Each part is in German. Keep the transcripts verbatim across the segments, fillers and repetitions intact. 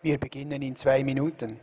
Wir beginnen in zwei Minuten.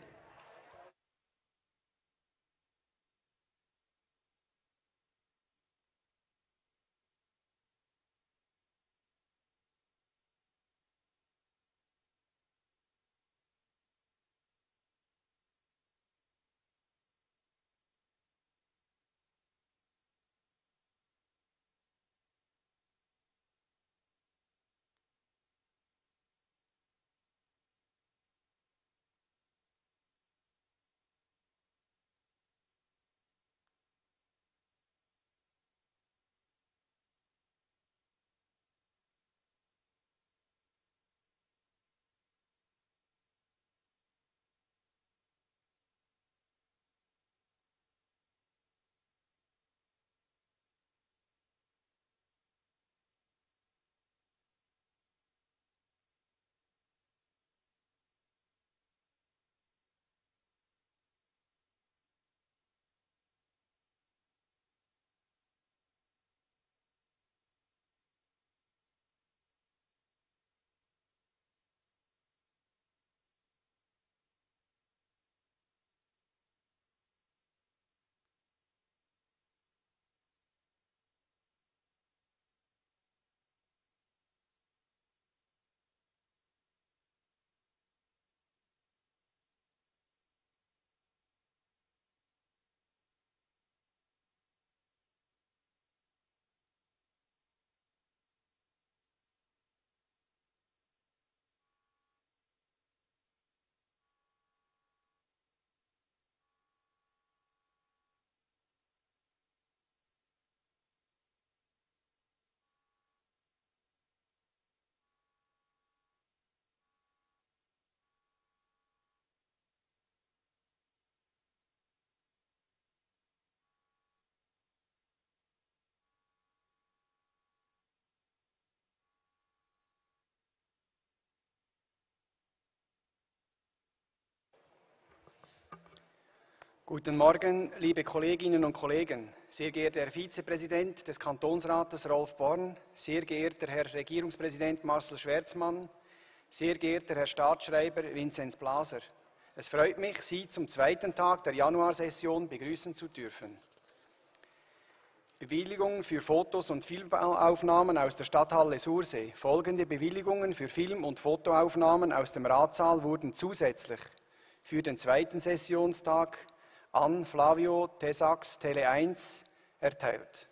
Guten Morgen, liebe Kolleginnen und Kollegen, sehr geehrter Herr Vizepräsident des Kantonsrates Rolf Born, sehr geehrter Herr Regierungspräsident Marcel Schwärzmann, sehr geehrter Herr Staatsschreiber Vinzenz Blaser. Es freut mich, Sie zum zweiten Tag der Januarsession begrüßen zu dürfen. Bewilligung für Fotos und Filmaufnahmen aus der Stadthalle Sursee. Folgende Bewilligungen für Film- und Fotoaufnahmen aus dem Ratssaal wurden zusätzlich für den zweiten Sessionstag an Flavio Tesax Tele eins erteilt.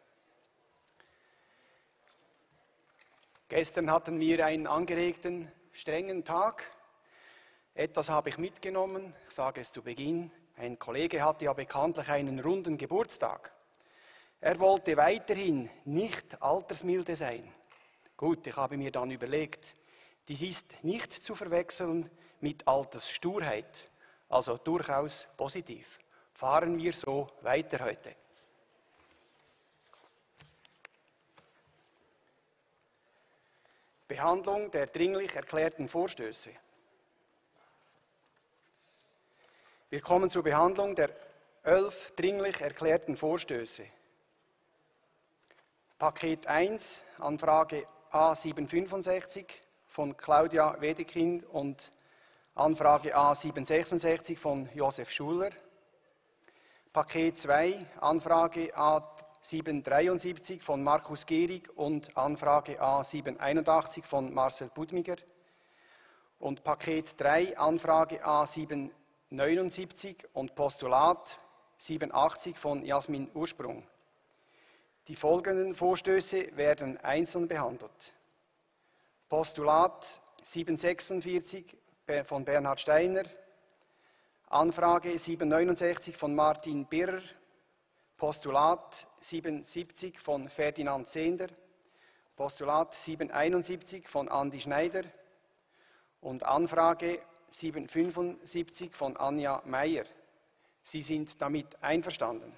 Gestern hatten wir einen angeregten, strengen Tag. Etwas habe ich mitgenommen, ich sage es zu Beginn. Ein Kollege hatte ja bekanntlich einen runden Geburtstag. Er wollte weiterhin nicht altersmilde sein. Gut, ich habe mir dann überlegt, dies ist nicht zu verwechseln mit Alterssturheit, also durchaus positiv. Fahren wir so weiter heute. Behandlung der dringlich erklärten Vorstöße. Wir kommen zur Behandlung der elf dringlich erklärten Vorstöße. Paket eins, Anfrage A siebenhundertfünfundsechzig von Claudia Wedekind und Anfrage A siebenhundertsechsundsechzig von Josef Schuler. Paket zwei, Anfrage A siebenhundertdreiundsiebzig von Markus Gehrig und Anfrage A siebenhunderteinundachtzig von Marcel Budmiger. Und Paket drei, Anfrage A siebenhundertneunundsiebzig und Postulat siebenundachtzig von Jasmin Ursprung. Die folgenden Vorstöße werden einzeln behandelt. Postulat siebenhundertsechsundvierzig von Bernhard Steiner, Anfrage siebenhundertneunundsechzig von Martin Birrer, Postulat siebenundsiebzig von Ferdinand Zehnder, Postulat siebenhunderteinundsiebzig von Andi Schneider und Anfrage siebenhundertfünfundsiebzig von Anja Meier. Sie sind damit einverstanden.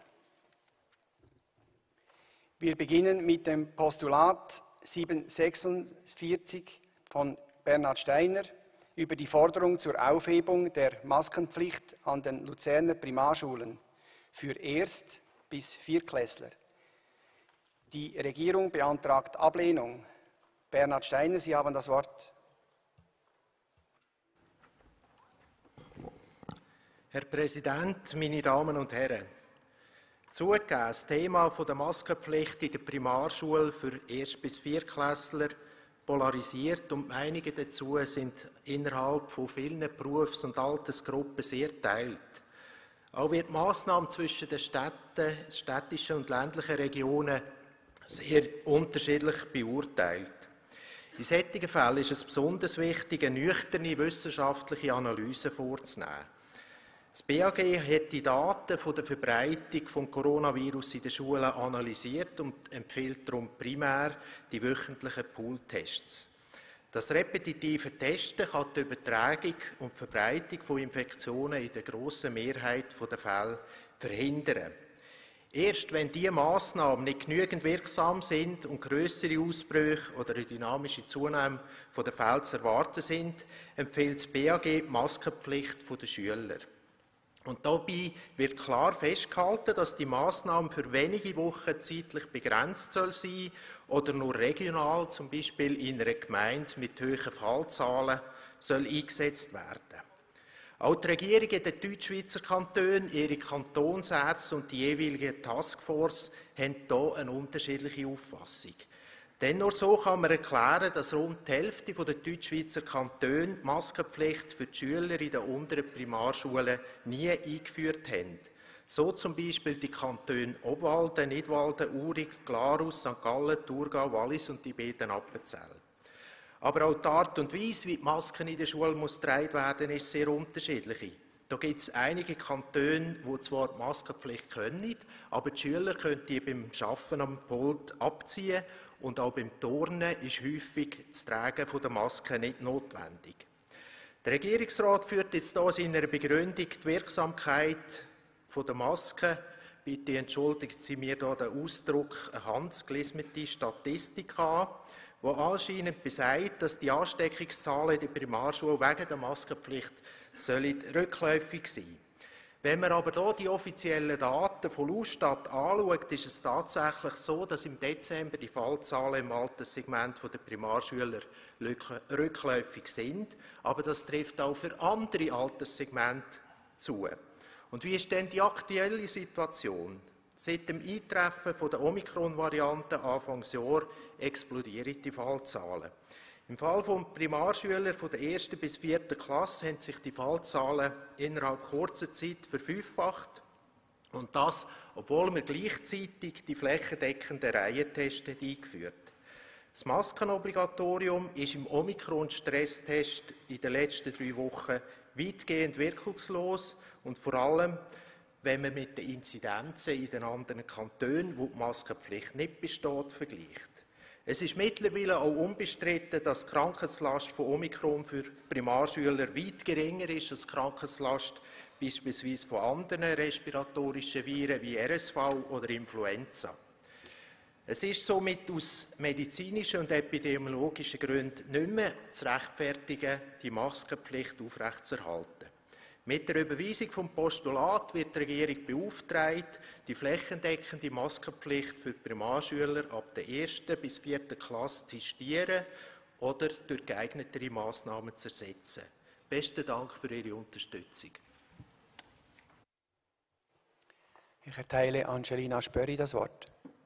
Wir beginnen mit dem Postulat siebenhundertsechsundvierzig von Bernhard Steiner über die Forderung zur Aufhebung der Maskenpflicht an den Luzerner Primarschulen für Erst- bis Viertklässler. Die Regierung beantragt Ablehnung. Bernhard Steiner, Sie haben das Wort. Herr Präsident, meine Damen und Herren! Zugegeben, das Thema der Maskenpflicht in der Primarschule für Erst- bis Viertklässler polarisiert und die Meinungen dazu sind innerhalb von vielen Berufs- und Altersgruppen sehr geteilt. Auch wird die Massnahme zwischen den Städten, städtischen und ländlichen Regionen sehr unterschiedlich beurteilt. In solchen Fällen ist es besonders wichtig, eine nüchterne wissenschaftliche Analyse vorzunehmen. Das B A G hat die Daten von der Verbreitung des Coronavirus in den Schulen analysiert und empfiehlt darum primär die wöchentlichen Pooltests. Das repetitive Testen kann die Übertragung und die Verbreitung von Infektionen in der grossen Mehrheit der Fälle verhindern. Erst wenn diese Massnahmen nicht genügend wirksam sind und grössere Ausbrüche oder eine dynamische Zunahme der Fälle zu erwarten sind, empfiehlt das B A G die Maskenpflicht der Schüler. Und dabei wird klar festgehalten, dass die Massnahme für wenige Wochen zeitlich begrenzt soll sein oder nur regional, zum Beispiel in einer Gemeinde mit hohen Fallzahlen, soll eingesetzt werden. Auch die Regierung in den Deutschschweizer Kantonen, ihre Kantonsärzte und die jeweilige Taskforce haben hier eine unterschiedliche Auffassung. Denn nur so kann man erklären, dass rund die Hälfte der Deutschschweizer Kantone die Maskenpflicht für die Schüler in den unteren Primarschulen nie eingeführt haben. So zum Beispiel die Kantone Obwalden, Nidwalden, Uri, Glarus, Sankt Gallen, Thurgau, Wallis und die beiden Appenzell. Aber auch die Art und Weise, wie die Masken in der Schule muss getragen werden, ist sehr unterschiedlich. Da gibt es einige Kantone, die zwar die Maskenpflicht können, aber die Schüler können die beim Arbeiten am Pult abziehen und auch beim Turnen ist häufig das Tragen der Maske nicht notwendig. Der Regierungsrat führt jetzt hier in seiner Begründung die Wirksamkeit der Maske, bitte entschuldigt Sie mir hier den Ausdruck, eine handgelismete Statistik an, die anscheinend besagt, dass die Ansteckungszahlen in der Primarschule wegen der Maskenpflicht sollen rückläufig sein. Wenn man aber hier die offiziellen Daten von Lustat anschaut, ist es tatsächlich so, dass im Dezember die Fallzahlen im Alterssegment der Primarschüler rückläufig sind, aber das trifft auch für andere Alterssegmente zu. Und wie ist denn die aktuelle Situation? Seit dem Eintreffen der Omikron-Variante Anfangs Jahr explodieren die Fallzahlen. Im Fall von Primarschülern von der ersten bis vierten Klasse haben sich die Fallzahlen innerhalb kurzer Zeit verfünffacht. Und das, obwohl wir gleichzeitig die flächendeckenden Reihentests eingeführt haben. Das Maskenobligatorium ist im Omikron-Stresstest in den letzten drei Wochen weitgehend wirkungslos und vor allem, wenn man mit den Inzidenzen in den anderen Kantonen, wo die Maskenpflicht nicht besteht, vergleicht. Es ist mittlerweile auch unbestritten, dass die Krankheitslast von Omikron für Primarschüler weit geringer ist als die Krankheitslast beispielsweise von anderen respiratorischen Viren wie R S V oder Influenza. Es ist somit aus medizinischen und epidemiologischen Gründen nicht mehr zu rechtfertigen, die Maskenpflicht aufrechtzuerhalten. Mit der Überweisung vom Postulat wird die Regierung beauftragt, die flächendeckende Maskenpflicht für Primarschüler ab der ersten bis vierten Klasse zu sistieren oder durch geeignetere Massnahmen zu ersetzen. Besten Dank für Ihre Unterstützung. Ich erteile Angelina Spöri das Wort.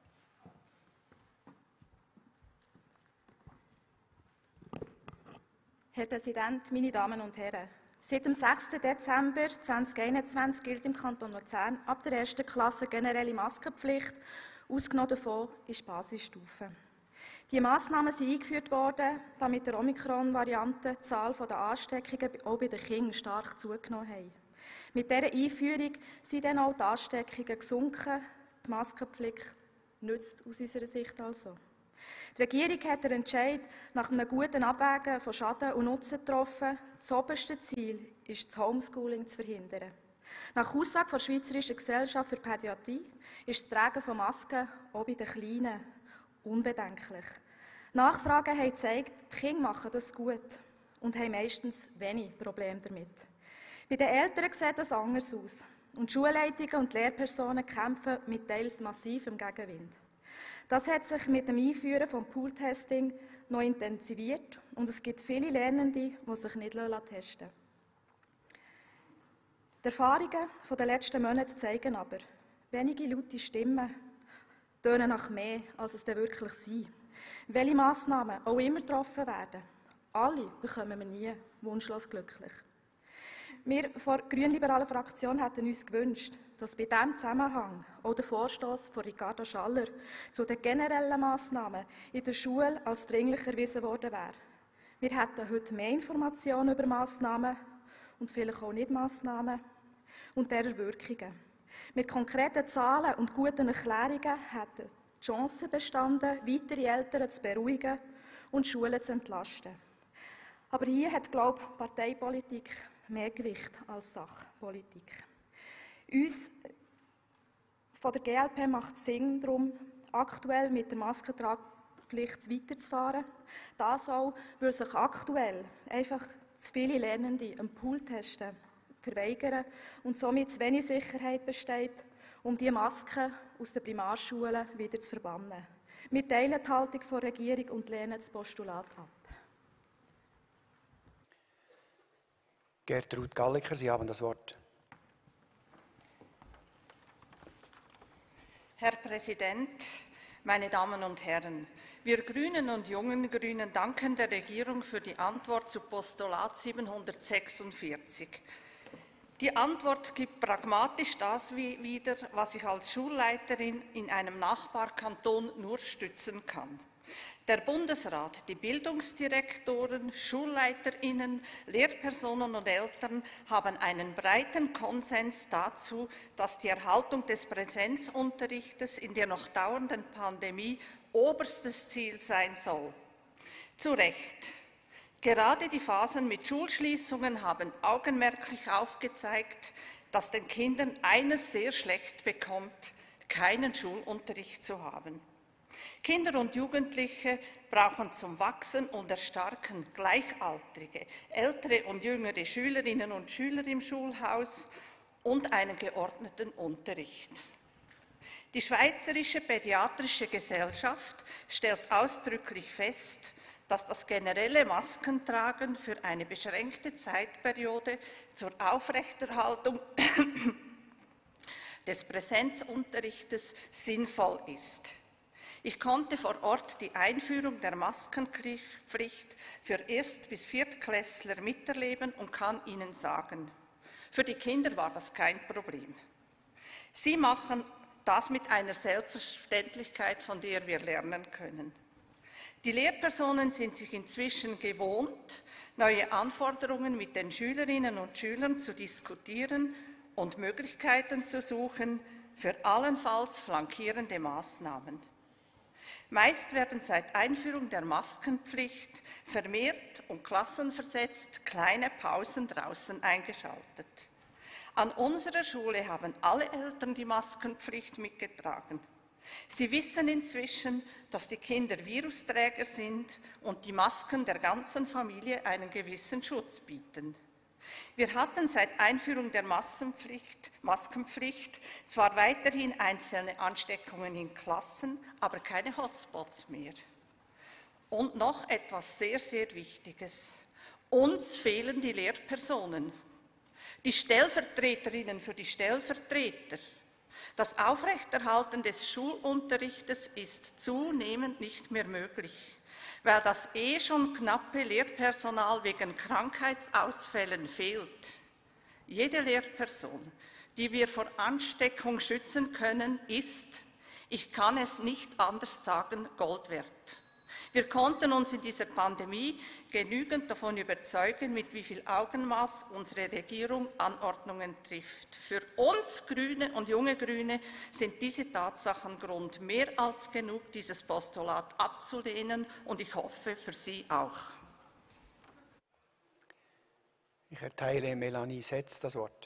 Herr Präsident, meine Damen und Herren! Seit dem sechsten Dezember zweitausendeinundzwanzig gilt im Kanton Luzern ab der ersten Klasse generelle Maskenpflicht, ausgenommen davon ist die Basisstufe. Die Massnahmen sind eingeführt worden, da mit der Omikron-Variante die Zahl der Ansteckungen auch bei den Kindern stark zugenommen hat. Mit dieser Einführung sind dann auch die Ansteckungen gesunken. Die Maskenpflicht nützt aus unserer Sicht also. Die Regierung hat den Entscheid nach einem guten Abwägen von Schaden und Nutzen getroffen. Das oberste Ziel ist, das Homeschooling zu verhindern. Nach Aussage der Schweizerischen Gesellschaft für Pädiatrie ist das Tragen von Masken auch bei den Kleinen unbedenklich. Nachfragen haben gezeigt, die Kinder machen das gut und haben meistens wenig Probleme damit. Bei den Eltern sieht das anders aus. Und die Schulleitungen und die Lehrpersonen kämpfen mit teils massivem Gegenwind. Das hat sich mit dem Einführen des Pooltesting noch intensiviert und es gibt viele Lernende, die sich nicht testen lassen. Die Erfahrungen der letzten Monate zeigen aber, wenige laute Stimmen tönen nach mehr, als es denn wirklich sind. Welche Massnahmen auch immer getroffen werden, alle bekommen wir nie wunschlos glücklich. Wir von der grünliberalen Fraktion hätten uns gewünscht, dass bei diesem Zusammenhang auch der Vorstoss von Ricarda Schaller zu den generellen Massnahmen in der Schule als dringlich erwiesen worden wäre. Wir hätten heute mehr Informationen über Massnahmen und vielleicht auch Nicht-Massnahmen und deren Wirkungen. Mit konkreten Zahlen und guten Erklärungen hätten die Chancen bestanden, weitere Eltern zu beruhigen und Schulen zu entlasten. Aber hier hat, glaube ich, Parteipolitik mehr Gewicht als Sachpolitik. Uns von der G L P macht es Sinn darum, aktuell mit der Maskentragpflicht weiterzufahren. Das auch, weil sich aktuell einfach zu viele Lernende am Pooltesten verweigern und somit zu wenig Sicherheit besteht, um die Masken aus den Primarschulen wieder zu verbannen. Wir teilen die Haltung der Regierung und lehnen das Postulat ab. Gertrud Galliker, Sie haben das Wort. Herr Präsident, meine Damen und Herren! Wir Grünen und Jungen Grünen danken der Regierung für die Antwort zu Postulat siebenhundertsechsundvierzig. Die Antwort gibt pragmatisch das wieder, was ich als Schulleiterin in einem Nachbarkanton nur stützen kann. Der Bundesrat, die Bildungsdirektoren, SchulleiterInnen, Lehrpersonen und Eltern haben einen breiten Konsens dazu, dass die Erhaltung des Präsenzunterrichtes in der noch dauernden Pandemie oberstes Ziel sein soll. Zu Recht. Gerade die Phasen mit Schulschließungen haben augenmerklich aufgezeigt, dass den Kindern eines sehr schlecht bekommt, keinen Schulunterricht zu haben. Kinder und Jugendliche brauchen zum Wachsen und Erstarken gleichaltrige, ältere und jüngere Schülerinnen und Schüler im Schulhaus und einen geordneten Unterricht. Die Schweizerische Pädiatrische Gesellschaft stellt ausdrücklich fest, dass das generelle Maskentragen für eine beschränkte Zeitperiode zur Aufrechterhaltung des Präsenzunterrichtes sinnvoll ist. Ich konnte vor Ort die Einführung der Maskenpflicht für Erst- bis Viertklässler miterleben und kann Ihnen sagen, für die Kinder war das kein Problem. Sie machen das mit einer Selbstverständlichkeit, von der wir lernen können. Die Lehrpersonen sind sich inzwischen gewohnt, neue Anforderungen mit den Schülerinnen und Schülern zu diskutieren und Möglichkeiten zu suchen für allenfalls flankierende Maßnahmen. Meist werden seit Einführung der Maskenpflicht vermehrt und klassenversetzt kleine Pausen draußen eingeschaltet. An unserer Schule haben alle Eltern die Maskenpflicht mitgetragen. Sie wissen inzwischen, dass die Kinder Virusträger sind und die Masken der ganzen Familie einen gewissen Schutz bieten. Wir hatten seit Einführung der Maskenpflicht, Maskenpflicht zwar weiterhin einzelne Ansteckungen in Klassen, aber keine Hotspots mehr. Und noch etwas sehr, sehr Wichtiges. Uns fehlen die Lehrpersonen, die Stellvertreterinnen für die Stellvertreter. Das Aufrechterhalten des Schulunterrichtes ist zunehmend nicht mehr möglich, weil das eh schon knappe Lehrpersonal wegen Krankheitsausfällen fehlt. Jede Lehrperson, die wir vor Ansteckung schützen können, ist, ich kann es nicht anders sagen, Gold wert. Wir konnten uns in dieser Pandemie genügend davon überzeugen, mit wie viel Augenmaß unsere Regierung Anordnungen trifft. Für uns Grüne und junge Grüne sind diese Tatsachen Grund mehr als genug, dieses Postulat abzulehnen, und ich hoffe, für Sie auch. Ich erteile Melanie Setz das Wort.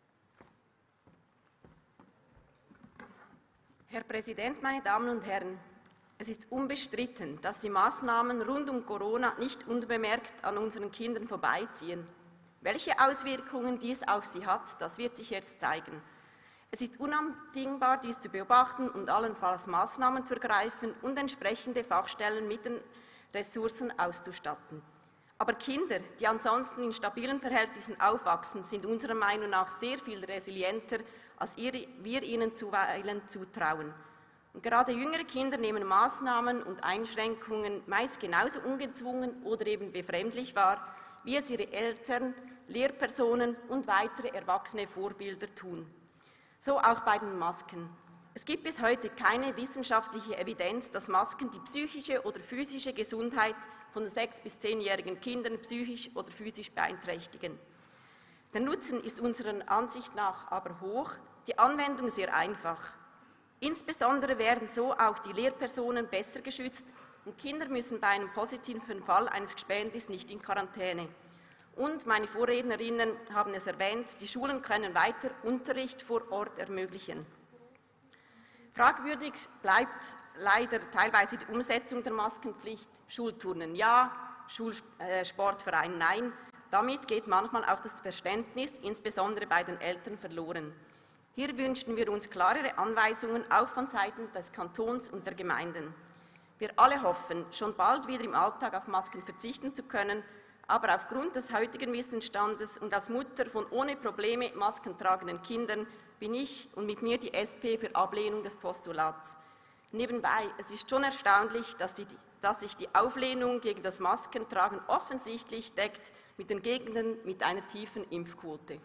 Herr Präsident, meine Damen und Herren! Es ist unbestritten, dass die Maßnahmen rund um Corona nicht unbemerkt an unseren Kindern vorbeiziehen. Welche Auswirkungen dies auf sie hat, das wird sich jetzt zeigen. Es ist unabdingbar, dies zu beobachten und allenfalls Maßnahmen zu ergreifen und entsprechende Fachstellen mit den Ressourcen auszustatten. Aber Kinder, die ansonsten in stabilen Verhältnissen aufwachsen, sind unserer Meinung nach sehr viel resilienter, als wir ihnen zuweilen zutrauen. Und gerade jüngere Kinder nehmen Maßnahmen und Einschränkungen meist genauso ungezwungen oder eben befremdlich wahr, wie es ihre Eltern, Lehrpersonen und weitere erwachsene Vorbilder tun. So auch bei den Masken. Es gibt bis heute keine wissenschaftliche Evidenz, dass Masken die psychische oder physische Gesundheit von sechs- bis zehnjährigen Kindern psychisch oder physisch beeinträchtigen. Der Nutzen ist unserer Ansicht nach aber hoch, die Anwendung sehr einfach. Insbesondere werden so auch die Lehrpersonen besser geschützt und Kinder müssen bei einem positiven Fall eines Gespendes nicht in Quarantäne. Und meine Vorrednerinnen haben es erwähnt, die Schulen können weiter Unterricht vor Ort ermöglichen. Fragwürdig bleibt leider teilweise die Umsetzung der Maskenpflicht. Schulturnen ja, Schulsportverein nein. Damit geht manchmal auch das Verständnis, insbesondere bei den Eltern, verloren. Hier wünschten wir uns klarere Anweisungen, auch von Seiten des Kantons und der Gemeinden. Wir alle hoffen, schon bald wieder im Alltag auf Masken verzichten zu können, aber aufgrund des heutigen Wissensstandes und als Mutter von ohne Probleme Masken tragenden Kindern bin ich und mit mir die S P für Ablehnung des Postulats. Nebenbei, es ist schon erstaunlich, dass, sie, dass sich die Auflehnung gegen das Maskentragen offensichtlich deckt mit den Gegenden mit einer tiefen Impfquote.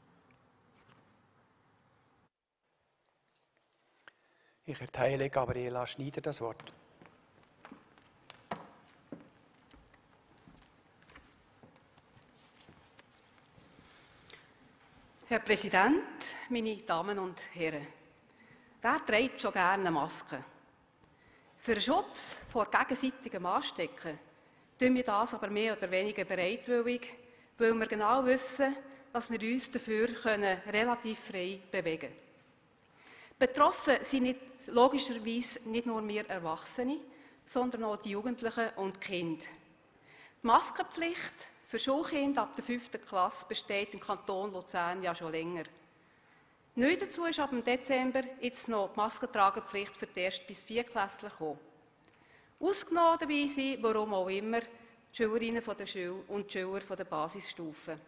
Ich erteile Gabriela Schneider das Wort. Herr Präsident, meine Damen und Herren, wer trägt schon gerne eine Maske? Für den Schutz vor gegenseitigem Anstecken tun wir das aber mehr oder weniger bereitwillig, weil wir genau wissen, dass wir uns dafür können relativ frei bewegen können. Betroffen sind nicht, logischerweise nicht nur wir Erwachsene, sondern auch die Jugendlichen und die Kinder. Die Maskenpflicht für Schulkinder ab der fünften Klasse besteht im Kanton Luzern ja schon länger. Neu dazu ist ab dem Dezember jetzt noch die Maskentragepflicht für die Erst- bis Viertklässler gekommen. Ausgenommen dabei sind, warum auch immer, die Schülerinnen der Schule und die Schüler der Basisstufe.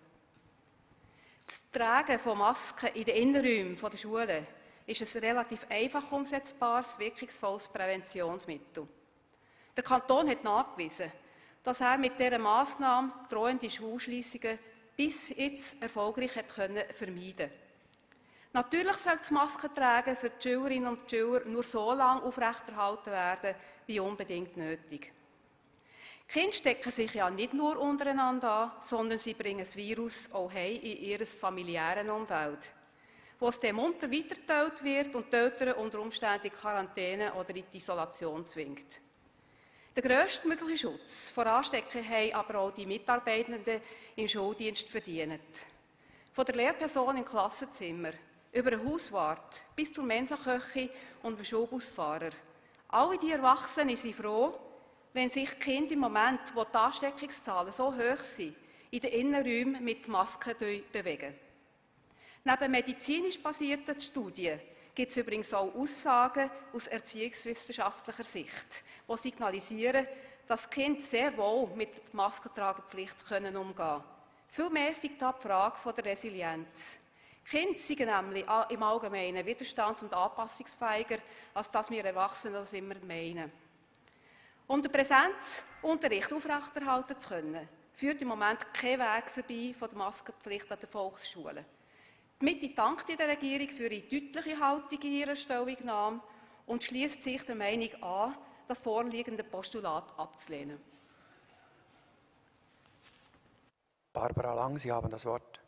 Das Tragen von Masken in den Innenräumen der Schulen ist ein relativ einfach umsetzbares, wirkungsvolles Präventionsmittel. Der Kanton hat nachgewiesen, dass er mit dieser Massnahme drohende Schulschliessungen bis jetzt erfolgreich hat können vermeiden. Natürlich soll das Maskentragen für die Schülerinnen und Schüler nur so lange aufrechterhalten werden, wie unbedingt nötig. Die Kinder stecken sich ja nicht nur untereinander an, sondern sie bringen das Virus auch heim in ihr familiäres Umfeld, wo es dann munter weitergeteilt wird und die Eltern unter Umständen in Quarantäne oder in die Isolation zwingt. Den grösstmöglichen Schutz vor Anstecken haben aber auch die Mitarbeitenden im Schuldienst verdient. Von der Lehrperson im Klassenzimmer, über den Hauswart bis zur Mensaköchin und dem Schulbusfahrer. Alle die Erwachsenen sind froh, wenn sich die Kinder im Moment, wo die Ansteckungszahlen so hoch sind, in den Innenräumen mit Masken bewegen. Neben medizinisch basierten Studien gibt es übrigens auch Aussagen aus erziehungswissenschaftlicher Sicht, die signalisieren, dass die Kinder sehr wohl mit der Maskentragepflicht umgehen können. Vielmehr ist die Frage der Resilienz. Die Kinder sind nämlich im Allgemeinen widerstands- und anpassungsfähiger, als das wir Erwachsenen das immer meinen. Um den Präsenzunterricht aufrechterhalten zu können, führt im Moment kein Weg vorbei von der Maskenpflicht an den Volksschulen. Die Mitte dankt der Regierung für eine deutliche Haltung in ihrer Stellungnahme und schließt sich der Meinung an, das vorliegende Postulat abzulehnen. Barbara Lang, Sie haben das Wort.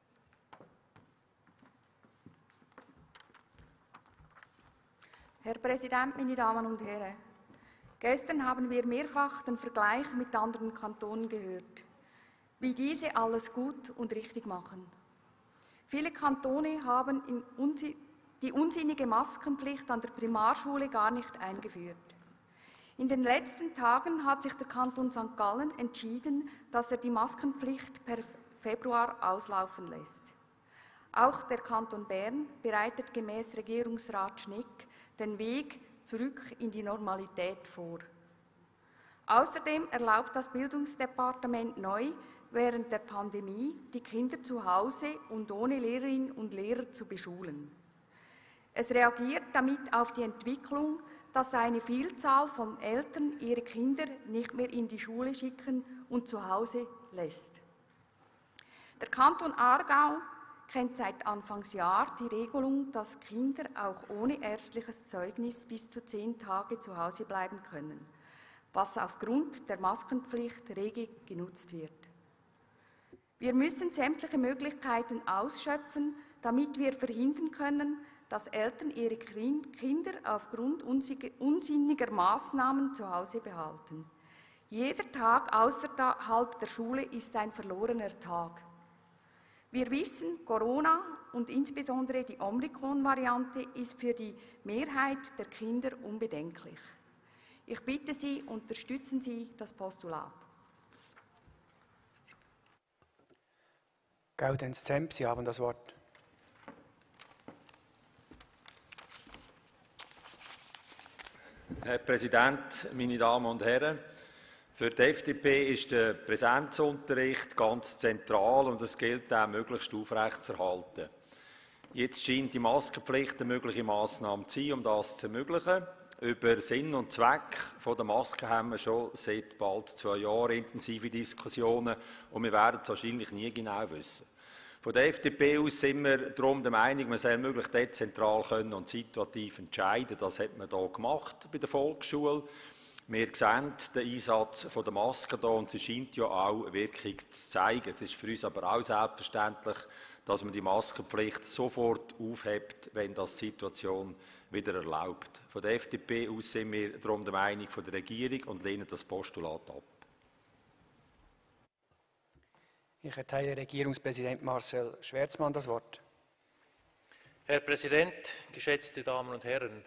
Herr Präsident, meine Damen und Herren! Gestern haben wir mehrfach den Vergleich mit anderen Kantonen gehört, wie diese alles gut und richtig machen. Viele Kantone haben die unsinnige Maskenpflicht an der Primarschule gar nicht eingeführt. In den letzten Tagen hat sich der Kanton Sankt Gallen entschieden, dass er die Maskenpflicht per Februar auslaufen lässt. Auch der Kanton Bern bereitet gemäß Regierungsrat Schnegg den Weg zurück in die Normalität vor. Außerdem erlaubt das Bildungsdepartement neu, während der Pandemie die Kinder zu Hause und ohne Lehrerinnen und Lehrer zu beschulen. Es reagiert damit auf die Entwicklung, dass eine Vielzahl von Eltern ihre Kinder nicht mehr in die Schule schicken und zu Hause lässt. Der Kanton Aargau kennt seit Anfangsjahr die Regelung, dass Kinder auch ohne ärztliches Zeugnis bis zu zehn Tage zu Hause bleiben können, was aufgrund der Maskenpflicht rege genutzt wird. Wir müssen sämtliche Möglichkeiten ausschöpfen, damit wir verhindern können, dass Eltern ihre Kinder aufgrund unsinniger Maßnahmen zu Hause behalten. Jeder Tag außerhalb der Schule ist ein verlorener Tag. Wir wissen, Corona und insbesondere die Omikron-Variante ist für die Mehrheit der Kinder unbedenklich. Ich bitte Sie, unterstützen Sie das Postulat. Gaudenz Zemp, Sie haben das Wort. Herr Präsident, meine Damen und Herren! Für die F D P ist der Präsenzunterricht ganz zentral und es gilt auch, möglichst aufrechtzuerhalten. Jetzt scheint die Maskenpflicht eine mögliche Massnahme zu sein, um das zu ermöglichen. Über Sinn und Zweck der Maske haben wir schon seit bald zwei Jahren intensive Diskussionen und wir werden es wahrscheinlich nie genau wissen. Von der F D P aus sind wir darum der Meinung, man soll möglichst dezentral können und situativ entscheiden. Das hat man hier gemacht bei der Volksschule. Wir sehen den Einsatz der Maske hier und sie scheint ja auch Wirkung zu zeigen. Es ist für uns aber auch selbstverständlich, dass man die Maskenpflicht sofort aufhebt, wenn das die Situation wieder erlaubt. Von der F D P aus sind wir darum der Meinung von der Regierung und lehnen das Postulat ab. Ich erteile Regierungspräsident Marcel Schwärzmann das Wort. Herr Präsident, geschätzte Damen und Herren!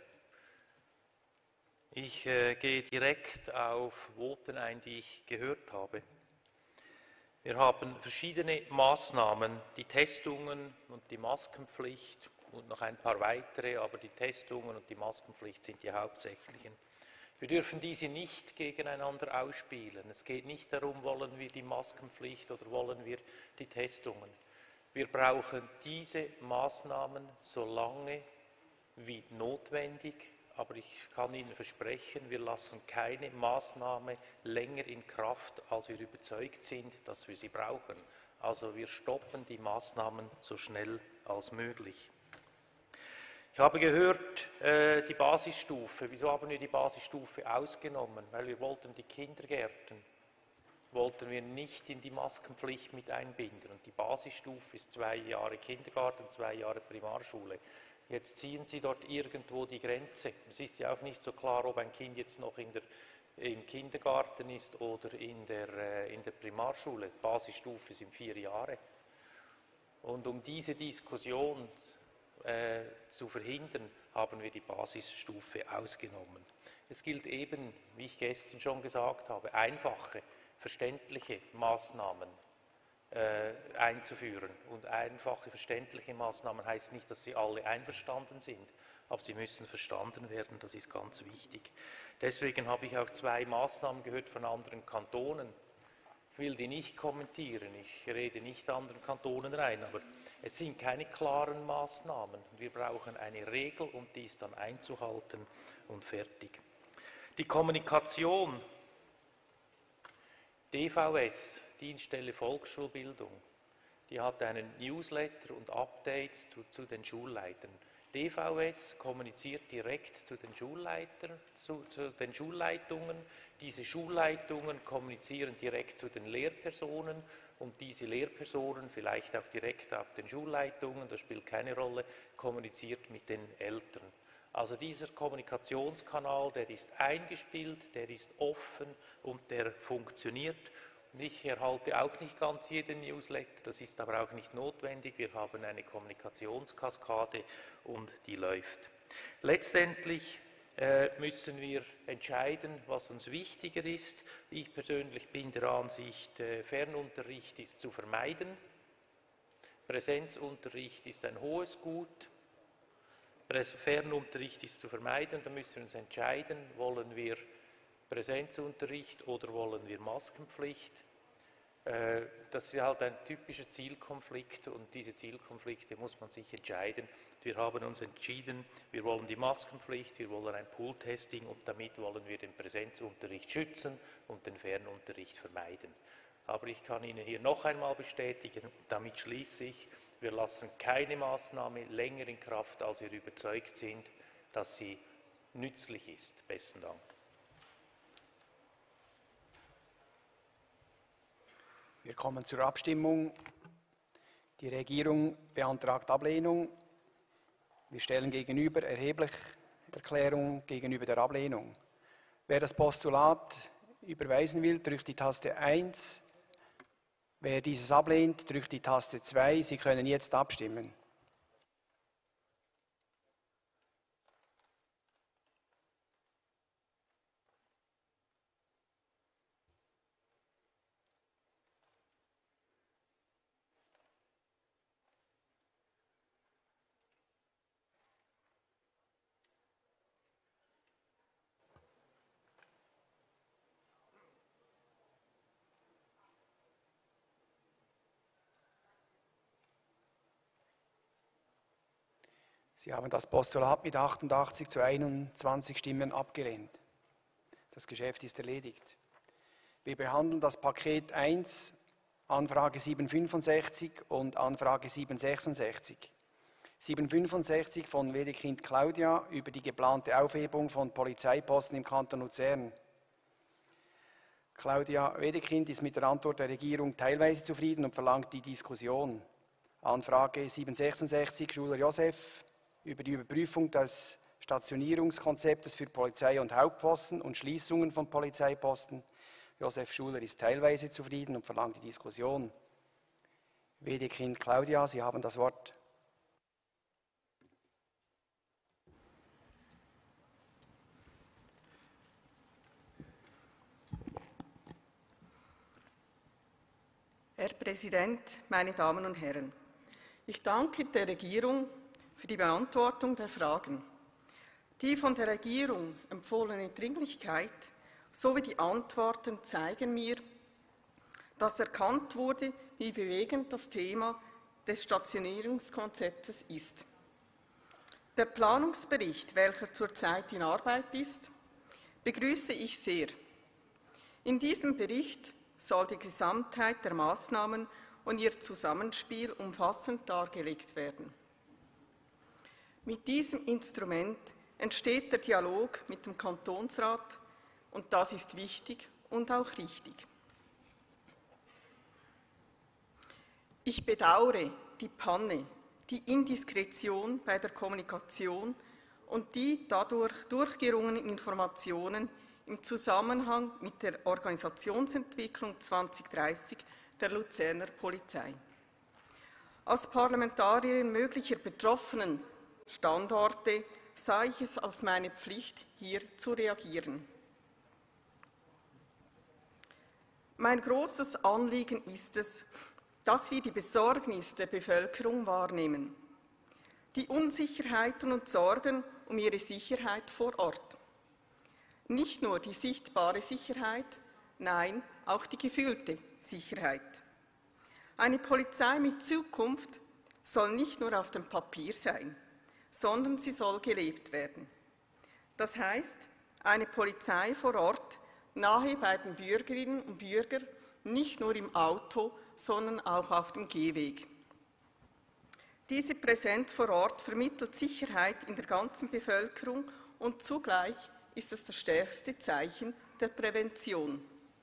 Ich äh, gehe direkt auf Voten ein, die ich gehört habe. Wir haben verschiedene Maßnahmen, die Testungen und die Maskenpflicht und noch ein paar weitere, aber die Testungen und die Maskenpflicht sind die hauptsächlichen. Wir dürfen diese nicht gegeneinander ausspielen. Es geht nicht darum, wollen wir die Maskenpflicht oder wollen wir die Testungen. Wir brauchen diese Maßnahmen so lange wie notwendig, aber ich kann Ihnen versprechen, wir lassen keine Maßnahme länger in Kraft, als wir überzeugt sind, dass wir sie brauchen. Also wir stoppen die Maßnahmen so schnell als möglich. Ich habe gehört, äh, die Basisstufe. Wieso haben wir die Basisstufe ausgenommen? Weil wir wollten die Kindergärten, wollten wir nicht in die Maskenpflicht mit einbinden. Und die Basisstufe ist zwei Jahre Kindergarten, zwei Jahre Primarschule. Jetzt ziehen Sie dort irgendwo die Grenze. Es ist ja auch nicht so klar, ob ein Kind jetzt noch in der, im Kindergarten ist oder in der, äh, in der Primarschule. Die Basisstufe sind vier Jahre. Und um diese Diskussion äh, zu verhindern, haben wir die Basisstufe ausgenommen. Es gilt eben, wie ich gestern schon gesagt habe, einfache, verständliche Maßnahmen Äh, einzuführen. Und einfache, verständliche Maßnahmen heißt nicht, dass sie alle einverstanden sind, aber sie müssen verstanden werden, das ist ganz wichtig. Deswegen habe ich auch zwei Maßnahmen gehört von anderen Kantonen. Ich will die nicht kommentieren, ich rede nicht anderen Kantonen rein, aber es sind keine klaren Maßnahmen. Wir brauchen eine Regel, um dies dann einzuhalten und fertig. Die Kommunikation, D V S, Dienststelle Volksschulbildung, die hat einen Newsletter und Updates zu, zu den Schulleitern. D V S kommuniziert direkt zu den Schulleitern, zu, zu den Schulleitungen. Diese Schulleitungen kommunizieren direkt zu den Lehrpersonen und diese Lehrpersonen, vielleicht auch direkt auf den Schulleitungen, das spielt keine Rolle, kommuniziert mit den Eltern. Also dieser Kommunikationskanal, der ist eingespielt, der ist offen und der funktioniert. Ich erhalte auch nicht ganz jeden Newsletter, das ist aber auch nicht notwendig. Wir haben eine Kommunikationskaskade und die läuft. Letztendlich äh, müssen wir entscheiden, was uns wichtiger ist. Ich persönlich bin der Ansicht, äh, Fernunterricht ist zu vermeiden. Präsenzunterricht ist ein hohes Gut. Fernunterricht ist zu vermeiden. Da müssen wir uns entscheiden, wollen wir Präsenzunterricht oder wollen wir Maskenpflicht? Das ist halt ein typischer Zielkonflikt und diese Zielkonflikte muss man sich entscheiden. Wir haben uns entschieden, wir wollen die Maskenpflicht, wir wollen ein Pooltesting und damit wollen wir den Präsenzunterricht schützen und den Fernunterricht vermeiden. Aber ich kann Ihnen hier noch einmal bestätigen, damit schließe ich, wir lassen keine Maßnahme länger in Kraft, als wir überzeugt sind, dass sie nützlich ist. Besten Dank. Wir kommen zur Abstimmung. Die Regierung beantragt Ablehnung. Wir stellen gegenüber erheblich Erklärung gegenüber der Ablehnung. Wer das Postulat überweisen will, drückt die Taste eins. Wer dieses ablehnt, drückt die Taste zwei. Sie können jetzt abstimmen. Sie haben das Postulat mit achtundachtzig zu einundzwanzig Stimmen abgelehnt. Das Geschäft ist erledigt. Wir behandeln das Paket eins, Anfrage siebenhundertfünfundsechzig und Anfrage siebenhundertsechsundsechzig. siebenhundertfünfundsechzig von Wedekind Claudia über die geplante Aufhebung von Polizeiposten im Kanton Luzern. Claudia Wedekind ist mit der Antwort der Regierung teilweise zufrieden und verlangt die Diskussion. Anfrage siebenhundertsechsundsechzig, Schuler Josef, über die Überprüfung des Stationierungskonzeptes für Polizei- und Hauptposten und Schließungen von Polizeiposten. Josef Schuler ist teilweise zufrieden und verlangt die Diskussion. Wedekind Claudia, Sie haben das Wort. Herr Präsident, meine Damen und Herren! Ich danke der Regierung für die Beantwortung der Fragen. Die von der Regierung empfohlene Dringlichkeit sowie die Antworten zeigen mir, dass erkannt wurde, wie bewegend das Thema des Stationierungskonzeptes ist. Der Planungsbericht, welcher zurzeit in Arbeit ist, begrüße ich sehr. In diesem Bericht soll die Gesamtheit der Maßnahmen und ihr Zusammenspiel umfassend dargelegt werden. Mit diesem Instrument entsteht der Dialog mit dem Kantonsrat und das ist wichtig und auch richtig. Ich bedauere die Panne, die Indiskretion bei der Kommunikation und die dadurch durchgerungenen Informationen im Zusammenhang mit der Organisationsentwicklung zwanzig dreißig der Luzerner Polizei. Als Parlamentarierin möglicher betroffenen Standorte sah ich es als meine Pflicht, hier zu reagieren. Mein großes Anliegen ist es, dass wir die Besorgnis der Bevölkerung wahrnehmen, die Unsicherheiten und Sorgen um ihre Sicherheit vor Ort. Nicht nur die sichtbare Sicherheit, nein, auch die gefühlte Sicherheit. Eine Polizei mit Zukunft soll nicht nur auf dem Papier sein, sondern sie soll gelebt werden. Das heißt, eine Polizei vor Ort, nahe bei den Bürgerinnen und Bürgern, nicht nur im Auto, sondern auch auf dem Gehweg. Diese Präsenz vor Ort vermittelt Sicherheit in der ganzen Bevölkerung und zugleich ist es das stärkste Zeichen der Prävention.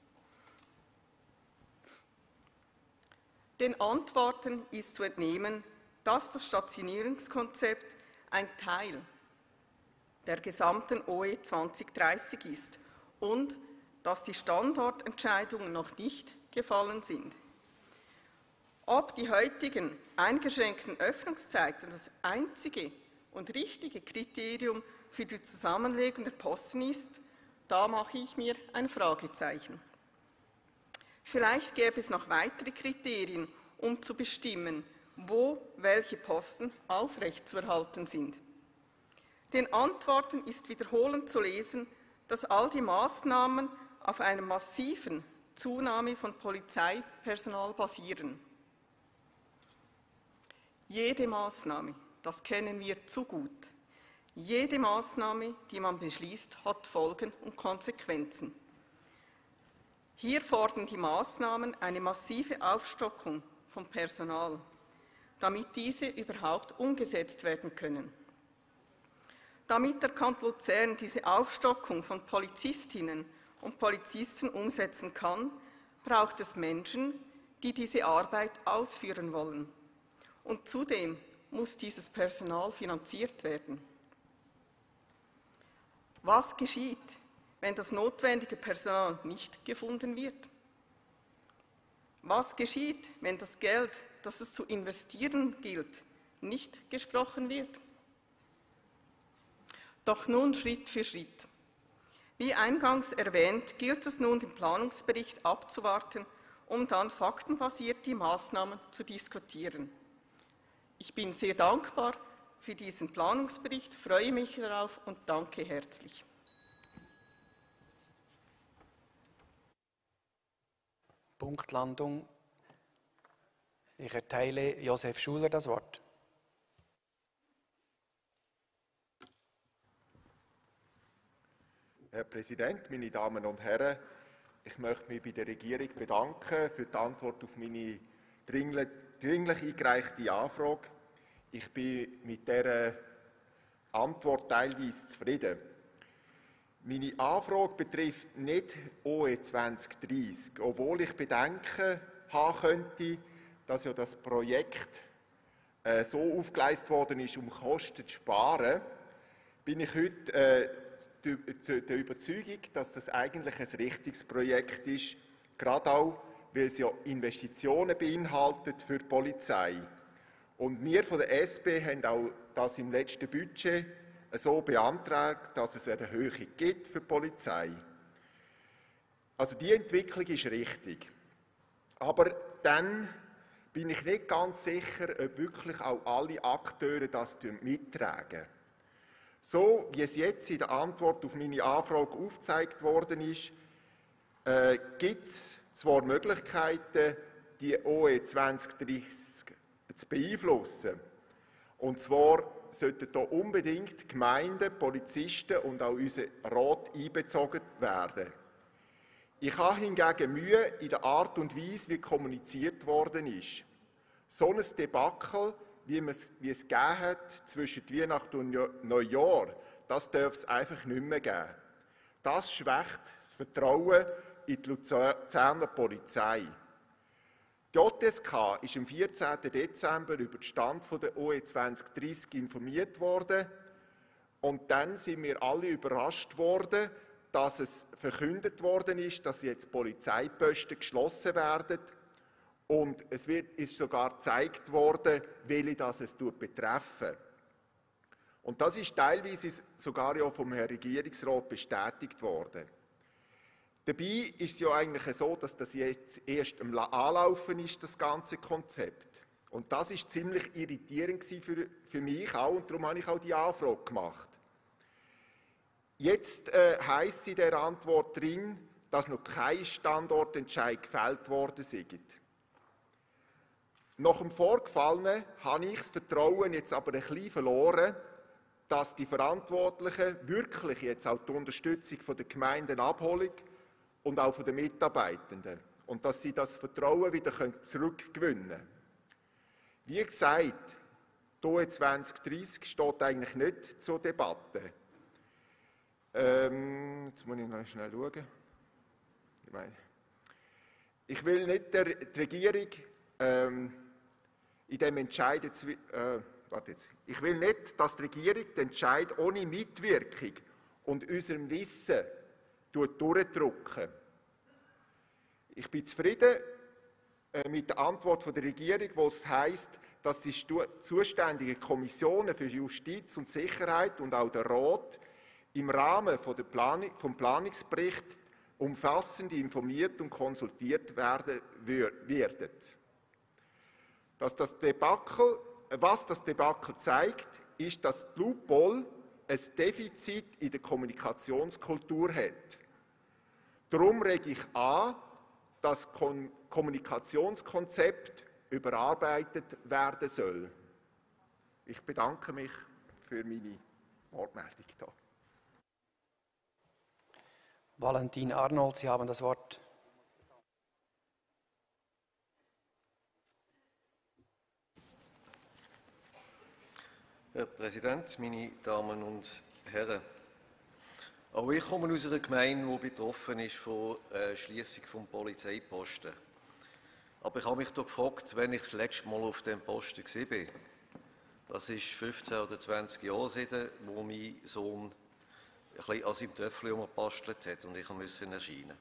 Den Antworten ist zu entnehmen, dass das Stationierungskonzept ein Teil der gesamten O E zwanzig dreißig ist und dass die Standortentscheidungen noch nicht gefallen sind. Ob die heutigen eingeschränkten Öffnungszeiten das einzige und richtige Kriterium für die Zusammenlegung der Posten ist, da mache ich mir ein Fragezeichen. Vielleicht gäbe es noch weitere Kriterien, um zu bestimmen, wo welche Posten aufrechtzuerhalten sind. Den Antworten ist wiederholend zu lesen, dass all die Maßnahmen auf einer massiven Zunahme von Polizeipersonal basieren. Jede Maßnahme, das kennen wir zu gut, jede Maßnahme, die man beschließt, hat Folgen und Konsequenzen. Hier fordern die Maßnahmen eine massive Aufstockung von Personal, damit diese überhaupt umgesetzt werden können. Damit der Kanton Luzern diese Aufstockung von Polizistinnen und Polizisten umsetzen kann, braucht es Menschen, die diese Arbeit ausführen wollen. Und zudem muss dieses Personal finanziert werden. Was geschieht, wenn das notwendige Personal nicht gefunden wird? Was geschieht, wenn das Geld, das es zu investieren gilt, nicht gesprochen wird? Doch nun Schritt für Schritt. Wie eingangs erwähnt, gilt es nun, den Planungsbericht abzuwarten, um dann faktenbasiert die Maßnahmen zu diskutieren. Ich bin sehr dankbar für diesen Planungsbericht, freue mich darauf und danke herzlich. Punktlandung. Ich erteile Josef Schuler das Wort. Herr Präsident, meine Damen und Herren, ich möchte mich bei der Regierung bedanken für die Antwort auf meine dringlich, dringlich eingereichte Anfrage. Ich bin mit dieser Antwort teilweise zufrieden. Meine Anfrage betrifft nicht O E zwanzig dreissig, obwohl ich Bedenken haben könnte, dass ja das Projekt äh, so aufgeleistet worden ist, um Kosten zu sparen, bin ich heute äh, der Überzeugung, dass das eigentlich ein richtiges Projekt ist, gerade auch, weil es ja Investitionen beinhaltet für die Polizei. Und wir von der S P haben auch das im letzten Budget so beantragt, dass es eine Erhöhung gibt für die Polizei. Also die Entwicklung ist richtig. Aber dann bin ich nicht ganz sicher, ob wirklich auch alle Akteure das mittragen. So wie es jetzt in der Antwort auf meine Anfrage aufgezeigt worden ist, äh, gibt es zwar Möglichkeiten, die O E zwanzig dreissig zu beeinflussen. Und zwar sollten da unbedingt Gemeinden, Polizisten und auch unser Rat einbezogen werden. Ich habe hingegen Mühe in der Art und Weise, wie kommuniziert worden ist. So ein Debakel, wie, wie es gegeben hat zwischen Weihnachten und Neujahr, das darf es einfach nicht mehr geben. Das schwächt das Vertrauen in die Luzerner Polizei. Die J S K ist am vierzehnten Dezember über den Stand der O E zwanzig dreissig informiert worden und dann sind wir alle überrascht worden, dass es verkündet worden ist, dass jetzt Polizeiposten geschlossen werden. Und es wird, ist sogar gezeigt worden, welche das es betreffen. Und das ist teilweise sogar ja vom Herrn Regierungsrat bestätigt worden. Dabei ist es ja eigentlich so, dass das jetzt erst am Anlaufen ist, das ganze Konzept. Und das ist ziemlich irritierend für, für mich auch, und darum habe ich auch die Anfrage gemacht. Jetzt äh, heisst es in der Antwort drin, dass noch kein Standortentscheid gefällt worden sei. Nach dem Vorgefallenen habe ich das Vertrauen jetzt aber ein bisschen verloren, dass die Verantwortlichen wirklich jetzt auch die Unterstützung von der Gemeinden abholen und auch von den Mitarbeitenden und dass sie das Vertrauen wieder zurückgewinnen können. Wie gesagt, die O E zwanzig dreissig steht eigentlich nicht zur Debatte. Ähm, jetzt muss ich noch schnell schauen. Ich, meine, ich will nicht der die Regierung ähm, in dem Entscheid, äh, warte jetzt. Ich will nicht, dass die Regierung den Entscheid ohne Mitwirkung und unserem Wissen durchdrücken. Ich bin zufrieden äh, mit der Antwort der Regierung, wo es heisst, dass die zuständigen Kommissionen für Justiz und Sicherheit und auch der Rat im Rahmen von der Planung, vom Planungsbericht umfassend informiert und konsultiert werden werden. Dass das Debakel, was das Debakel zeigt, ist, dass die Lupol ein Defizit in der Kommunikationskultur hat. Darum rege ich an, dass das Kommunikationskonzept überarbeitet werden soll. Ich bedanke mich für meine Wortmeldung hier. Valentin Arnold, Sie haben das Wort. Herr Präsident, meine Damen und Herren! Auch ich komme aus einer Gemeinde, die betroffen ist von der Schliessung des Polizeiposten. Aber ich habe mich doch gefragt, wenn ich das letzte Mal auf dem Posten war. Das ist fünfzehn oder zwanzig Jahre her, wo mein Sohn ein bisschen an seinem Töffel umgebastelt hat und ich musste erscheinen.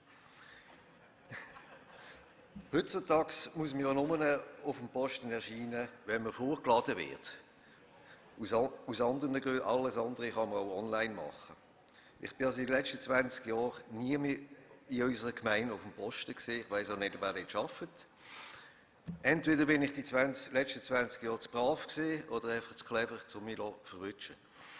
Heutzutage muss man ja nur auf dem Posten erscheinen, wenn man vorgeladen wird. Aus, aus anderen Gründen, alles andere kann man auch online machen. Ich bin also in den letzten zwanzig Jahren nie mehr in unserer Gemeinde auf dem Posten gewesen. Ich weiss auch nicht, wer dort arbeitet. Entweder bin ich die zwanzig, letzten zwanzig Jahre zu brav gewesen oder einfach zu clever, um mich zu verwutschen.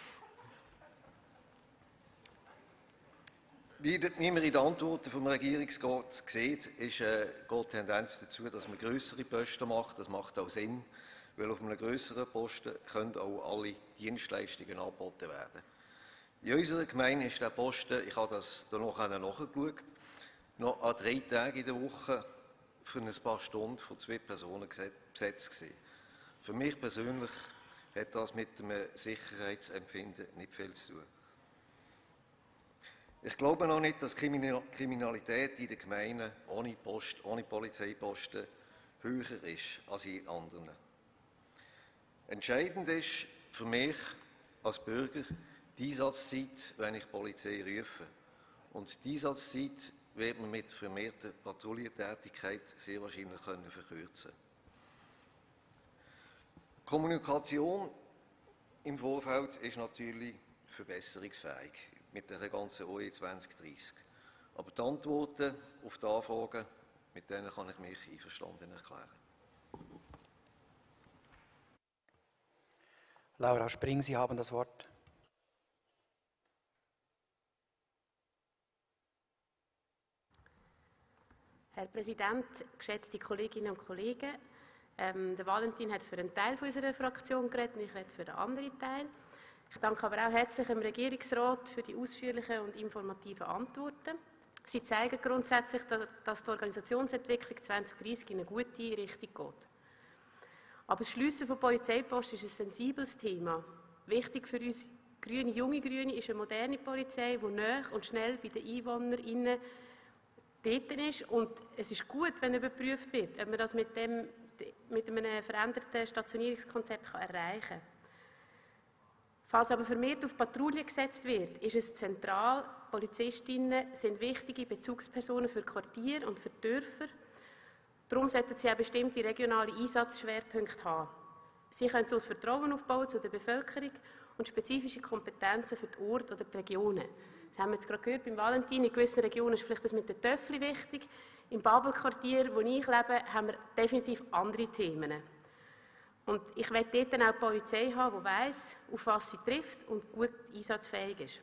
Wie, wie man in den Antworten vom Regierungsrat sieht, ist, äh, geht die Tendenz dazu, dass man grössere Posten macht. Das macht auch Sinn, weil auf einem grösseren Posten können auch alle Dienstleistungen angeboten werden. In unserer Gemeinde ist der Posten, ich habe das danach nachgeschaut, noch an drei Tagen in der Woche für ein paar Stunden von zwei Personen besetzt gewesen. Für mich persönlich hat das mit dem Sicherheitsempfinden nicht viel zu tun. Ich glaube auch nicht, dass Kriminalität in den Gemeinden ohne, Post, ohne Polizeiposten höher ist als in anderen. Entscheidend ist für mich als Bürger die Einsatzzeit, wenn ich Polizei rufe. Und die Einsatzzeit wird man mit vermehrter Patrouillentätigkeit sehr wahrscheinlich können verkürzen. Kommunikation im Vorfeld ist natürlich verbesserungsfähig mit der ganzen O E zwanzig dreißig. Aber die Antworten auf die Anfragen, mit denen kann ich mich einverstanden erklären. Laura Spring, Sie haben das Wort. Herr Präsident, geschätzte Kolleginnen und Kollegen, ähm, der Valentin hat für einen Teil unserer Fraktion geredet und ich rede für den anderen Teil. Ich danke aber auch herzlich dem Regierungsrat für die ausführlichen und informativen Antworten. Sie zeigen grundsätzlich, dass die Organisationsentwicklung zwanzig dreißig in eine gute Richtung geht. Aber das Schliessen von Polizeiposten ist ein sensibles Thema. Wichtig für uns Grüne, junge Grüne ist eine moderne Polizei, die nahe und schnell bei den EinwohnerInnen dort ist. Und es ist gut, wenn überprüft wird, ob man das mit, dem, mit einem veränderten Stationierungskonzept erreichen kann. Falls aber vermehrt auf Patrouille gesetzt wird, ist es zentral, Polizistinnen sind wichtige Bezugspersonen für Quartier und für Dörfer. Darum sollten sie auch bestimmte regionale Einsatzschwerpunkte haben. Sie können so das Vertrauen aufbauen zu der Bevölkerung und spezifische Kompetenzen für den Ort oder die Regionen. Das haben wir jetzt gerade gehört beim Valentin. In gewissen Regionen ist vielleicht das mit den Töffli wichtig. Im Babelquartier, wo ich lebe, haben wir definitiv andere Themen. Und ich will dort dann auch die Polizei haben, die weiss, auf was sie trifft und gut einsatzfähig ist.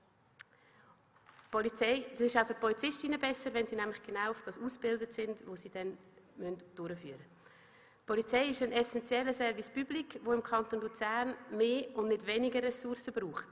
Die Polizei, das ist auch für die Polizistinnen besser, wenn sie nämlich genau auf das ausgebildet sind, was sie dann durchführen müssen. Die Polizei ist ein essentieller Service Public, der im Kanton Luzern mehr und nicht weniger Ressourcen braucht.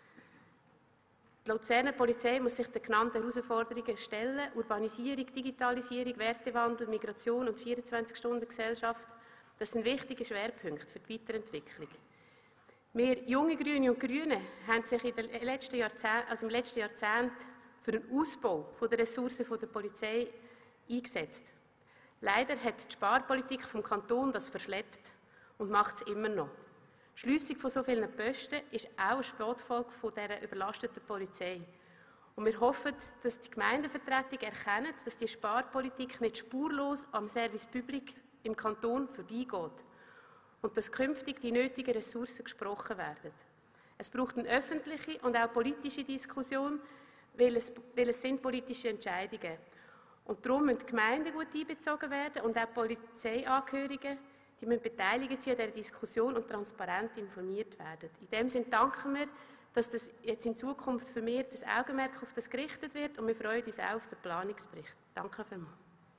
Die Luzerner Polizei muss sich den genannten Herausforderungen stellen: Urbanisierung, Digitalisierung, Wertewandel, Migration und vierundzwanzig-Stunden-Gesellschaft. Das sind wichtige Schwerpunkte für die Weiterentwicklung. Wir junge Grüne und Grüne haben sich in den letzten Jahrzehnt, also im letzten Jahrzehnt für den Ausbau der Ressourcen der Polizei eingesetzt. Leider hat die Sparpolitik vom Kanton das verschleppt und macht es immer noch. Die Schliessung von so vielen Posten ist auch eine Spätfolge von dieser überlasteten Polizei. Und wir hoffen, dass die Gemeindevertretung erkennen, dass die Sparpolitik nicht spurlos am Service Public im Kanton vorbeigeht und dass künftig die nötigen Ressourcen gesprochen werden. Es braucht eine öffentliche und auch politische Diskussion, weil es, weil es sind politische Entscheidungen. Und darum müssen die Gemeinden gut einbezogen werden und auch Polizeiangehörige, die müssen beteiligt sein an dieser Diskussion und transparent informiert werden. In dem Sinne danken wir dass das jetzt in Zukunft vermehrt das Augenmerk auf das gerichtet wird und wir freuen uns auch auf den Planungsbericht. Danke vielmals.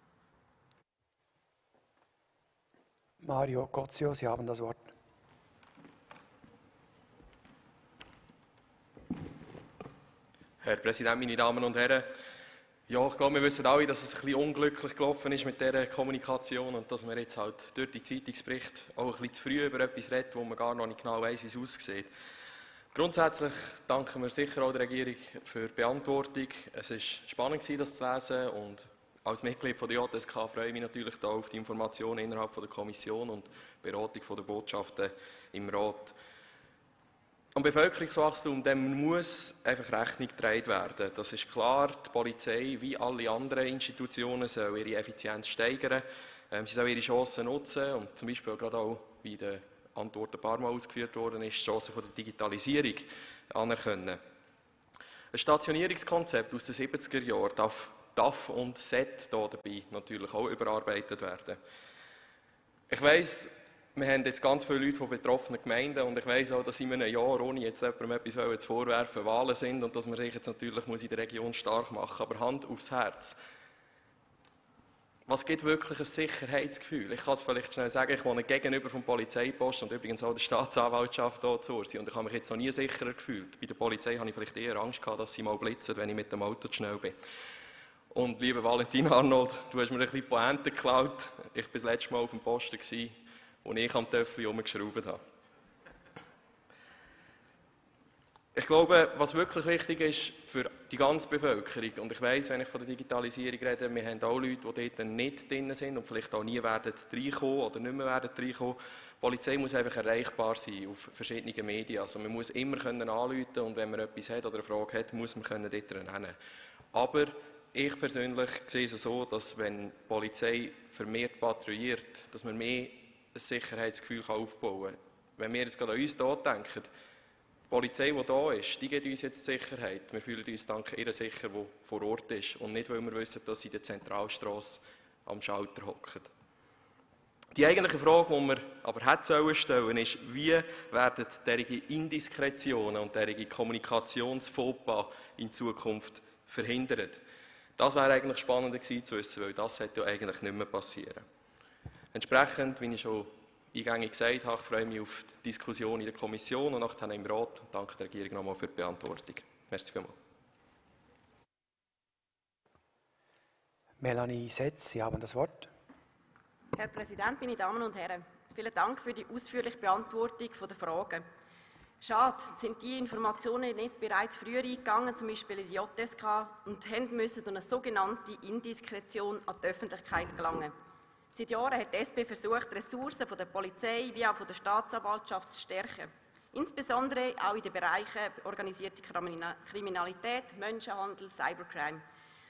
Mario Gozio, Sie haben das Wort. Herr Präsident, meine Damen und Herren, ja, ich glaube, wir wissen alle, dass es ein bisschen unglücklich gelaufen ist mit dieser Kommunikation und dass man jetzt halt durch die Zeitungsberichte auch ein bisschen zu früh über etwas redet, wo man gar noch nicht genau weiss, wie es aussieht. Grundsätzlich danken wir sicher auch der Regierung für die Beantwortung. Es war spannend, das zu lesen, und als Mitglied von der J S K freue ich mich natürlich auch auf die Informationen innerhalb der Kommission und die Beratung der Botschaften im Rat. Am Bevölkerungswachstum dem muss einfach Rechnung getragen werden. Das ist klar. Die Polizei, wie alle anderen Institutionen, soll ihre Effizienz steigern. Ähm, sie soll ihre Chancen nutzen und zum Beispiel gerade auch, wie in der Antwort ein paar Mal ausgeführt worden ist, die Chancen von der Digitalisierung anerkennen. Ein Stationierungskonzept aus den siebziger Jahren darf, darf und sollte hier dabei natürlich auch überarbeitet werden. Ich weiss, wir haben jetzt ganz viele Leute von betroffenen Gemeinden und ich weiss auch, dass in einem Jahr, ohne jetzt jemandem etwas zu vorwerfen, Wahlen sind und dass man sich jetzt natürlich muss in der Region stark machen muss. Aber Hand aufs Herz. Was gibt wirklich ein Sicherheitsgefühl? Ich kann es vielleicht schnell sagen, ich wohne gegenüber vom Polizeiposten und übrigens auch der Staatsanwaltschaft hier zu Ursi und ich habe mich jetzt noch nie sicherer gefühlt. Bei der Polizei habe ich vielleicht eher Angst gehabt, dass sie mal blitzen, wenn ich mit dem Auto zu schnell bin. Und lieber Valentin Arnold, du hast mir ein bisschen Pointe geklaut. Ich war das letzte Mal auf dem Posten, wo ich am Töffel herumgeschraubt habe. Ich glaube, was wirklich wichtig ist für die ganze Bevölkerung, und ich weiss, wenn ich von der Digitalisierung rede, wir haben auch Leute, die dort nicht drin sind und vielleicht auch nie werden reinkommen oder nicht mehr werden reinkommen. Die Polizei muss einfach erreichbar sein auf verschiedenen Medien. Also man muss immer können anrufen und wenn man etwas hat oder eine Frage hat, muss man können dort rennen. Aber ich persönlich sehe es so, dass wenn die Polizei vermehrt patrouilliert, dass man mehr ein Sicherheitsgefühl aufbauen kann. Wenn wir jetzt gerade an uns hier denken, die Polizei, die hier ist, die gibt uns jetzt Sicherheit. Wir fühlen uns dank ihr sicher, die vor Ort ist. Und nicht, weil wir wissen, dass sie in der Zentralstrasse am Schalter hocken. Die eigentliche Frage, die wir aber hätten stellen, ist, wie werden derige Indiskretionen und derige Kommunikationsfauxpas in Zukunft verhindert? Das wäre eigentlich spannender gewesen zu wissen, weil das sollte ja eigentlich nicht mehr passieren. Entsprechend, wie ich schon eingängig gesagt habe, freue ich mich auf die Diskussion in der Kommission und nachher im Rat und danke der Regierung nochmal für die Beantwortung. Merci vielmals. Melanie Setz, Sie haben das Wort. Herr Präsident, meine Damen und Herren, vielen Dank für die ausführliche Beantwortung der Fragen. Schade, sind die Informationen nicht bereits früher eingegangen, zum Beispiel in die J S K, und mussten durch eine sogenannte Indiskretion an die Öffentlichkeit gelangen. Seit Jahren hat die S P versucht, die Ressourcen der Polizei wie auch der Staatsanwaltschaft zu stärken. Insbesondere auch in den Bereichen organisierte Kriminalität, Menschenhandel, Cybercrime.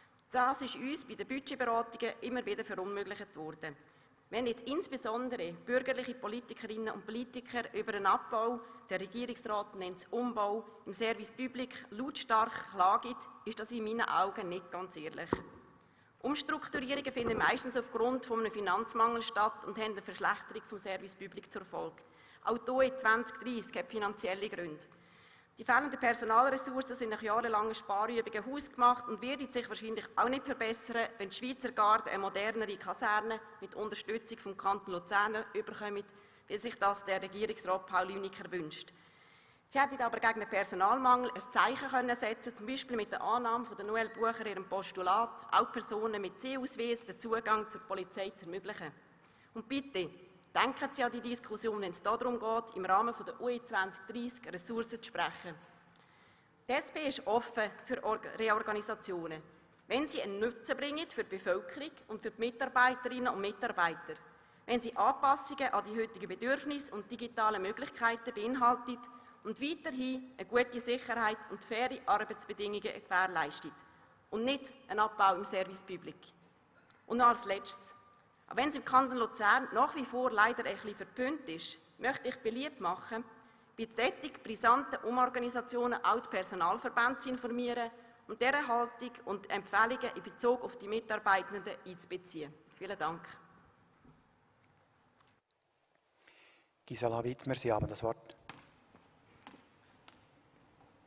Das ist uns bei den Budgetberatungen immer wieder verunmöglicht worden. Wenn jetzt insbesondere bürgerliche Politikerinnen und Politiker über einen Abbau, der Regierungsrat nennt es Umbau, im Service Public lautstark klagen, ist das in meinen Augen nicht ganz ehrlich. Umstrukturierungen finden meistens aufgrund eines Finanzmangels statt und haben eine Verschlechterung des Service Public zur Folge. Auch hier in zwanzig dreißig hat finanzielle Gründe. Die fehlenden Personalressourcen sind nach jahrelangen Sparübungen hausgemacht und werden sich wahrscheinlich auch nicht verbessern, wenn die Schweizer Garde eine modernere Kaserne mit Unterstützung vom Kanton Luzern überkommt, wie sich das der Regierungsrat Paul Lüniker wünscht. Sie hätten aber gegen den Personalmangel ein Zeichen können setzen, zum Beispiel mit der Annahme von der Noel Bucher ihrem Postulat, auch Personen mit C-Ausweis den Zugang zur Polizei zu ermöglichen. Und bitte, denken Sie an die Diskussion, wenn es darum geht, im Rahmen der U E zwanzig dreissig Ressourcen zu sprechen. Die S P ist offen für Reorganisationen, wenn sie einen Nutzen bringen für die Bevölkerung und für die Mitarbeiterinnen und Mitarbeiter, wenn sie Anpassungen an die heutigen Bedürfnisse und digitale Möglichkeiten beinhaltet und weiterhin eine gute Sicherheit und faire Arbeitsbedingungen gewährleistet und nicht ein Abbau im Service Public. Und noch als Letztes, auch wenn es im Kanton Luzern nach wie vor leider ein bisschen verpönt ist, möchte ich beliebt machen, bei solchen brisanten Umorganisationen auch die Personalverbände zu informieren und deren Haltung und Empfehlungen in Bezug auf die Mitarbeitenden einzubeziehen. Vielen Dank. Gisela Wittmer, Sie haben das Wort.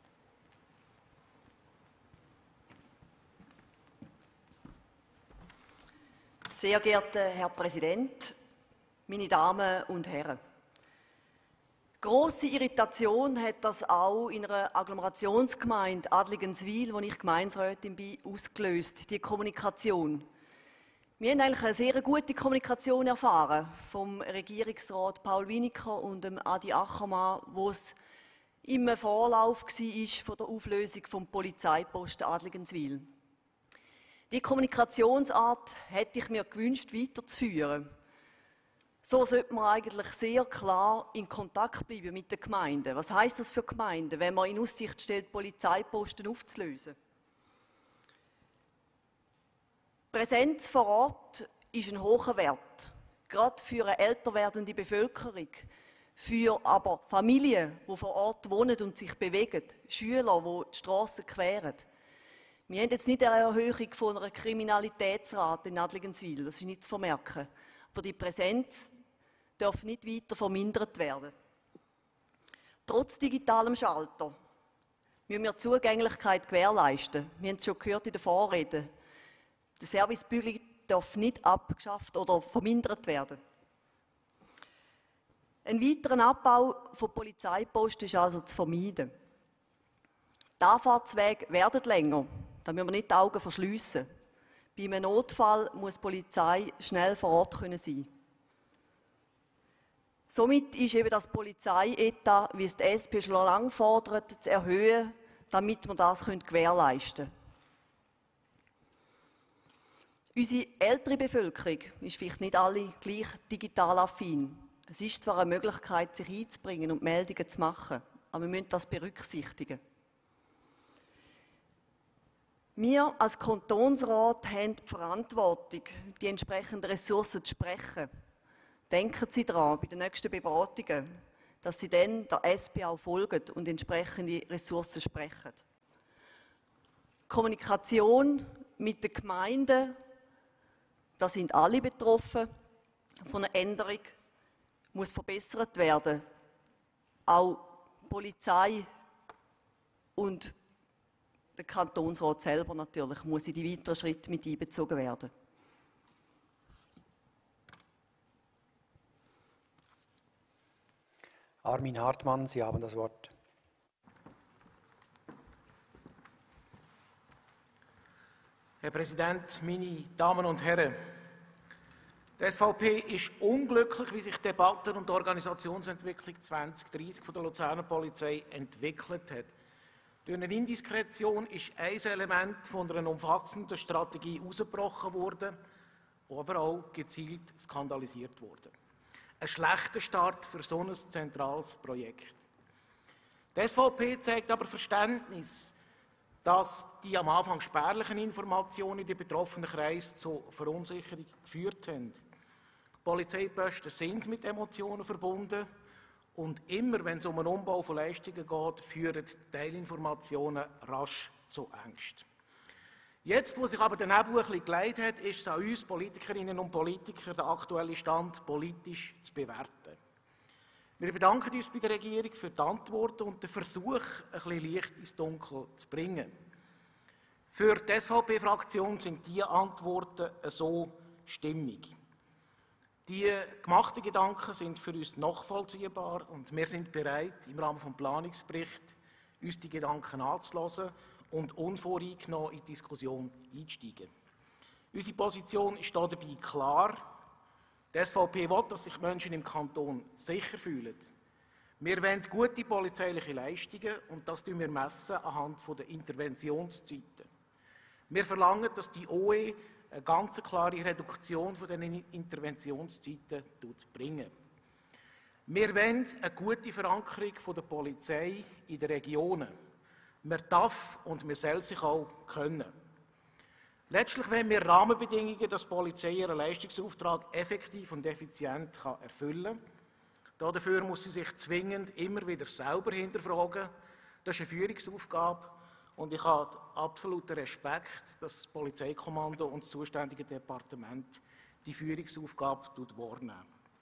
Sehr geehrter Herr Präsident, meine Damen und Herren. Grosse Irritation hat das auch in einer Agglomerationsgemeinde Adligenswil, wo ich Gemeinderätin bin, ausgelöst, die Kommunikation. Wir haben eigentlich eine sehr gute Kommunikation erfahren vom Regierungsrat Paul Winiker und dem Adi Achermann, wo es im Vorlauf war von der Auflösung vom Polizeiposten Adligenswil. Die Kommunikationsart hätte ich mir gewünscht, weiterzuführen. So sollte man eigentlich sehr klar in Kontakt bleiben mit den Gemeinden. Was heisst das für Gemeinden, wenn man in Aussicht stellt, Polizeiposten aufzulösen? Präsenz vor Ort ist ein hoher Wert, gerade für eine älter werdende Bevölkerung, für aber Familien, die vor Ort wohnen und sich bewegen, Schüler, die die Strassen queren. Wir haben jetzt nicht eine Erhöhung von einer Kriminalitätsrate in Adligenswil, das ist nicht zu vermerken, aber die Präsenz darf nicht weiter vermindert werden. Trotz digitalem Schalter müssen wir Zugänglichkeit gewährleisten. Wir haben es schon gehört in den Vorreden. Der Servicebügel darf nicht abgeschafft oder vermindert werden. Ein weiterer Abbau von Polizeiposten ist also zu vermeiden. Die Anfahrtswege werden länger, da müssen wir nicht die Augen verschliessen. Bei einem Notfall muss die Polizei schnell vor Ort sein können. Somit ist eben das Polizeietat, wie es die S P schon lange fordert, zu erhöhen, damit wir das gewährleisten können. Unsere ältere Bevölkerung ist vielleicht nicht alle gleich digital affin. Es ist zwar eine Möglichkeit, sich einzubringen und Meldungen zu machen, aber wir müssen das berücksichtigen. Wir als Kantonsrat haben die Verantwortung, die entsprechenden Ressourcen zu sprechen. Denken Sie daran, bei den nächsten Beratungen, dass Sie dann der S P auch folgen und entsprechende Ressourcen sprechen. Kommunikation mit den Gemeinden, da sind alle betroffen von einer Änderung, muss verbessert werden. Auch die Polizei und der Kantonsrat selber natürlich muss in die weiteren Schritte mit einbezogen werden. Armin Hartmann, Sie haben das Wort. Herr Präsident, meine Damen und Herren! Die S V P ist unglücklich, wie sich die Debatten und die Organisationsentwicklung zwanzig dreissig von der Luzerner Polizei entwickelt hat. Durch eine Indiskretion ist ein Element von einer umfassenden Strategie herausgebrochen worden, aber auch gezielt skandalisiert wurde. Ein schlechter Start für so ein zentrales Projekt. Die S V P zeigt aber Verständnis, dass die am Anfang spärlichen Informationen in den betroffenen Kreis zu Verunsicherung geführt haben. Polizeiposten sind mit Emotionen verbunden und immer, wenn es um einen Umbau von Leistungen geht, führen Teilinformationen rasch zu Ängsten. Jetzt, wo sich aber der Nebel ein bisschen geleitet hat, ist es an uns Politikerinnen und Politikern, den aktuellen Stand politisch zu bewerten. Wir bedanken uns bei der Regierung für die Antworten und den Versuch, ein bisschen Licht ins Dunkel zu bringen. Für die S V P-Fraktion sind diese Antworten so stimmig. Die gemachten Gedanken sind für uns nachvollziehbar und wir sind bereit, im Rahmen des Planungsberichts uns die Gedanken anzuhören und unvoreingenommen in die Diskussion einzusteigen. Unsere Position ist dabei klar. Die S V P will, dass sich Menschen im Kanton sicher fühlen. Wir wollen gute polizeiliche Leistungen und das messen wir messen anhand der Interventionszeiten. Wir verlangen, dass die O E eine ganz klare Reduktion von den Interventionszeiten bringen. Wir wollen eine gute Verankerung der Polizei in den Regionen. Man darf und man soll sich auch können. Letztlich wollen wir Rahmenbedingungen, dass die Polizei ihren Leistungsauftrag effektiv und effizient erfüllen kann. Dafür muss sie sich zwingend immer wieder selber hinterfragen. Das ist eine Führungsaufgabe. Und ich habe absoluten Respekt, dass das Polizeikommando und das zuständige Departement die Führungsaufgabe wahrnehmen.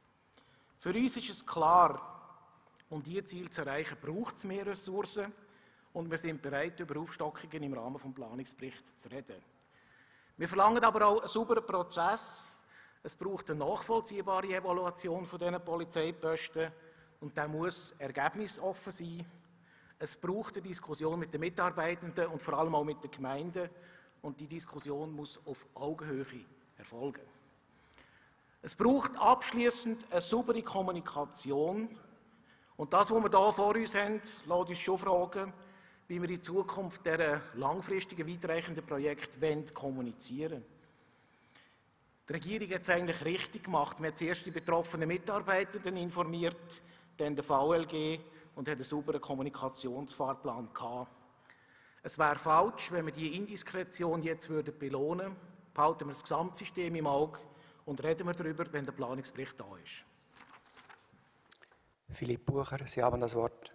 Für uns ist es klar, um diese Ziele zu erreichen, braucht es mehr Ressourcen und wir sind bereit, über Aufstockungen im Rahmen des Planungsberichts zu reden. Wir verlangen aber auch einen sauberen Prozess, Es braucht eine nachvollziehbare Evaluation von diesen Polizeiposten und der muss ergebnisoffen sein. Es braucht eine Diskussion mit den Mitarbeitenden und vor allem auch mit den Gemeinden und die Diskussion muss auf Augenhöhe erfolgen. Es braucht abschließend eine saubere Kommunikation und das, was wir hier vor uns haben, lässt uns schon fragen, wie wir in Zukunft dieser langfristigen, weitreichenden Projekte kommunizieren wollen. Die Regierung hat es eigentlich richtig gemacht. Man hat zuerst die betroffenen Mitarbeitenden informiert, dann den V L G und hat einen sauberen Kommunikationsfahrplan gehabt. Es wäre falsch, wenn wir diese Indiskretion jetzt belohnen würden. Behalten wir das Gesamtsystem im Auge und reden wir darüber, wenn der Planungsbericht da ist. Philipp Bucher, Sie haben das Wort.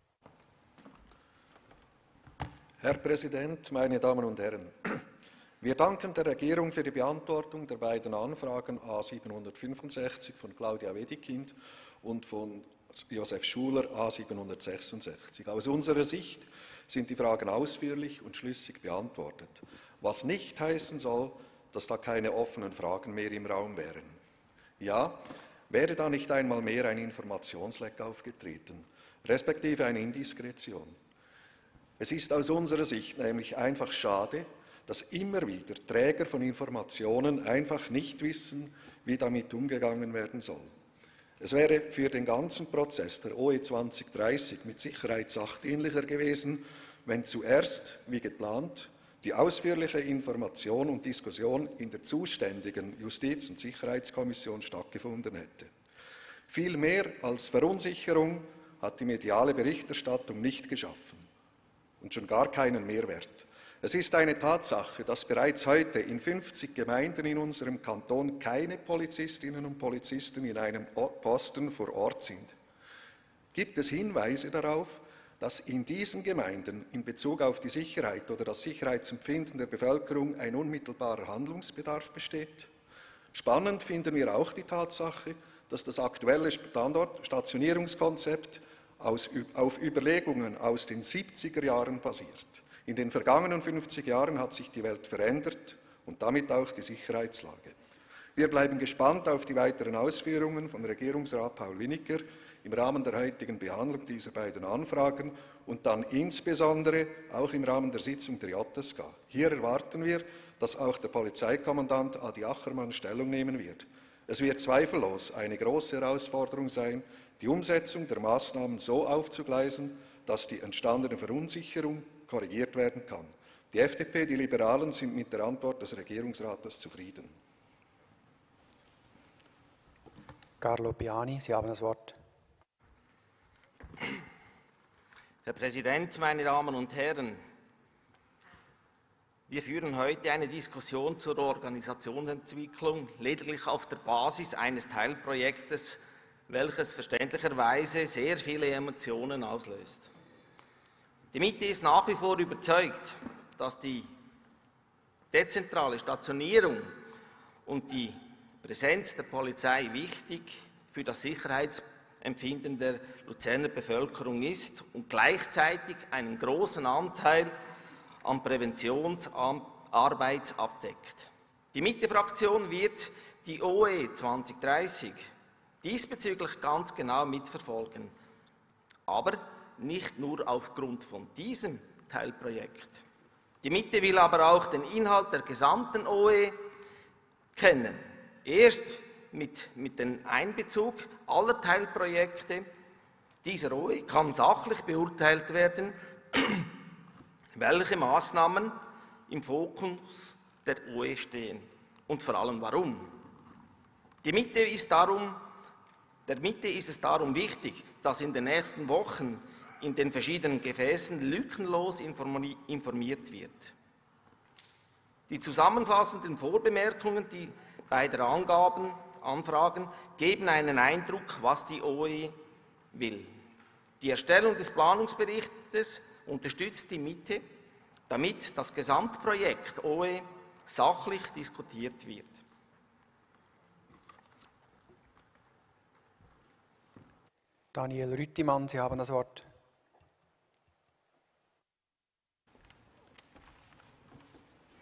Herr Präsident, meine Damen und Herren! Wir danken der Regierung für die Beantwortung der beiden Anfragen A siebenhundertfünfundsechzig von Claudia Wedekind und von Josef Schuler A siebenhundertsechsundsechzig. Aus unserer Sicht sind die Fragen ausführlich und schlüssig beantwortet, was nicht heißen soll, dass da keine offenen Fragen mehr im Raum wären. Ja, wäre da nicht einmal mehr ein Informationsleck aufgetreten, respektive eine Indiskretion. Es ist aus unserer Sicht nämlich einfach schade, dass immer wieder Träger von Informationen einfach nicht wissen, wie damit umgegangen werden soll. Es wäre für den ganzen Prozess der O E zwanzig dreißig mit Sicherheit sachdienlicher gewesen, wenn zuerst, wie geplant, die ausführliche Information und Diskussion in der zuständigen Justiz- und Sicherheitskommission stattgefunden hätte. Viel mehr als Verunsicherung hat die mediale Berichterstattung nicht geschaffen und schon gar keinen Mehrwert. Es ist eine Tatsache, dass bereits heute in fünfzig Gemeinden in unserem Kanton keine Polizistinnen und Polizisten in einem Posten vor Ort sind. Gibt es Hinweise darauf, dass in diesen Gemeinden in Bezug auf die Sicherheit oder das Sicherheitsempfinden der Bevölkerung ein unmittelbarer Handlungsbedarf besteht? Spannend finden wir auch die Tatsache, dass das aktuelle Standort-Stationierungskonzept auf Überlegungen aus den siebziger Jahren basiert. In den vergangenen fünfzig Jahren hat sich die Welt verändert und damit auch die Sicherheitslage. Wir bleiben gespannt auf die weiteren Ausführungen von Regierungsrat Paul Winiger im Rahmen der heutigen Behandlung dieser beiden Anfragen und dann insbesondere auch im Rahmen der Sitzung der J S K. Hier erwarten wir, dass auch der Polizeikommandant Adi Achermann Stellung nehmen wird. Es wird zweifellos eine große Herausforderung sein, die Umsetzung der Maßnahmen so aufzugleisen, dass die entstandene Verunsicherung korrigiert werden kann. Die F D P, die Liberalen sind mit der Antwort des Regierungsrates zufrieden. Carlo Piani, Sie haben das Wort. Herr Präsident, meine Damen und Herren! Wir führen heute eine Diskussion zur Organisationsentwicklung, lediglich auf der Basis eines Teilprojektes, welches verständlicherweise sehr viele Emotionen auslöst. Die Mitte ist nach wie vor überzeugt, dass die dezentrale Stationierung und die Präsenz der Polizei wichtig für das Sicherheitsempfinden der Luzerner Bevölkerung ist und gleichzeitig einen großen Anteil an Präventionsarbeit abdeckt. Die Mitte-Fraktion wird die O E zwanzig dreißig diesbezüglich ganz genau mitverfolgen, aber nicht nur aufgrund von diesem Teilprojekt. Die Mitte will aber auch den Inhalt der gesamten O E kennen. Erst mit, mit dem Einbezug aller Teilprojekte dieser O E kann sachlich beurteilt werden, welche Maßnahmen im Fokus der O E stehen und vor allem warum. Die Mitte ist darum, der Mitte ist es darum wichtig, dass in den nächsten Wochen in den verschiedenen Gefäßen lückenlos informiert wird. Die zusammenfassenden Vorbemerkungen die beider Angaben, Anfragen geben einen Eindruck, was die O E will. Die Erstellung des Planungsberichtes unterstützt die Mitte, damit das Gesamtprojekt O E sachlich diskutiert wird. Daniel Rüttimann, Sie haben das Wort.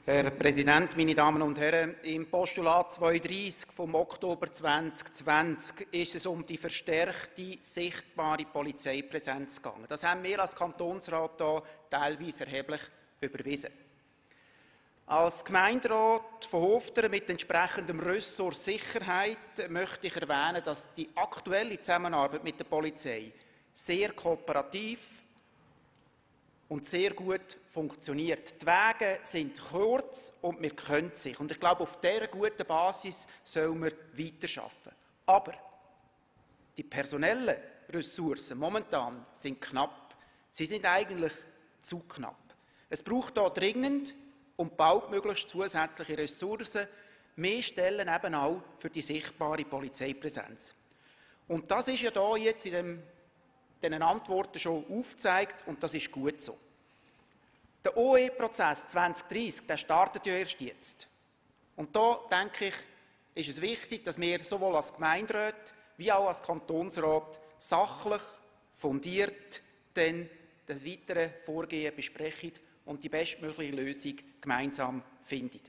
Herr Präsident, meine Damen und Herren! Im Postulat zweihundertdreissig vom Oktober zweitausendzwanzig ist es um die verstärkte, sichtbare Polizeipräsenz gegangen. Das haben wir als Kantonsrat hier teilweise erheblich überwiesen. Als Gemeinderat von Hofteren mit entsprechendem Ressort Sicherheit möchte ich erwähnen, dass die aktuelle Zusammenarbeit mit der Polizei sehr kooperativ und sehr gut funktioniert. Die Wege sind kurz und wir können sich. Und ich glaube, auf dieser guten Basis sollen wir weiterarbeiten. Aber die personellen Ressourcen momentan sind knapp. Sie sind eigentlich zu knapp. Es braucht hier dringend und baldmöglichst zusätzliche Ressourcen, mehr Stellen eben auch für die sichtbare Polizeipräsenz. Und das ist ja hier jetzt in dem, diesen Antworten schon aufgezeigt und das ist gut so. Der O E-Prozess zwanzig dreissig, der startet ja erst jetzt. Und da denke ich, ist es wichtig, dass wir sowohl als Gemeinderat wie auch als Kantonsrat sachlich, fundiert dann das weitere Vorgehen besprechen und die bestmögliche Lösung gemeinsam finden.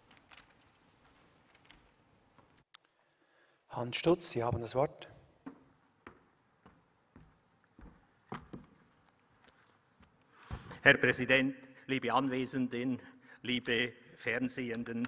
Hans Stutz, Sie haben das Wort. Herr Präsident, liebe Anwesenden, liebe Fernsehenden!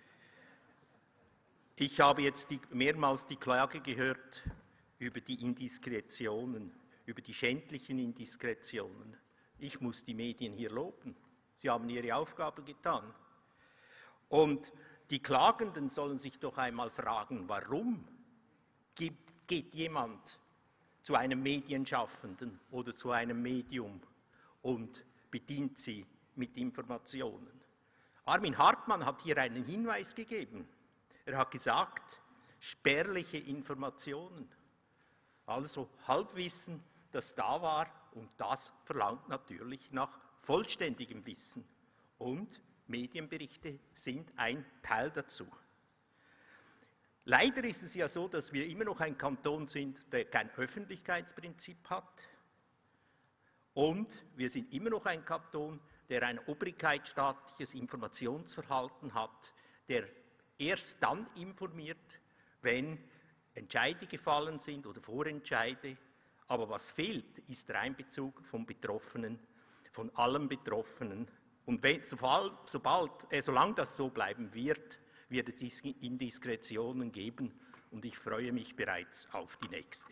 Ich habe jetzt die, mehrmals die Klage gehört über die Indiskretionen, über die schändlichen Indiskretionen. Ich muss die Medien hier loben. Sie haben ihre Aufgabe getan. Und die Klagenden sollen sich doch einmal fragen, warum geht jemand zu einem Medienschaffenden oder zu einem Medium und bedient sie mit Informationen. Armin Hartmann hat hier einen Hinweis gegeben. Er hat gesagt, spärliche Informationen. Also Halbwissen, das da war, und das verlangt natürlich nach vollständigem Wissen. Und Medienberichte sind ein Teil dazu. Leider ist es ja so, dass wir immer noch ein Kanton sind, der kein Öffentlichkeitsprinzip hat. Und wir sind immer noch ein Kanton, der ein obrigkeitsstaatliches Informationsverhalten hat, der erst dann informiert, wenn Entscheide gefallen sind oder Vorentscheide. Aber was fehlt, ist der Einbezug von Betroffenen, von allen Betroffenen. Und wenn, sobald, sobald, äh, solange das so bleiben wird, wird es Indiskretionen geben. Und ich freue mich bereits auf die nächste.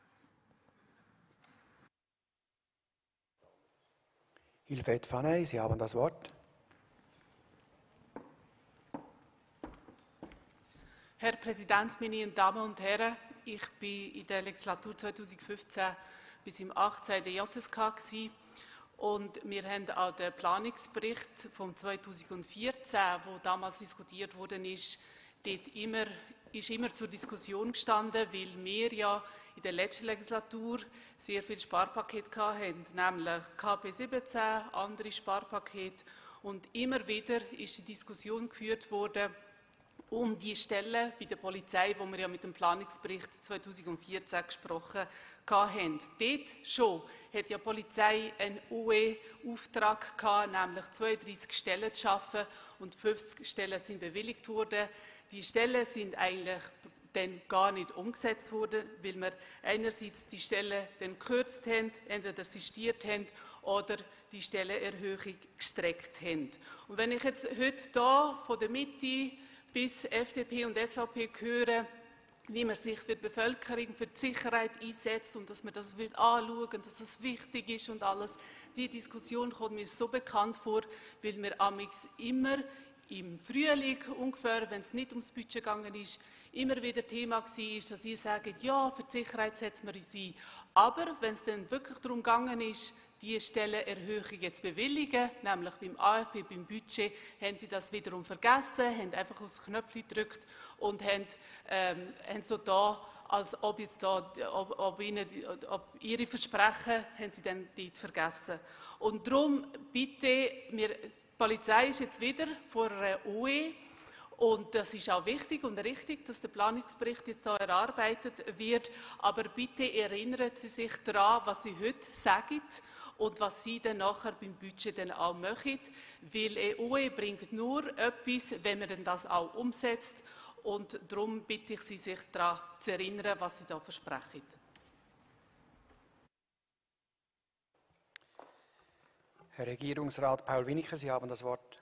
Hilfet Faney, Sie haben das Wort. Herr Präsident, meine Damen und Herren! Ich war in der Legislatur zweitausendfünfzehn bis im achtzehn in der J S K gewesen. Und wir haben auch den Planungsbericht von zweitausendvierzehn, der damals diskutiert worden ist, dort immer, ist immer zur Diskussion gestanden, weil wir ja in der letzten Legislatur sehr viele Sparpakete hatten, nämlich K P siebzehn, andere Sparpakete. Und immer wieder ist die Diskussion geführt worden um die Stellen bei der Polizei, wo wir ja mit dem Planungsbericht zweitausendvierzehn gesprochen haben. Dort schon hat ja die Polizei einen O E-Auftrag gehabt, nämlich zweiunddreissig Stellen zu schaffen, und fünfzig Stellen sind bewilligt worden. Die Stellen sind eigentlich dann gar nicht umgesetzt worden, weil wir einerseits die Stellen dann gekürzt haben, entweder sistiert haben oder die Stellenerhöhung gestreckt haben. Und wenn ich jetzt heute hier von der Mitte bis F D P und S V P hören, wie man sich für die Bevölkerung, für die Sicherheit einsetzt und dass man das will anschauen, dass das wichtig ist und alles. Die Diskussion kommt mir so bekannt vor, weil wir amix immer im Frühling ungefähr, wenn es nicht ums Budget gegangen ist, immer wieder Thema war, dass ihr sagt, ja, für die Sicherheit setzen wir uns ein. Aber wenn es dann wirklich darum gegangen ist, die Stellenerhöhung jetzt bewilligen, nämlich beim A F P, beim Budget, haben sie das wiederum vergessen, haben einfach aufs Knöpfchen gedrückt und haben, ähm, haben so da, als ob, jetzt da, ob, ob, ihnen, ob ihre Versprechen haben sie dann dort vergessen. Und darum bitte, wir, die Polizei ist jetzt wieder vor einer O E. Und das ist auch wichtig und richtig, dass der Planungsbericht jetzt hier erarbeitet wird. Aber bitte erinnern Sie sich daran, was Sie heute sagen und was Sie dann nachher beim Budget dann auch machen, weil eine O E bringt nur etwas, wenn man dann das auch umsetzt, und darum bitte ich Sie, sich daran zu erinnern, was Sie da versprechen. Herr Regierungsrat Paul Winiker, Sie haben das Wort.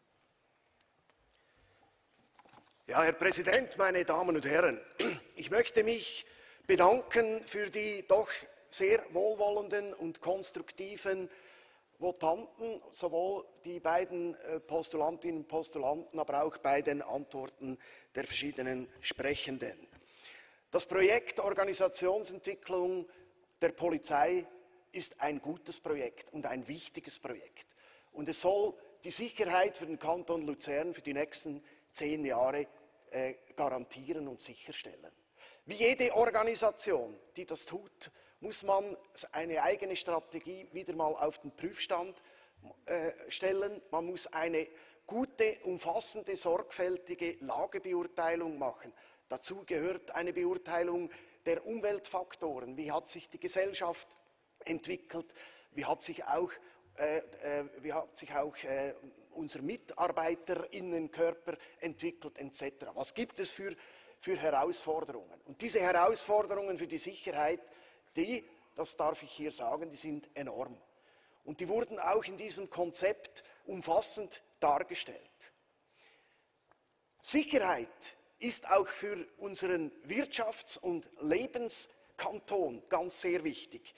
Ja, Herr Präsident, meine Damen und Herren, ich möchte mich bedanken für die doch sehr wohlwollenden und konstruktiven Votanten, sowohl die beiden Postulantinnen und Postulanten, aber auch bei den Antworten der verschiedenen Sprechenden. Das Projekt Organisationsentwicklung der Polizei ist ein gutes Projekt und ein wichtiges Projekt. Und es soll die Sicherheit für den Kanton Luzern für die nächsten zehn Jahre äh, garantieren und sicherstellen. Wie jede Organisation, die das tut, muss man eine eigene Strategie wieder mal auf den Prüfstand äh, stellen. Man muss eine gute, umfassende, sorgfältige Lagebeurteilung machen. Dazu gehört eine Beurteilung der Umweltfaktoren. Wie hat sich die Gesellschaft entwickelt? Wie hat sich auch, äh, äh, wie hat sich auch äh, unser Mitarbeiterinnenköper entwickelt, et cetera. Was gibt es für, für Herausforderungen? Und diese Herausforderungen für die Sicherheit, die, das darf ich hier sagen, die sind enorm. Und die wurden auch in diesem Konzept umfassend dargestellt. Sicherheit ist auch für unseren Wirtschafts- und Lebenskanton ganz sehr wichtig.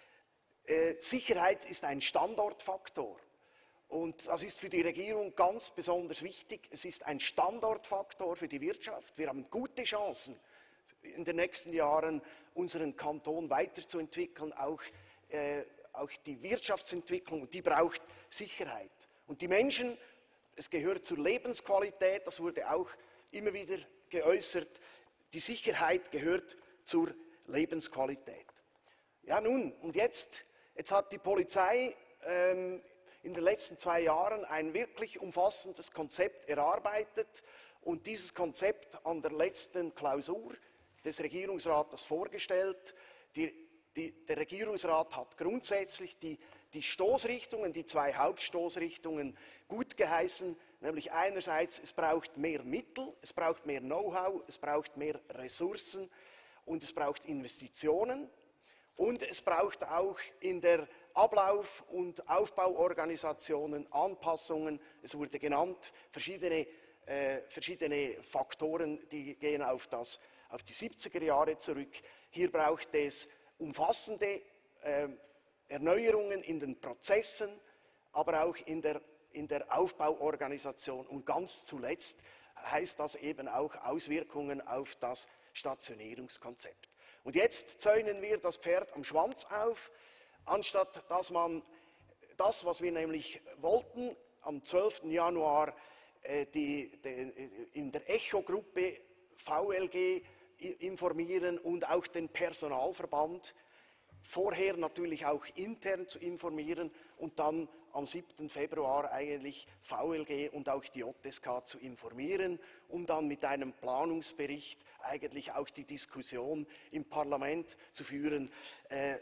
Äh, Sicherheit ist ein Standortfaktor. Und das ist für die Regierung ganz besonders wichtig. Es ist ein Standortfaktor für die Wirtschaft. Wir haben gute Chancen, in den nächsten Jahren unseren Kanton weiterzuentwickeln, auch, äh, auch die Wirtschaftsentwicklung, und die braucht Sicherheit. Und die Menschen, es gehört zur Lebensqualität, das wurde auch immer wieder geäußert, die Sicherheit gehört zur Lebensqualität. Ja nun, und jetzt, jetzt hat die Polizei ähm, in den letzten zwei Jahren ein wirklich umfassendes Konzept erarbeitet und dieses Konzept an der letzten Klausur des Regierungsrates vorgestellt. Die, die, der Regierungsrat hat grundsätzlich die, die Stoßrichtungen, die zwei Hauptstoßrichtungen gut geheißen, nämlich einerseits, es braucht mehr Mittel, es braucht mehr Know-how, es braucht mehr Ressourcen und es braucht Investitionen und es braucht auch in der Ablauf- und Aufbauorganisationen Anpassungen. Es wurde genannt, verschiedene, äh, verschiedene Faktoren, die gehen auf, das, auf die siebziger Jahre zurück. Hier braucht es umfassende äh, Erneuerungen in den Prozessen, aber auch in der, in der Aufbauorganisation. Und ganz zuletzt heißt das eben auch Auswirkungen auf das Stationierungskonzept. Und jetzt zäunen wir das Pferd am Schwanz auf, anstatt dass man das, was wir nämlich wollten, am zwölften Januar äh, die, die, in der Echo-Gruppe V L G informieren und auch den Personalverband, vorher natürlich auch intern zu informieren und dann am siebten Februar eigentlich V L G und auch die J S K zu informieren, um dann mit einem Planungsbericht eigentlich auch die Diskussion im Parlament zu führen. Äh,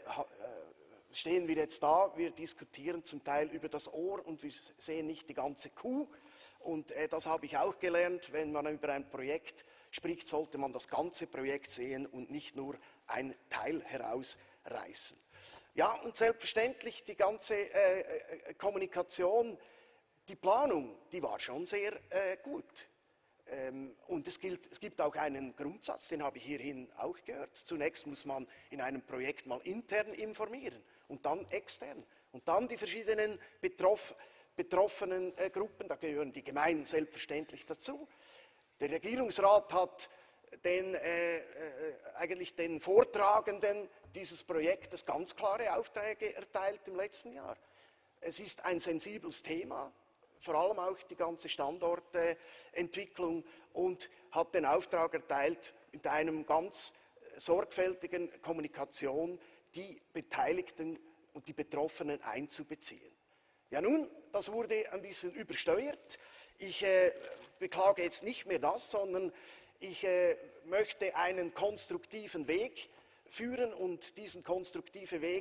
stehen wir jetzt da, wir diskutieren zum Teil über das Ohr und wir sehen nicht die ganze Kuh. Und äh, das habe ich auch gelernt, wenn man über ein Projekt spricht, sollte man das ganze Projekt sehen und nicht nur ein Teil herausreißen. Ja, und selbstverständlich die ganze äh, äh, Kommunikation, die Planung, die war schon sehr äh, gut. Ähm, und es, gilt, es gibt auch einen Grundsatz, den habe ich hierhin auch gehört. Zunächst muss man in einem Projekt mal intern informieren und dann extern. Und dann die verschiedenen betroff, betroffenen äh, Gruppen, da gehören die Gemeinden selbstverständlich dazu. Der Regierungsrat hat den, äh, äh, eigentlich den Vortragenden dieses Projektes ganz klare Aufträge erteilt im letzten Jahr. Es ist ein sensibles Thema, vor allem auch die ganze Standortentwicklung, und hat den Auftrag erteilt, mit einem ganz sorgfältigen Kommunikation die Beteiligten und die Betroffenen einzubeziehen. Ja nun, das wurde ein bisschen übersteuert. Ich äh, beklage jetzt nicht mehr das, sondern ich äh, möchte einen konstruktiven Weg führen, und diesen konstruktiven Weg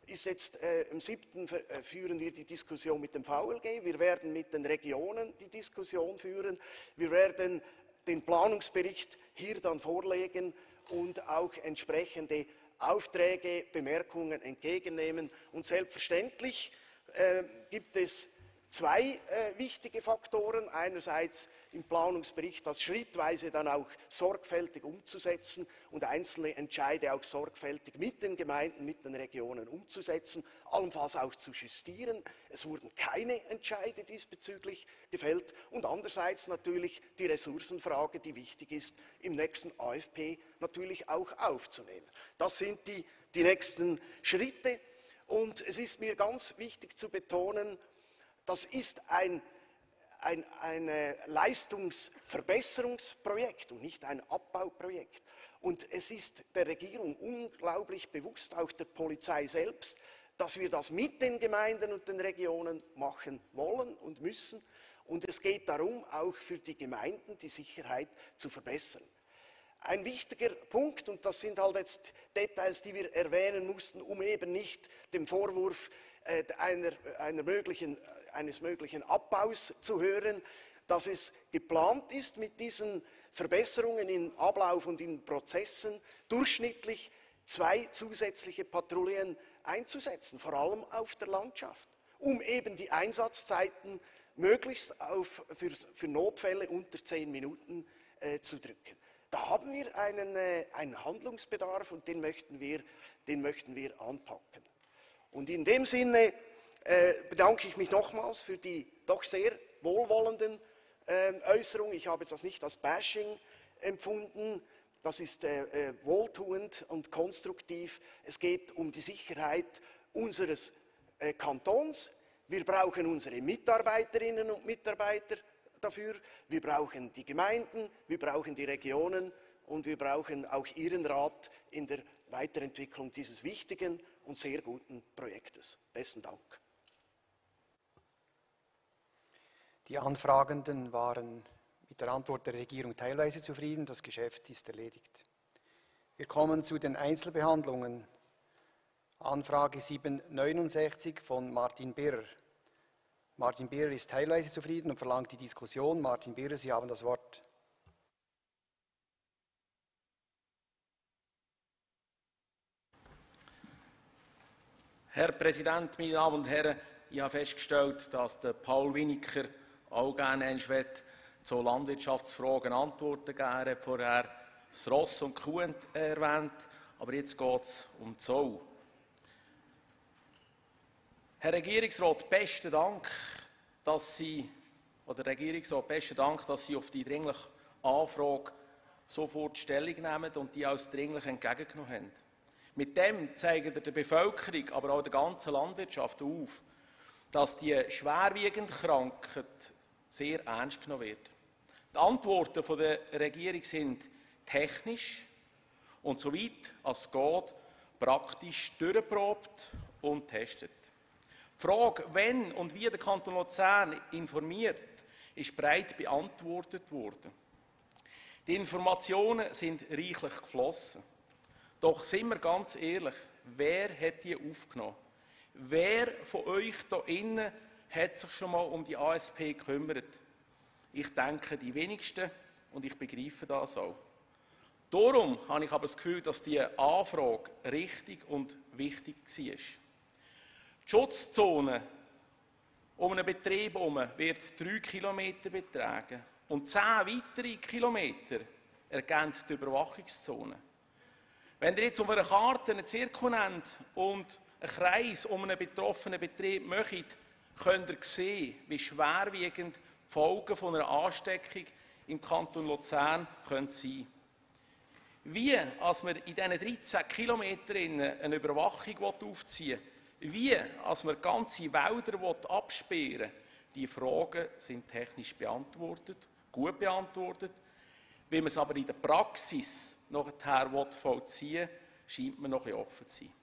ist jetzt, äh, am siebten Äh, führen wir die Diskussion mit dem V L G, wir werden mit den Regionen die Diskussion führen, wir werden den Planungsbericht hier dann vorlegen und auch entsprechende Aufträge, Bemerkungen entgegennehmen. Und selbstverständlich äh, gibt es zwei äh, wichtige Faktoren. Einerseits im Planungsbericht das schrittweise dann auch sorgfältig umzusetzen und einzelne Entscheide auch sorgfältig mit den Gemeinden, mit den Regionen umzusetzen, allenfalls auch zu justieren. Es wurden keine Entscheide diesbezüglich gefällt. Und andererseits natürlich die Ressourcenfrage, die wichtig ist, im nächsten A F P natürlich auch aufzunehmen. Das sind die, die nächsten Schritte. Und es ist mir ganz wichtig zu betonen, das ist ein, ein, ein Leistungsverbesserungsprojekt und nicht ein Abbauprojekt. Und es ist der Regierung unglaublich bewusst, auch der Polizei selbst, dass wir das mit den Gemeinden und den Regionen machen wollen und müssen. Und es geht darum, auch für die Gemeinden die Sicherheit zu verbessern. Ein wichtiger Punkt, und das sind halt jetzt Details, die wir erwähnen mussten, um eben nicht dem Vorwurf äh, einer, einer möglichen, eines möglichen Abbaus zu hören, dass es geplant ist, mit diesen Verbesserungen im Ablauf und in Prozessen durchschnittlich zwei zusätzliche Patrouillen einzusetzen, vor allem auf der Landschaft, um eben die Einsatzzeiten möglichst auf, für, für Notfälle unter zehn Minuten äh, zu drücken. Da haben wir einen, äh, einen Handlungsbedarf und den möchten wir, den möchten wir anpacken. Und in dem Sinne äh, bedanke ich mich nochmals für die doch sehr wohlwollenden äh, Äußerungen. Ich habe das nicht als Bashing empfunden. Das ist äh, äh, wohltuend und konstruktiv. Es geht um die Sicherheit unseres äh, Kantons. Wir brauchen unsere Mitarbeiterinnen und Mitarbeiter dafür. Wir brauchen die Gemeinden, wir brauchen die Regionen und wir brauchen auch Ihren Rat in der Weiterentwicklung dieses wichtigen und sehr guten Projektes. Besten Dank. Die Anfragenden waren mit der Antwort der Regierung teilweise zufrieden. Das Geschäft ist erledigt. Wir kommen zu den Einzelbehandlungen. Anfrage siebenhundertneunundsechzig von Martin Birrer. Martin Birrer ist teilweise zufrieden und verlangt die Diskussion. Martin Birrer, Sie haben das Wort. Herr Präsident, meine Damen und Herren, ich habe festgestellt, dass der Paul Winiker auch gerne einmal zu Landwirtschaftsfragen Antworten geben. Er hat vorher das Ross und die Kuh erwähnt, aber jetzt geht es um die Sau. Herr Regierungsrat, besten Dank, dass Sie, oder Regierungsrat, besten Dank, dass Sie auf die dringliche Anfrage sofort Stellung nehmen und die als dringlich entgegengenommen haben. Mit dem zeigen wir der Bevölkerung, aber auch der ganzen Landwirtschaft auf, dass die schwerwiegende Krankheit sehr ernst genommen wird. Die Antworten der Regierung sind technisch und soweit es geht, praktisch durchgeprobt und getestet. Die Frage, wenn und wie der Kanton Luzern informiert, ist breit beantwortet worden. Die Informationen sind reichlich geflossen. Doch sind wir ganz ehrlich, wer hat die aufgenommen? Wer von euch hier innen hat sich schon mal um die A S P gekümmert? Ich denke, die wenigsten, und ich begreife das auch. Darum habe ich aber das Gefühl, dass diese Anfrage richtig und wichtig war. Die Schutzzone um einen Betrieb herum wird drei Kilometer betragen und zehn weitere Kilometer ergeben die Überwachungszone. Wenn ihr jetzt auf einer Karte einen Zirkel nennt und einen Kreis um einen betroffenen Betrieb möchtet, könnt ihr sehen, wie schwerwiegend die Folgen von einer Ansteckung im Kanton Luzern sein können. Wie als man in diesen dreizehn Kilometern eine Überwachung aufziehen will, wie als man ganze Wälder absperren will, die Fragen sind technisch beantwortet, gut beantwortet. Wie man es aber in der Praxis nachher vollziehen will, scheint mir noch ein bisschen offen zu sein.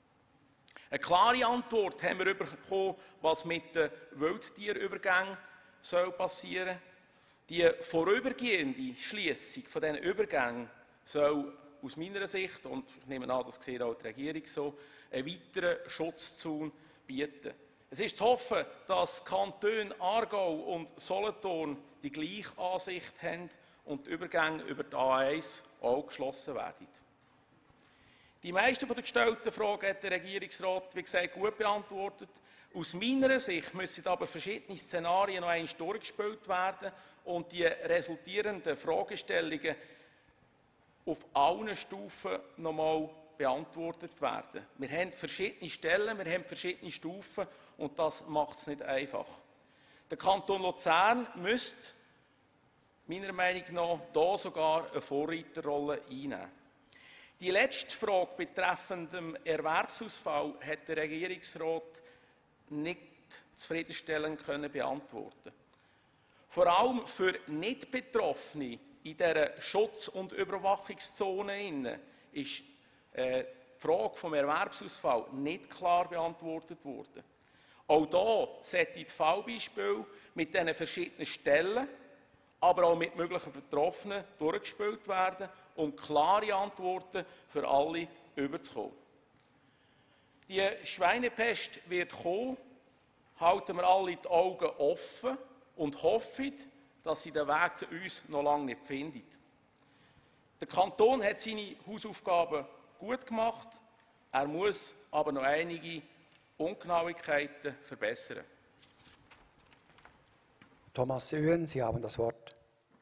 Eine klare Antwort haben wir bekommen, was mit den Wildtierübergängen passieren soll. Die vorübergehende Schliessung von diesen Übergängen soll aus meiner Sicht, und ich nehme an, das sieht auch die Regierung so, einen weiteren Schutzzaun bieten. Es ist zu hoffen, dass die Kantone Aargau und Solothurn die gleiche Ansicht haben und die Übergänge über die A eins auch geschlossen werden. Die meisten der gestellten Fragen hat der Regierungsrat, wie gesagt, gut beantwortet. Aus meiner Sicht müssen aber verschiedene Szenarien noch einmal durchgespielt werden und die resultierenden Fragestellungen auf allen Stufen noch einmal beantwortet werden. Wir haben verschiedene Stellen, wir haben verschiedene Stufen und das macht es nicht einfach. Der Kanton Luzern müsste meiner Meinung nach hier sogar eine Vorreiterrolle einnehmen. Die letzte Frage betreffend dem Erwerbsausfall hat der Regierungsrat nicht zufriedenstellend können beantworten. Vor allem für Nicht-Betroffene in dieser Schutz- und Überwachungszone ist äh, die Frage vom Erwerbsausfall nicht klar beantwortet worden. Auch hier sollte die Fallbeispiele mit diesen verschiedenen Stellen, aber auch mit möglichen Betroffenen durchgespielt werden, um klare Antworten für alle überzukommen. Die Schweinepest wird kommen, halten wir alle die Augen offen und hoffen, dass sie den Weg zu uns noch lange nicht findet. Der Kanton hat seine Hausaufgaben gut gemacht, er muss aber noch einige Ungenauigkeiten verbessern. Thomas Öhen, Sie haben das Wort.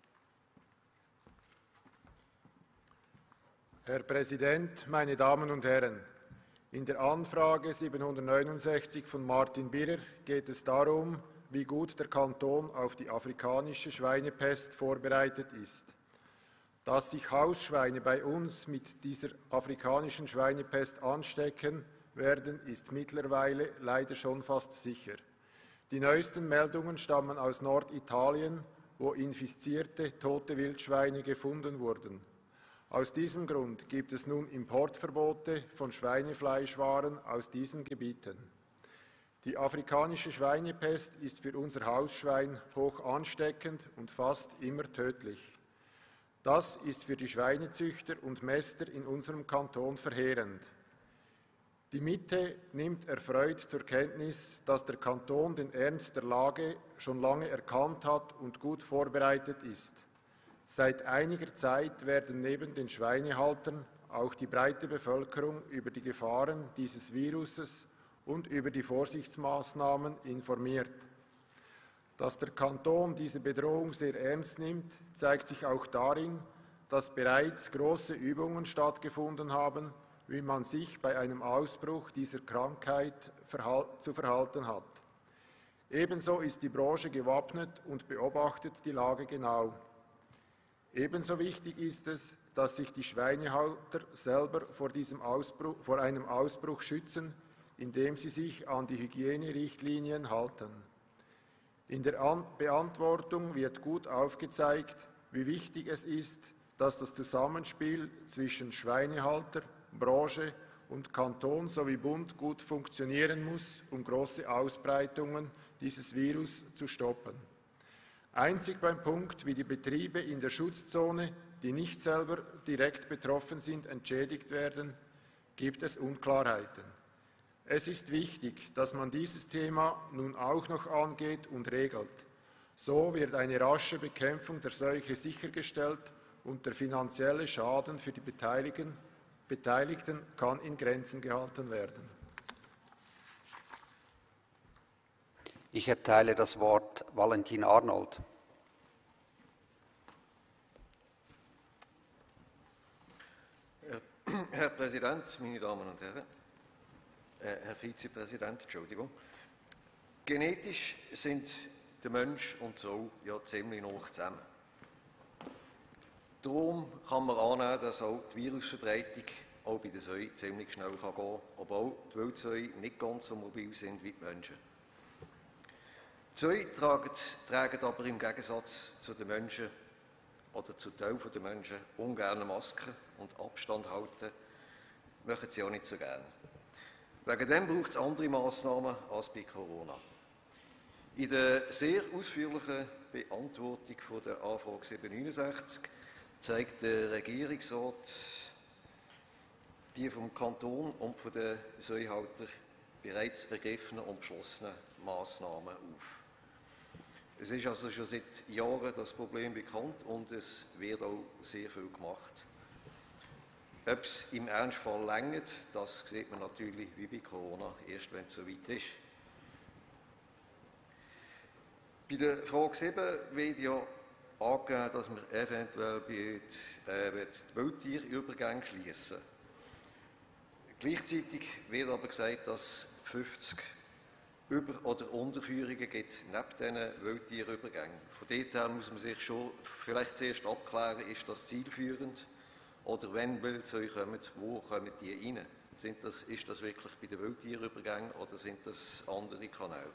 Herr Präsident, meine Damen und Herren! In der Anfrage siebenhundertneunundsechzig von Martin Birrer geht es darum, wie gut der Kanton auf die afrikanische Schweinepest vorbereitet ist. Dass sich Hausschweine bei uns mit dieser afrikanischen Schweinepest anstecken werden, ist mittlerweile leider schon fast sicher. Die neuesten Meldungen stammen aus Norditalien, wo infizierte, tote Wildschweine gefunden wurden. Aus diesem Grund gibt es nun Importverbote von Schweinefleischwaren aus diesen Gebieten. Die afrikanische Schweinepest ist für unser Hausschwein hoch ansteckend und fast immer tödlich. Das ist für die Schweinezüchter und Mäster in unserem Kanton verheerend. Die Mitte nimmt erfreut zur Kenntnis, dass der Kanton den Ernst der Lage schon lange erkannt hat und gut vorbereitet ist. Seit einiger Zeit werden neben den Schweinehaltern auch die breite Bevölkerung über die Gefahren dieses Viruses und über die Vorsichtsmaßnahmen informiert. Dass der Kanton diese Bedrohung sehr ernst nimmt, zeigt sich auch darin, dass bereits große Übungen stattgefunden haben, wie man sich bei einem Ausbruch dieser Krankheit zu verhalten hat. Ebenso ist die Branche gewappnet und beobachtet die Lage genau. Ebenso wichtig ist es, dass sich die Schweinehalter selber vor, diesem Ausbruch, vor einem Ausbruch schützen, indem sie sich an die Hygienerichtlinien halten. In der An- Beantwortung wird gut aufgezeigt, wie wichtig es ist, dass das Zusammenspiel zwischen Schweinehalter, Branche und Kanton sowie Bund gut funktionieren muss, um große Ausbreitungen dieses Virus zu stoppen. Einzig beim Punkt, wie die Betriebe in der Schutzzone, die nicht selber direkt betroffen sind, entschädigt werden, gibt es Unklarheiten. Es ist wichtig, dass man dieses Thema nun auch noch angeht und regelt. So wird eine rasche Bekämpfung der Seuche sichergestellt und der finanzielle Schaden für die Beteiligten, Beteiligten kann in Grenzen gehalten werden. Ich erteile das Wort Valentin Arnold. Herr Präsident, meine Damen und Herren, äh, Herr Vizepräsident, Entschuldigung. Genetisch sind der Mensch und so ja ziemlich nah zusammen. Darum kann man annehmen, dass auch die Virusverbreitung auch bei den Säuen ziemlich schnell gehen kann, obwohl die Wildsäue nicht ganz so mobil sind wie die Menschen. Die Säue tragen, tragen aber im Gegensatz zu den Menschen oder zu Teilen der Menschen ungern Masken und Abstand halten, machen sie auch nicht so gerne. Wegen dem braucht es andere Massnahmen als bei Corona. In der sehr ausführlichen Beantwortung von der Anfrage siebenhundertneunundsechzig zeigt der Regierungsrat die vom Kanton und von den Säuhaltern bereits ergriffenen und beschlossenen Massnahmen auf. Es ist also schon seit Jahren das Problem bekannt und es wird auch sehr viel gemacht. Ob es im Ernstfall reicht, das sieht man natürlich wie bei Corona erst, wenn es soweit ist. Bei der Frage sieben wird ja angegeben, dass wir eventuell bei äh, die Wildtierübergänge schließen. Gleichzeitig wird aber gesagt, dass es fünfzig Über- oder Unterführungen gibt neben diesen Wildtierübergängen. Von dort her muss man sich schon vielleicht zuerst abklären, ist das zielführend oder wenn Wildzäune kommen, wo kommen die rein? Sind das, ist das wirklich bei den Wildtierübergängen oder sind das andere Kanäle?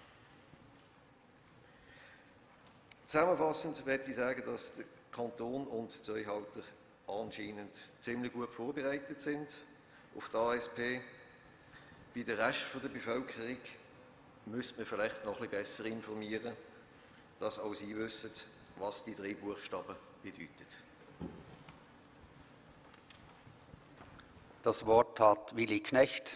Zusammenfassend möchte ich sagen, dass der Kanton und die Säuhalter anscheinend ziemlich gut vorbereitet sind auf die A S P. Bei der Rest der Bevölkerung müsste man vielleicht noch ein bisschen besser informieren, dass auch sie wissen, was die drei Buchstaben bedeuten. Das Wort hat Willi Knecht.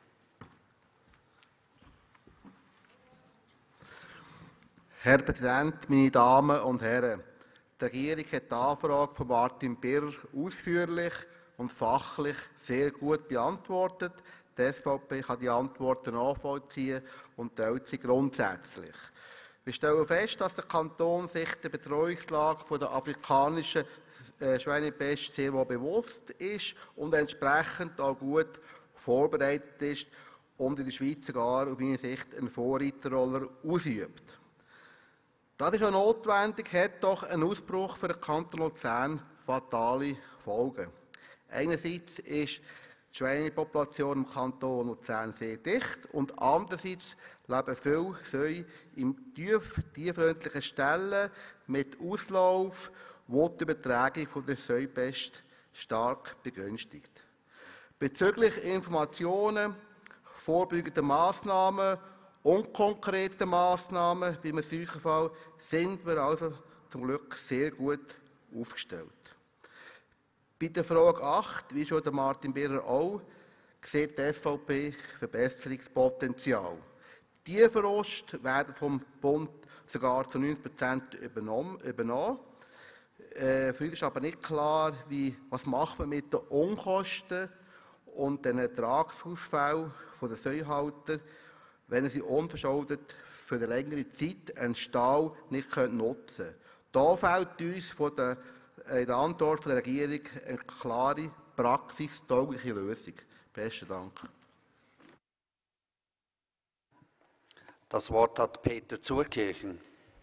Herr Präsident, meine Damen und Herren! Die Regierung hat die Anfrage von Martin Birrer ausführlich und fachlich sehr gut beantwortet. Die S V P kann die Antworten nachvollziehen und teilt sie grundsätzlich. Wir stellen fest, dass der Kanton sich der Betreuungslage von der afrikanischen Schweinepest sehr wohl bewusst ist und entsprechend auch gut vorbereitet ist und in der Schweiz sogar aus meiner Sicht eine Vorreiterrolle ausübt. Das ist auch notwendig, hat doch ein Ausbruch für den Kanton Luzern fatale Folgen. Einerseits ist die Schweinepopulation im Kanton Luzern sehr dicht und andererseits leben viele Säue in tief, tierfreundlichen Stellen mit Auslauf, wo die Übertragung von der Säupest stark begünstigt. Bezüglich Informationen, vorbeugender Massnahmen und konkrete Massnahmen bei einem Seuchenfall sind wir also zum Glück sehr gut aufgestellt. Bei der Frage acht, wie schon der Martin Birrer auch, sieht die S V P Verbesserungspotenzial. Tierverlust werden vom Bund sogar zu neunzig Prozent übernommen. übernommen. Äh, für uns ist aber nicht klar, wie, was macht man mit den Unkosten und den Ertragsausfällen der Säuhalter, wenn sie unverschuldet für eine längere Zeit einen Stall nicht nutzen können. Da fehlt uns von der, in der Antwort der Regierung eine klare, praxistaugliche Lösung. Besten Dank. Das Wort hat Peter Zurkirchen.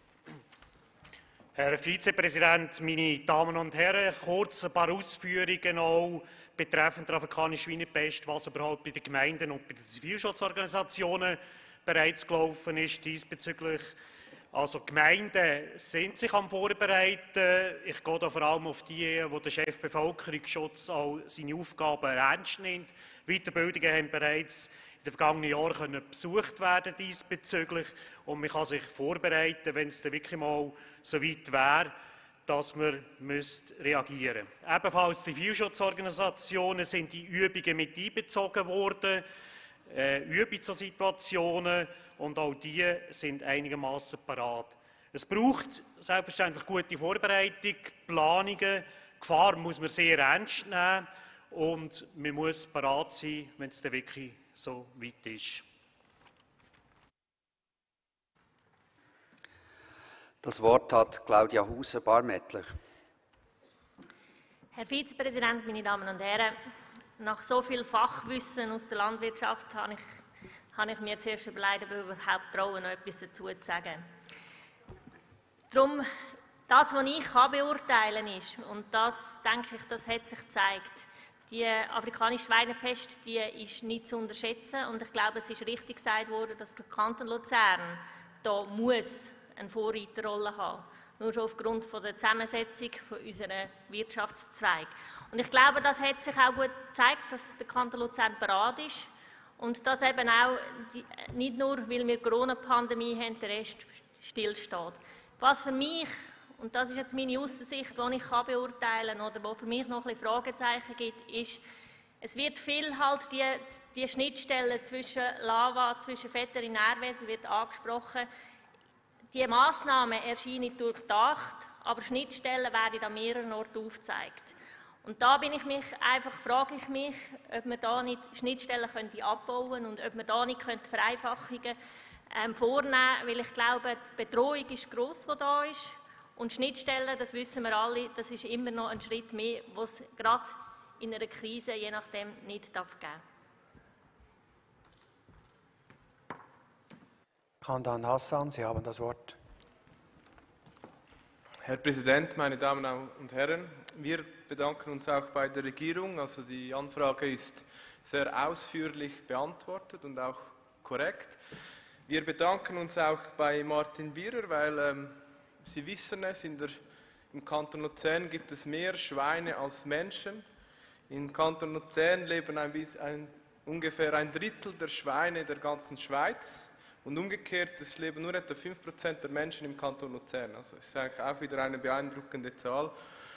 Herr Vizepräsident, meine Damen und Herren, kurz ein paar Ausführungen auch betreffend der afrikanischen Schweinepest, was überhaupt bei den Gemeinden und bei den Zivilschutzorganisationen bereits gelaufen ist diesbezüglich. Also Gemeinden sind sich am Vorbereiten. Ich gehe da vor allem auf die, wo der Chef Bevölkerungsschutz auch seine Aufgaben ernst nimmt. Weiterbildungen haben bereits in den vergangenen Jahren können besucht werden diesbezüglich und man kann sich vorbereiten, wenn es dann wirklich mal so weit wäre, dass man reagieren müsste. Ebenfalls Zivilschutzorganisationen sind in Übungen mit einbezogen worden, äh, Übungen zu Situationen, und auch die sind einigermaßen parat. Es braucht selbstverständlich gute Vorbereitung, Planungen. Gefahr muss man sehr ernst nehmen und man muss parat sein, wenn es dann wirklich so weit ist. Das Wort hat Claudia Hauser-Barmettler. Herr Vizepräsident, meine Damen und Herren! Nach so viel Fachwissen aus der Landwirtschaft habe ich, habe ich mir zuerst überlegt, ob ich überhaupt traue, noch etwas dazu zu sagen. Darum, das, was ich kann beurteilen kann, ist, und das, denke ich, das hat sich gezeigt, die afrikanische Schweinepest, die ist nicht zu unterschätzen, und ich glaube, es ist richtig gesagt worden, dass der Kanton Luzern da muss eine Vorreiterrolle haben. Nur schon aufgrund von der Zusammensetzung von unserem Wirtschaftszweig. Und ich glaube, das hat sich auch gut gezeigt, dass der Kanton Luzern bereit ist und dass eben auch die, nicht nur, weil wir Corona-Pandemie haben, der Rest stillsteht. Was für mich, und das ist jetzt meine Aussicht, die ich kann beurteilen kann, oder wo für mich noch ein bisschen Fragezeichen gibt, ist, Es wird viel halt die, die Schnittstelle zwischen Lava, zwischen Veterinärwesen wird angesprochen. Die Massnahmen erscheinen durchdacht, aber Schnittstellen werden an mehreren Orten aufgezeigt. Und da bin ich mich einfach, frage ich mich, ob man da nicht Schnittstellen könnte abbauen und ob man da nicht könnte Vereinfachungen ähm, vornehmen, weil ich glaube, die Bedrohung ist gross, die da ist. Und Schnittstellen, das wissen wir alle, das ist immer noch ein Schritt mehr, was es gerade in einer Krise je nachdem nicht darf geben. Kandan Hassan, Sie haben das Wort. Herr Präsident, meine Damen und Herren, wir bedanken uns auch bei der Regierung. Also die Anfrage ist sehr ausführlich beantwortet und auch korrekt. Wir bedanken uns auch bei Martin Bierer, weil ähm, Sie wissen es, in der, im Kanton Luzern gibt es mehr Schweine als Menschen. Im Kanton Luzern leben ein, ein, ungefähr ein Drittel der Schweine der ganzen Schweiz. Und umgekehrt, es leben nur etwa fünf Prozent der Menschen im Kanton Luzern. Also es ist eigentlich auch wieder eine beeindruckende Zahl.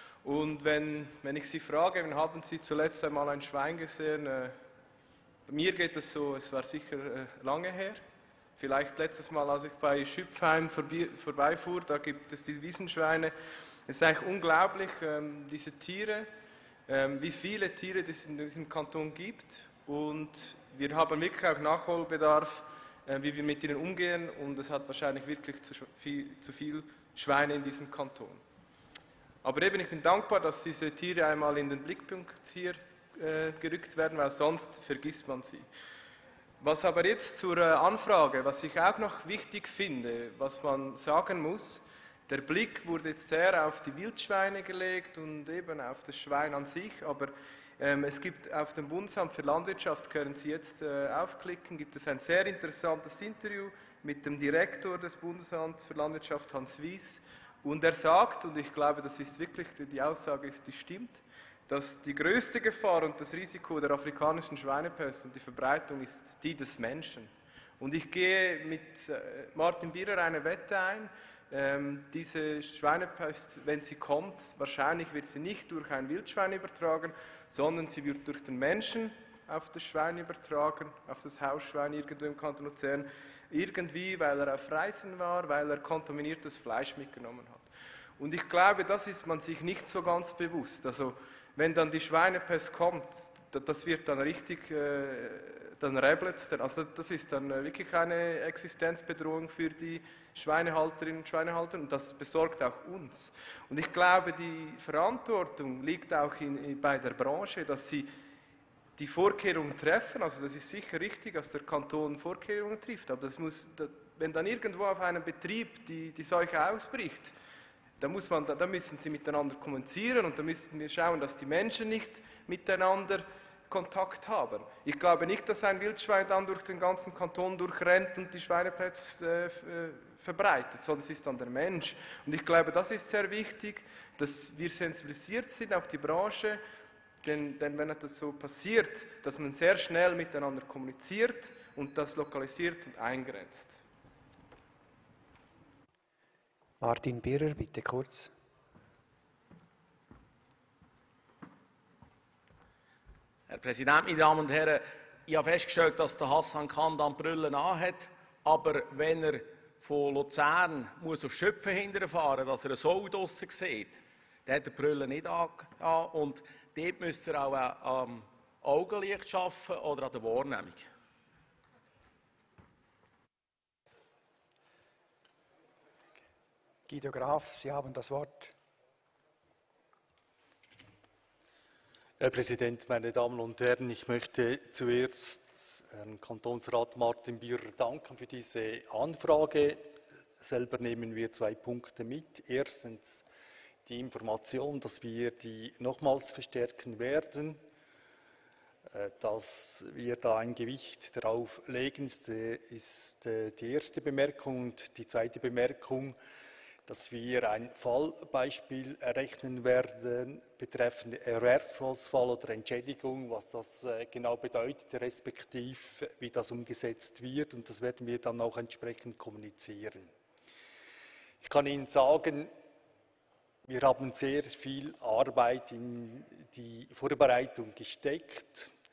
Und wenn, wenn ich Sie frage, wann haben Sie zuletzt einmal ein Schwein gesehen? Äh, bei mir geht es so, es war sicher äh, lange her. Vielleicht letztes Mal, als ich bei Schüpfheim vorbi, vorbeifuhr, da gibt es die Wiesenschweine. Es ist eigentlich unglaublich, ähm, diese Tiere, ähm, wie viele Tiere es in diesem Kanton gibt. Und wir haben wirklich auch Nachholbedarf, wie wir mit ihnen umgehen, und es hat wahrscheinlich wirklich zu viel, zu viel Schweine in diesem Kanton. Aber eben, ich bin dankbar, dass diese Tiere einmal in den Blickpunkt hier äh, gerückt werden, weil sonst vergisst man sie. Was aber jetzt zur äh, Anfrage, was ich auch noch wichtig finde, was man sagen muss, der Blick wurde jetzt sehr auf die Wildschweine gelegt und eben auf das Schwein an sich, aber Ähm, es gibt auf dem Bundesamt für Landwirtschaft, können Sie jetzt äh, aufklicken, gibt es ein sehr interessantes Interview mit dem Direktor des Bundesamts für Landwirtschaft, Hans Wies. Und er sagt, und ich glaube, das ist wirklich, die Aussage ist, die stimmt, dass die größte Gefahr und das Risiko der afrikanischen Schweinepest und die Verbreitung ist die des Menschen. Und ich gehe mit äh, Martin Bierer eine Wette ein, Ähm, diese Schweinepest, wenn sie kommt, wahrscheinlich wird sie nicht durch ein Wildschwein übertragen, sondern sie wird durch den Menschen auf das Schwein übertragen, auf das Hausschwein irgendwo im Kanton Luzern, irgendwie, weil er auf Reisen war, weil er kontaminiertes Fleisch mitgenommen hat. Und ich glaube, das ist man sich nicht so ganz bewusst. Also wenn dann die Schweinepest kommt, das wird dann richtig, äh, dann rebelt es, also das ist dann wirklich eine Existenzbedrohung für die Schweinehalterinnen und Schweinehalter, und das besorgt auch uns. Und ich glaube, die Verantwortung liegt auch in, bei der Branche, dass sie die Vorkehrungen treffen. Also das ist sicher richtig, dass der Kanton Vorkehrungen trifft, aber das muss, wenn dann irgendwo auf einem Betrieb die, die Seuche ausbricht, da, muss man, da müssen sie miteinander kommunizieren, und da müssen wir schauen, dass die Menschen nicht miteinander Kontakt haben. Ich glaube nicht, dass ein Wildschwein dann durch den ganzen Kanton durchrennt und die Schweinepest äh, verbreitet, sondern es ist dann der Mensch. Und ich glaube, das ist sehr wichtig, dass wir sensibilisiert sind, auch die Branche, denn, denn wenn etwas so passiert, dass man sehr schnell miteinander kommuniziert und das lokalisiert und eingrenzt. Martin Bierer, bitte kurz. Herr Präsident, meine Damen und Herren, ich habe festgestellt, dass der Hassan Kandan Brüllen anhat, aber wenn er von Luzern muss auf Schöpfen hinterfahren, dass er eine Sau draussen sieht, dann hat er Brüllen nicht an. Und dort müsst ihr auch am Augenlicht arbeiten oder an der Wahrnehmung. Guido Graf, Sie haben das Wort. Herr Präsident, meine Damen und Herren, ich möchte zuerst Herrn Kantonsrat Martin Bierer danken für diese Anfrage. Selber nehmen wir zwei Punkte mit. Erstens die Information, dass wir die nochmals verstärken werden, dass wir da ein Gewicht darauf legen, ist die erste Bemerkung. Und die zweite Bemerkung, dass wir ein Fallbeispiel errechnen werden betreffend Erwerbsausfall oder Entschädigung, was das genau bedeutet, respektive wie das umgesetzt wird, und das werden wir dann auch entsprechend kommunizieren. Ich kann Ihnen sagen, wir haben sehr viel Arbeit in die Vorbereitung gesteckt.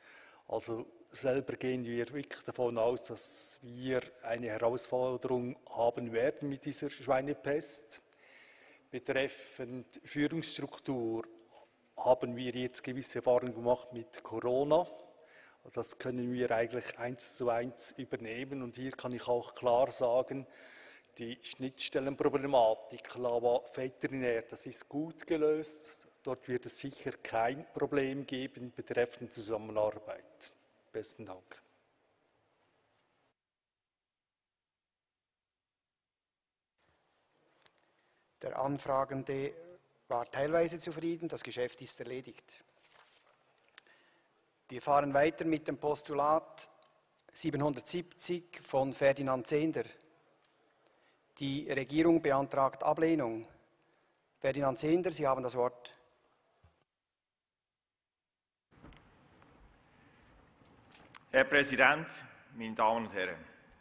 Also selber gehen wir wirklich davon aus, dass wir eine Herausforderung haben werden mit dieser Schweinepest. Betreffend Führungsstruktur haben wir jetzt gewisse Erfahrungen gemacht mit Corona. Das können wir eigentlich eins zu eins übernehmen. Und hier kann ich auch klar sagen, die Schnittstellenproblematik Lava Veterinär, das ist gut gelöst. Dort wird es sicher kein Problem geben betreffend Zusammenarbeit. Besten Dank. Der Anfragende war teilweise zufrieden, das Geschäft ist erledigt. Wir fahren weiter mit dem Postulat siebenhundertsiebzig von Ferdinand Zehnder. Die Regierung beantragt Ablehnung. Ferdinand Zehnder, Sie haben das Wort. Herr Präsident, meine Damen und Herren!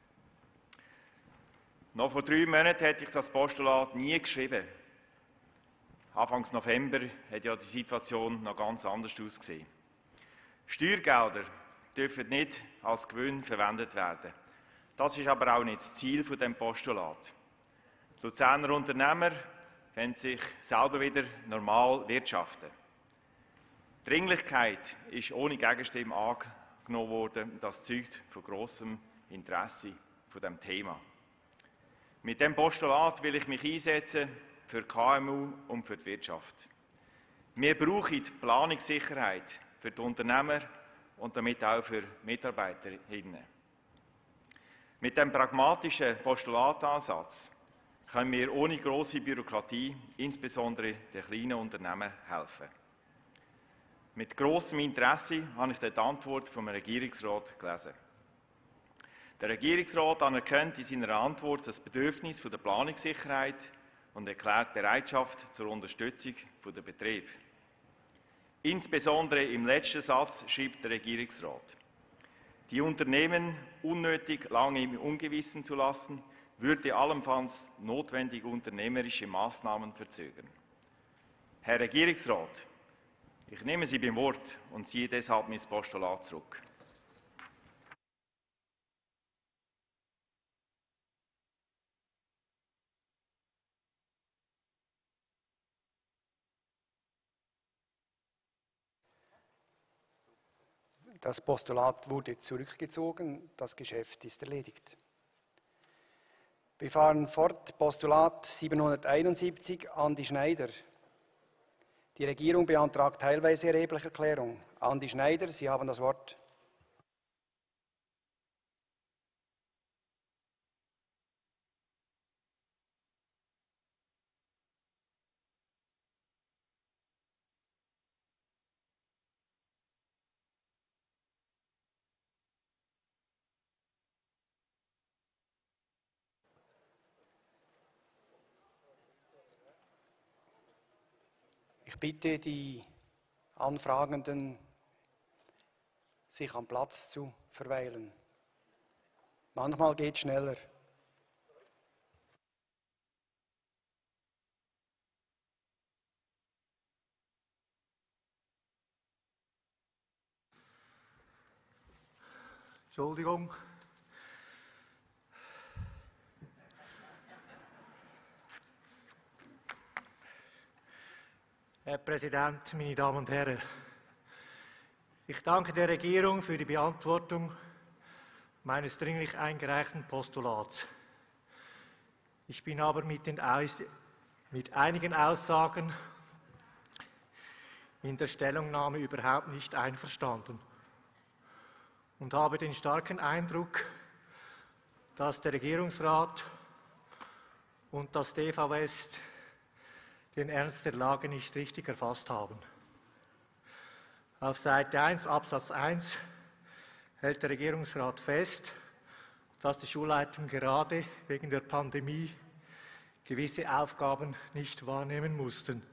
Noch vor drei Monaten hätte ich das Postulat nie geschrieben. Anfang November hat ja die Situation noch ganz anders ausgesehen. Steuergelder dürfen nicht als Gewinn verwendet werden. Das ist aber auch nicht das Ziel dieses Postulats. Die Luzerner Unternehmer wollen sich selber wieder normal wirtschaften. Die Dringlichkeit ist ohne Gegenstimme angenommen worden. Das zeugt von grossem Interesse von dem Thema. Mit dem Postulat will ich mich einsetzen für K M U und für die Wirtschaft. Wir brauchen Planungssicherheit für die Unternehmer und damit auch für Mitarbeiterinnen. Mit dem pragmatischen Postulatansatz können wir ohne grosse Bürokratie insbesondere den kleinen Unternehmen helfen. Mit grossem Interesse habe ich die Antwort vom Regierungsrat gelesen. Der Regierungsrat anerkennt in seiner Antwort das Bedürfnis der Planungssicherheit und erklärt Bereitschaft zur Unterstützung der Betriebe. Insbesondere im letzten Satz schreibt der Regierungsrat: Die Unternehmen unnötig lange im Ungewissen zu lassen, würde allenfalls notwendige unternehmerische Maßnahmen verzögern. Herr Regierungsrat, ich nehme Sie beim Wort und ziehe deshalb mein Postulat zurück. Das Postulat wurde zurückgezogen, das Geschäft ist erledigt. Wir fahren fort, Postulat siebenhunderteinundsiebzig, Andi Schneider. Die Regierung beantragt teilweise Erheblicherklärung. Andi Schneider, Sie haben das Wort. Ich bitte die Anfragenden, sich am Platz zu verweilen. Manchmal geht es schneller. Entschuldigung. Herr Präsident, meine Damen und Herren! Ich danke der Regierung für die Beantwortung meines dringlich eingereichten Postulats. Ich bin aber mit, den Aus mit einigen Aussagen in der Stellungnahme überhaupt nicht einverstanden und habe den starken Eindruck, dass der Regierungsrat und das D V West den Ernst der Lage nicht richtig erfasst haben. Auf Seite eins Absatz eins hält der Regierungsrat fest, dass die Schulleitungen gerade wegen der Pandemie gewisse Aufgaben nicht wahrnehmen mussten.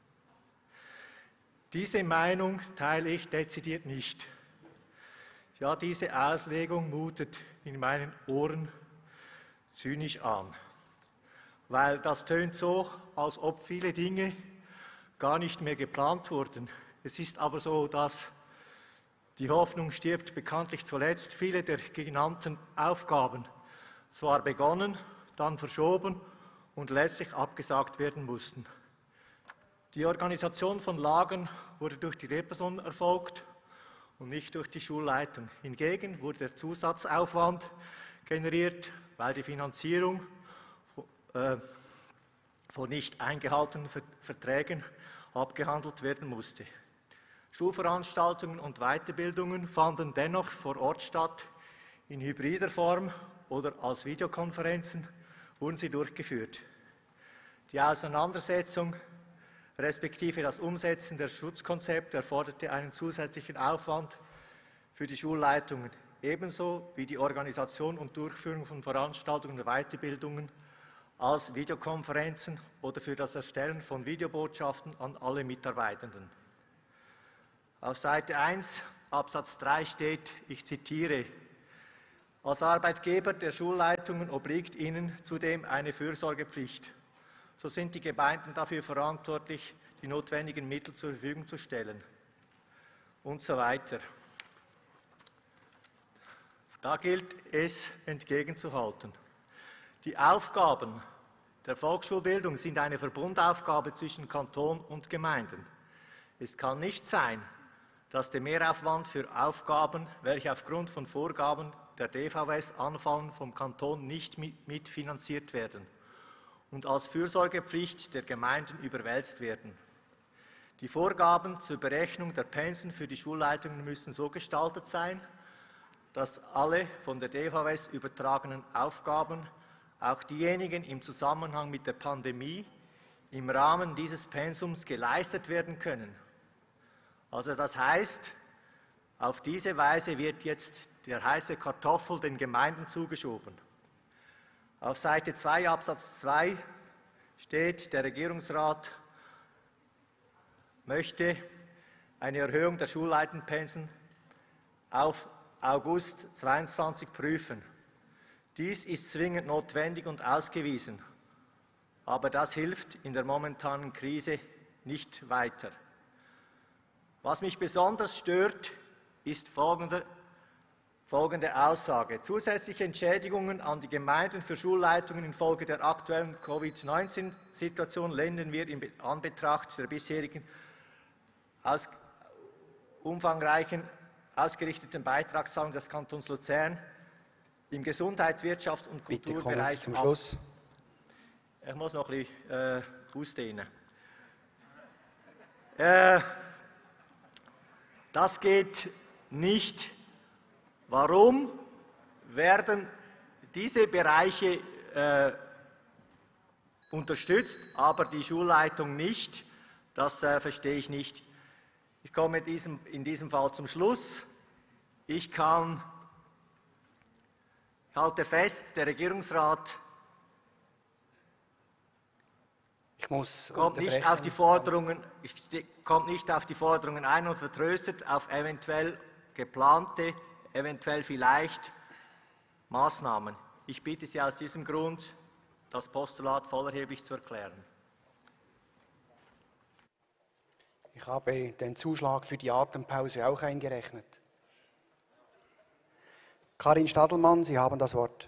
Diese Meinung teile ich dezidiert nicht. Ja, diese Auslegung mutet in meinen Ohren zynisch an, weil das tönt so, als ob viele Dinge gar nicht mehr geplant wurden. Es ist aber so, dass Die Hoffnung stirbt bekanntlich zuletzt. Viele der genannten Aufgaben zwar begonnen, dann verschoben und letztlich abgesagt werden mussten. Die Organisation von Lagern wurde durch die Lehrperson erfolgt und nicht durch die Schulleitung. Hingegen wurde der Zusatzaufwand generiert, weil die Finanzierung äh, von nicht eingehaltenen Verträgen abgehandelt werden musste. Schulveranstaltungen und Weiterbildungen fanden dennoch vor Ort statt. In hybrider Form oder als Videokonferenzen wurden sie durchgeführt. Die Auseinandersetzung respektive das Umsetzen der Schutzkonzepte erforderte einen zusätzlichen Aufwand für die Schulleitungen, ebenso wie die Organisation und Durchführung von Veranstaltungen und Weiterbildungen als Videokonferenzen oder für das Erstellen von Videobotschaften an alle Mitarbeitenden. Auf Seite eins, Absatz drei steht, ich zitiere, als Arbeitgeber der Schulleitungen obliegt ihnen zudem eine Fürsorgepflicht. So sind die Gemeinden dafür verantwortlich, die notwendigen Mittel zur Verfügung zu stellen und so weiter. Da gilt es entgegenzuhalten. Die Aufgaben der Volksschulbildung sind eine Verbundaufgabe zwischen Kanton und Gemeinden. Es kann nicht sein, dass der Mehraufwand für Aufgaben, welche aufgrund von Vorgaben der D V S anfallen, vom Kanton nicht mitfinanziert werden und als Fürsorgepflicht der Gemeinden überwälzt werden. Die Vorgaben zur Berechnung der Pensen für die Schulleitungen müssen so gestaltet sein, dass alle von der D V S übertragenen Aufgaben, auch diejenigen im Zusammenhang mit der Pandemie, im Rahmen dieses Pensums geleistet werden können. Also das heißt, auf diese Weise wird jetzt der heiße Kartoffel den Gemeinden zugeschoben. Auf Seite zwei Absatz zwei steht, der Regierungsrat möchte eine Erhöhung der Schulleitenpensen auf August zweitausendzweiundzwanzig prüfen. Dies ist zwingend notwendig und ausgewiesen, aber das hilft in der momentanen Krise nicht weiter. Was mich besonders stört, ist folgende, folgende Aussage. Zusätzliche Entschädigungen an die Gemeinden für Schulleitungen infolge der aktuellen Covid neunzehn Situation lehnen wir in Anbetracht der bisherigen aus, umfangreichen ausgerichteten Beitragszahlungen des Kantons Luzern im Gesundheits-, Wirtschafts- und Kulturbereich zum Schluss. Ich muss noch ein bisschen äh, ausdehnen. Äh, das geht nicht. Warum werden diese Bereiche äh, unterstützt, aber die Schulleitung nicht? Das äh, verstehe ich nicht. Ich komme in diesem, in diesem Fall zum Schluss. Ich kann, ich halte fest, der Regierungsrat ich muss kommt, nicht auf die Forderungen, kommt nicht auf die Forderungen ein und vertröstet auf eventuell geplante, eventuell vielleicht Maßnahmen. Ich bitte Sie aus diesem Grund, das Postulat vollerheblich zu erklären. Ich habe den Zuschlag für die Atempause auch eingerechnet. Karin Stadelmann, Sie haben das Wort.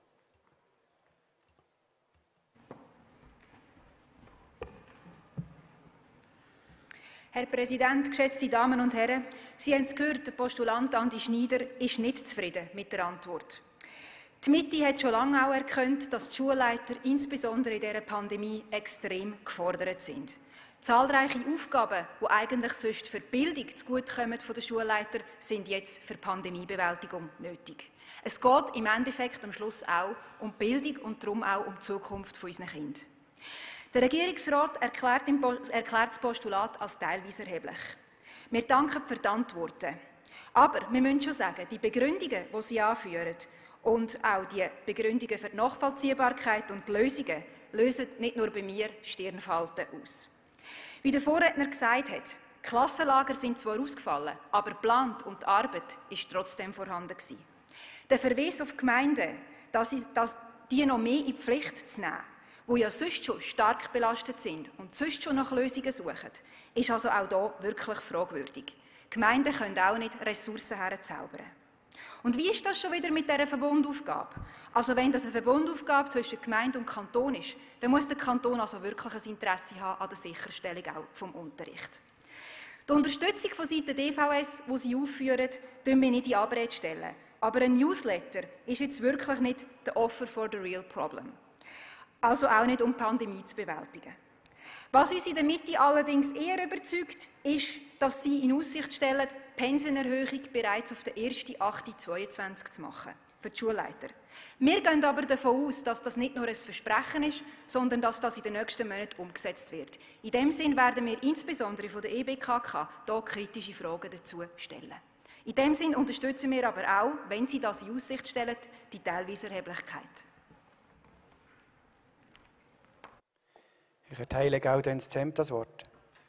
Herr Präsident, geschätzte Damen und Herren! Sie haben es gehört, der Postulant Andi Schneider ist nicht zufrieden mit der Antwort. Die Mitte hat schon lange auch erkannt, dass die Schulleiter insbesondere in dieser Pandemie extrem gefordert sind. Zahlreiche Aufgaben, die eigentlich sonst für die Bildung zugutekommen von den Schulleitern, sind jetzt für die Pandemiebewältigung nötig. Es geht im Endeffekt am Schluss auch um Bildung und darum auch um die Zukunft unserer Kinder. Der Regierungsrat erklärt, erklärt das Postulat als teilweise erheblich. Wir danken für die Antworten. Aber wir müssen schon sagen, die Begründungen, die Sie anführen, und auch die Begründungen für die Nachvollziehbarkeit und die Lösungen, lösen nicht nur bei mir Stirnfalten aus. Wie der Vorredner gesagt hat, Klassenlager sind zwar ausgefallen, aber geplant und die Arbeit ist trotzdem vorhanden gewesen. Der Verweis auf die Gemeinden, dass, dass die noch mehr in die Pflicht zu nehmen, die ja sonst schon stark belastet sind und sonst schon nach Lösungen suchen, ist also auch hier wirklich fragwürdig. Gemeinden können auch nicht Ressourcen herzaubern. Und wie ist das schon wieder mit dieser Verbundaufgabe? Also wenn das eine Verbundaufgabe zwischen Gemeinde und Kanton ist, dann muss der Kanton also wirklich ein Interesse haben an der Sicherstellung auch vom Unterricht. Die Unterstützung von Seiten D V S, die Sie aufführen, stellen wir nicht in Abrede stellen. Aber ein Newsletter ist jetzt wirklich nicht der Offer for the real problem. Also auch nicht, um die Pandemie zu bewältigen. Was uns in der Mitte allerdings eher überzeugt, ist, dass Sie in Aussicht stellen, die Pensenerhöhung bereits auf den ersten achten zweitausendzweiundzwanzig zu machen, für die Schulleiter. Wir gehen aber davon aus, dass das nicht nur ein Versprechen ist, sondern dass das in den nächsten Monaten umgesetzt wird. In diesem Sinn werden wir insbesondere von der E B K K hier kritische Fragen dazu stellen. In diesem Sinn unterstützen wir aber auch, wenn Sie das in Aussicht stellen, die teilweise Erheblichkeit. Ich erteile Gaudenz Zemp das Wort.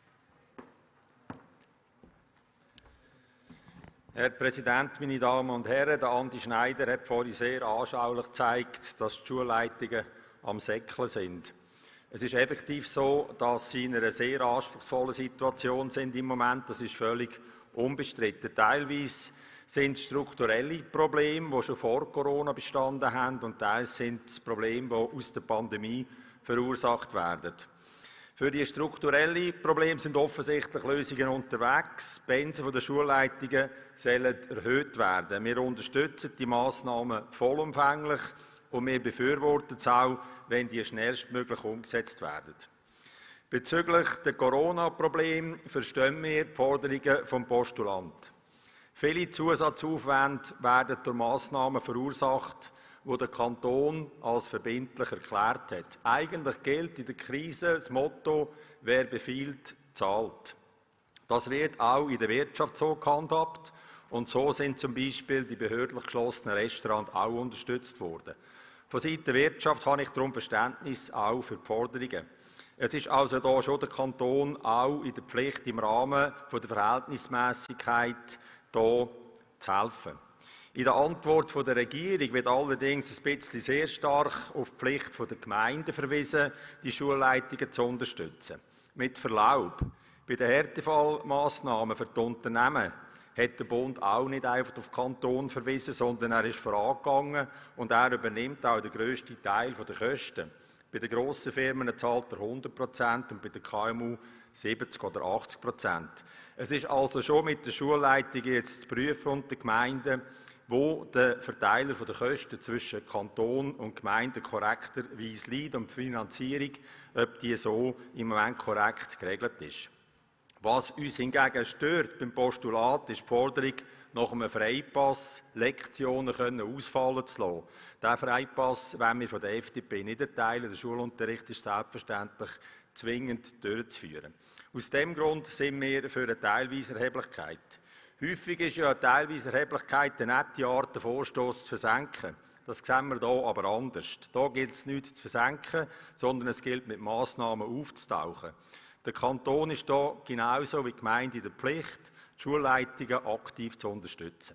Herr Präsident, meine Damen und Herren! Der Andi Schneider hat vorhin sehr anschaulich gezeigt, dass die Schulleitungen am Säckeln sind. Es ist effektiv so, dass sie in einer sehr anspruchsvollen Situation sind im Moment. Das ist völlig unbestritten. Teilweise sind es strukturelle Probleme, die schon vor Corona bestanden haben, und teilweise sind es Probleme, die aus der Pandemie verursacht werden. Für die strukturellen Probleme sind offensichtlich Lösungen unterwegs. Die Pensen der Schulleitungen sollen erhöht werden. Wir unterstützen die Massnahmen vollumfänglich und wir befürworten es auch, wenn die schnellstmöglich umgesetzt werden. Bezüglich der Corona-Probleme verstehen wir die Forderungen vom Postulant. Viele Zusatzaufwände werden durch Massnahmen verursacht, die der Kanton als verbindlich erklärt hat. Eigentlich gilt in der Krise das Motto, wer befiehlt, zahlt. Das wird auch in der Wirtschaft so gehandhabt, und so sind zum Beispiel die behördlich geschlossenen Restaurants auch unterstützt worden. Von Seiten der Wirtschaft habe ich darum Verständnis auch für die Forderungen. Es ist also da schon der Kanton auch in der Pflicht, im Rahmen der Verhältnismässigkeit hier zu helfen. In der Antwort der Regierung wird allerdings ein bisschen sehr stark auf die Pflicht der Gemeinden verwiesen, die Schulleitungen zu unterstützen. Mit Verlaub, bei den Härtefallmassnahmen für die Unternehmen hat der Bund auch nicht einfach auf den Kanton verwiesen, sondern er ist vorangegangen und er übernimmt auch den grössten Teil der Kosten. Bei den grossen Firmen zahlt er hundert Prozent und bei den K M U siebzig oder achtzig Prozent. Es ist also schon mit den Schulleitungen jetzt zu prüfen und den Gemeinden, wo der Verteiler der Kosten zwischen Kanton und Gemeinden korrekterweise liegt und die Finanzierung, ob die so im Moment korrekt geregelt ist. Was uns hingegen stört beim Postulat, ist die Forderung, nach einem Freipass Lektionen können ausfallen zu lassen. Diesen Freipass wollen wir von der F D P nicht erteilen. Der Schulunterricht ist selbstverständlich zwingend durchzuführen. Aus diesem Grund sind wir für eine teilweise Erheblichkeit. Häufig ist ja eine teilweise Erheblichkeit eine nette Art, den Vorstoss zu versenken. Das sehen wir hier aber anders. Hier gilt es nicht zu versenken, sondern es gilt, mit Massnahmen aufzutauchen. Der Kanton ist hier genauso wie die Gemeinde in der Pflicht, die Schulleitungen aktiv zu unterstützen.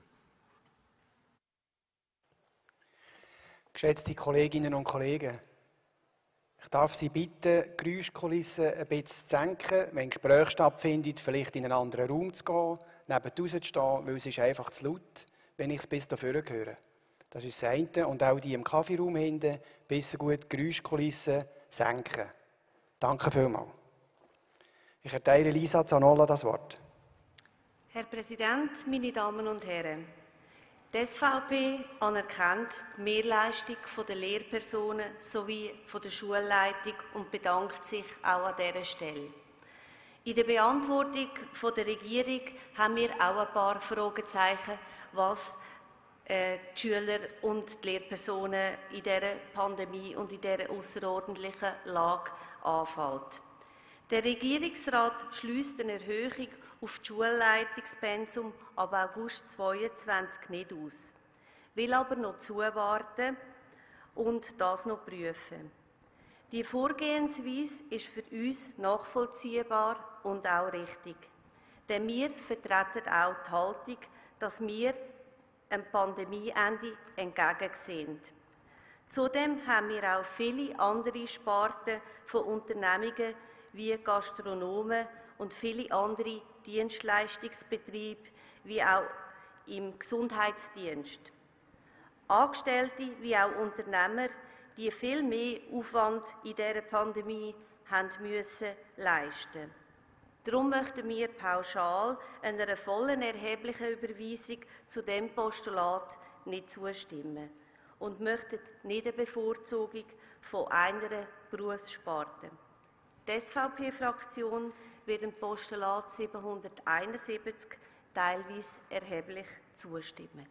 Geschätzte Kolleginnen und Kollegen, ich darf Sie bitten, die Geräuschkulissen ein bisschen zu senken, wenn Gespräche stattfinden, vielleicht in einen anderen Raum zu gehen, neben zu stehen, weil es ist einfach zu laut, wenn ich es bis hierher höre. Das ist das eine. Und auch die im Kaffeeraum hinten, besser gut die Geräuschkulissen senken. Danke vielmals. Ich erteile Lisa Zanolla das Wort. Herr Präsident, meine Damen und Herren! Die S V P anerkennt die Mehrleistung der Lehrpersonen sowie der Schulleitung und bedankt sich auch an dieser Stelle. In der Beantwortung der Regierung haben wir auch ein paar Fragezeichen, was äh, die Schüler und die Lehrpersonen in dieser Pandemie und in dieser außerordentlichen Lage anfällt. Der Regierungsrat schliesst eine Erhöhung auf das Schulleitungspensum ab August zweitausendzweiundzwanzig nicht aus, will aber noch zuwarten und das noch prüfen. Die Vorgehensweise ist für uns nachvollziehbar und auch richtig, denn wir vertreten auch die Haltung, dass wir einem Pandemieende entgegensehen. Zudem haben wir auch viele andere Sparten von Unternehmungen wie Gastronomen und viele andere Dienstleistungsbetrieb wie auch im Gesundheitsdienst. Angestellte wie auch Unternehmer, die viel mehr Aufwand in dieser Pandemie haben müssen leisten. Darum möchten wir pauschal einer vollen erheblichen Überweisung zu dem Postulat nicht zustimmen und möchten nicht eine Bevorzugung von einer Berufssparte. Die S V P-Fraktion wird dem Postulat siebenhunderteinundsiebzig teilweise erheblich zustimmen.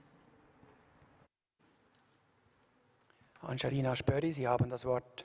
Angelina Spöri, Sie haben das Wort.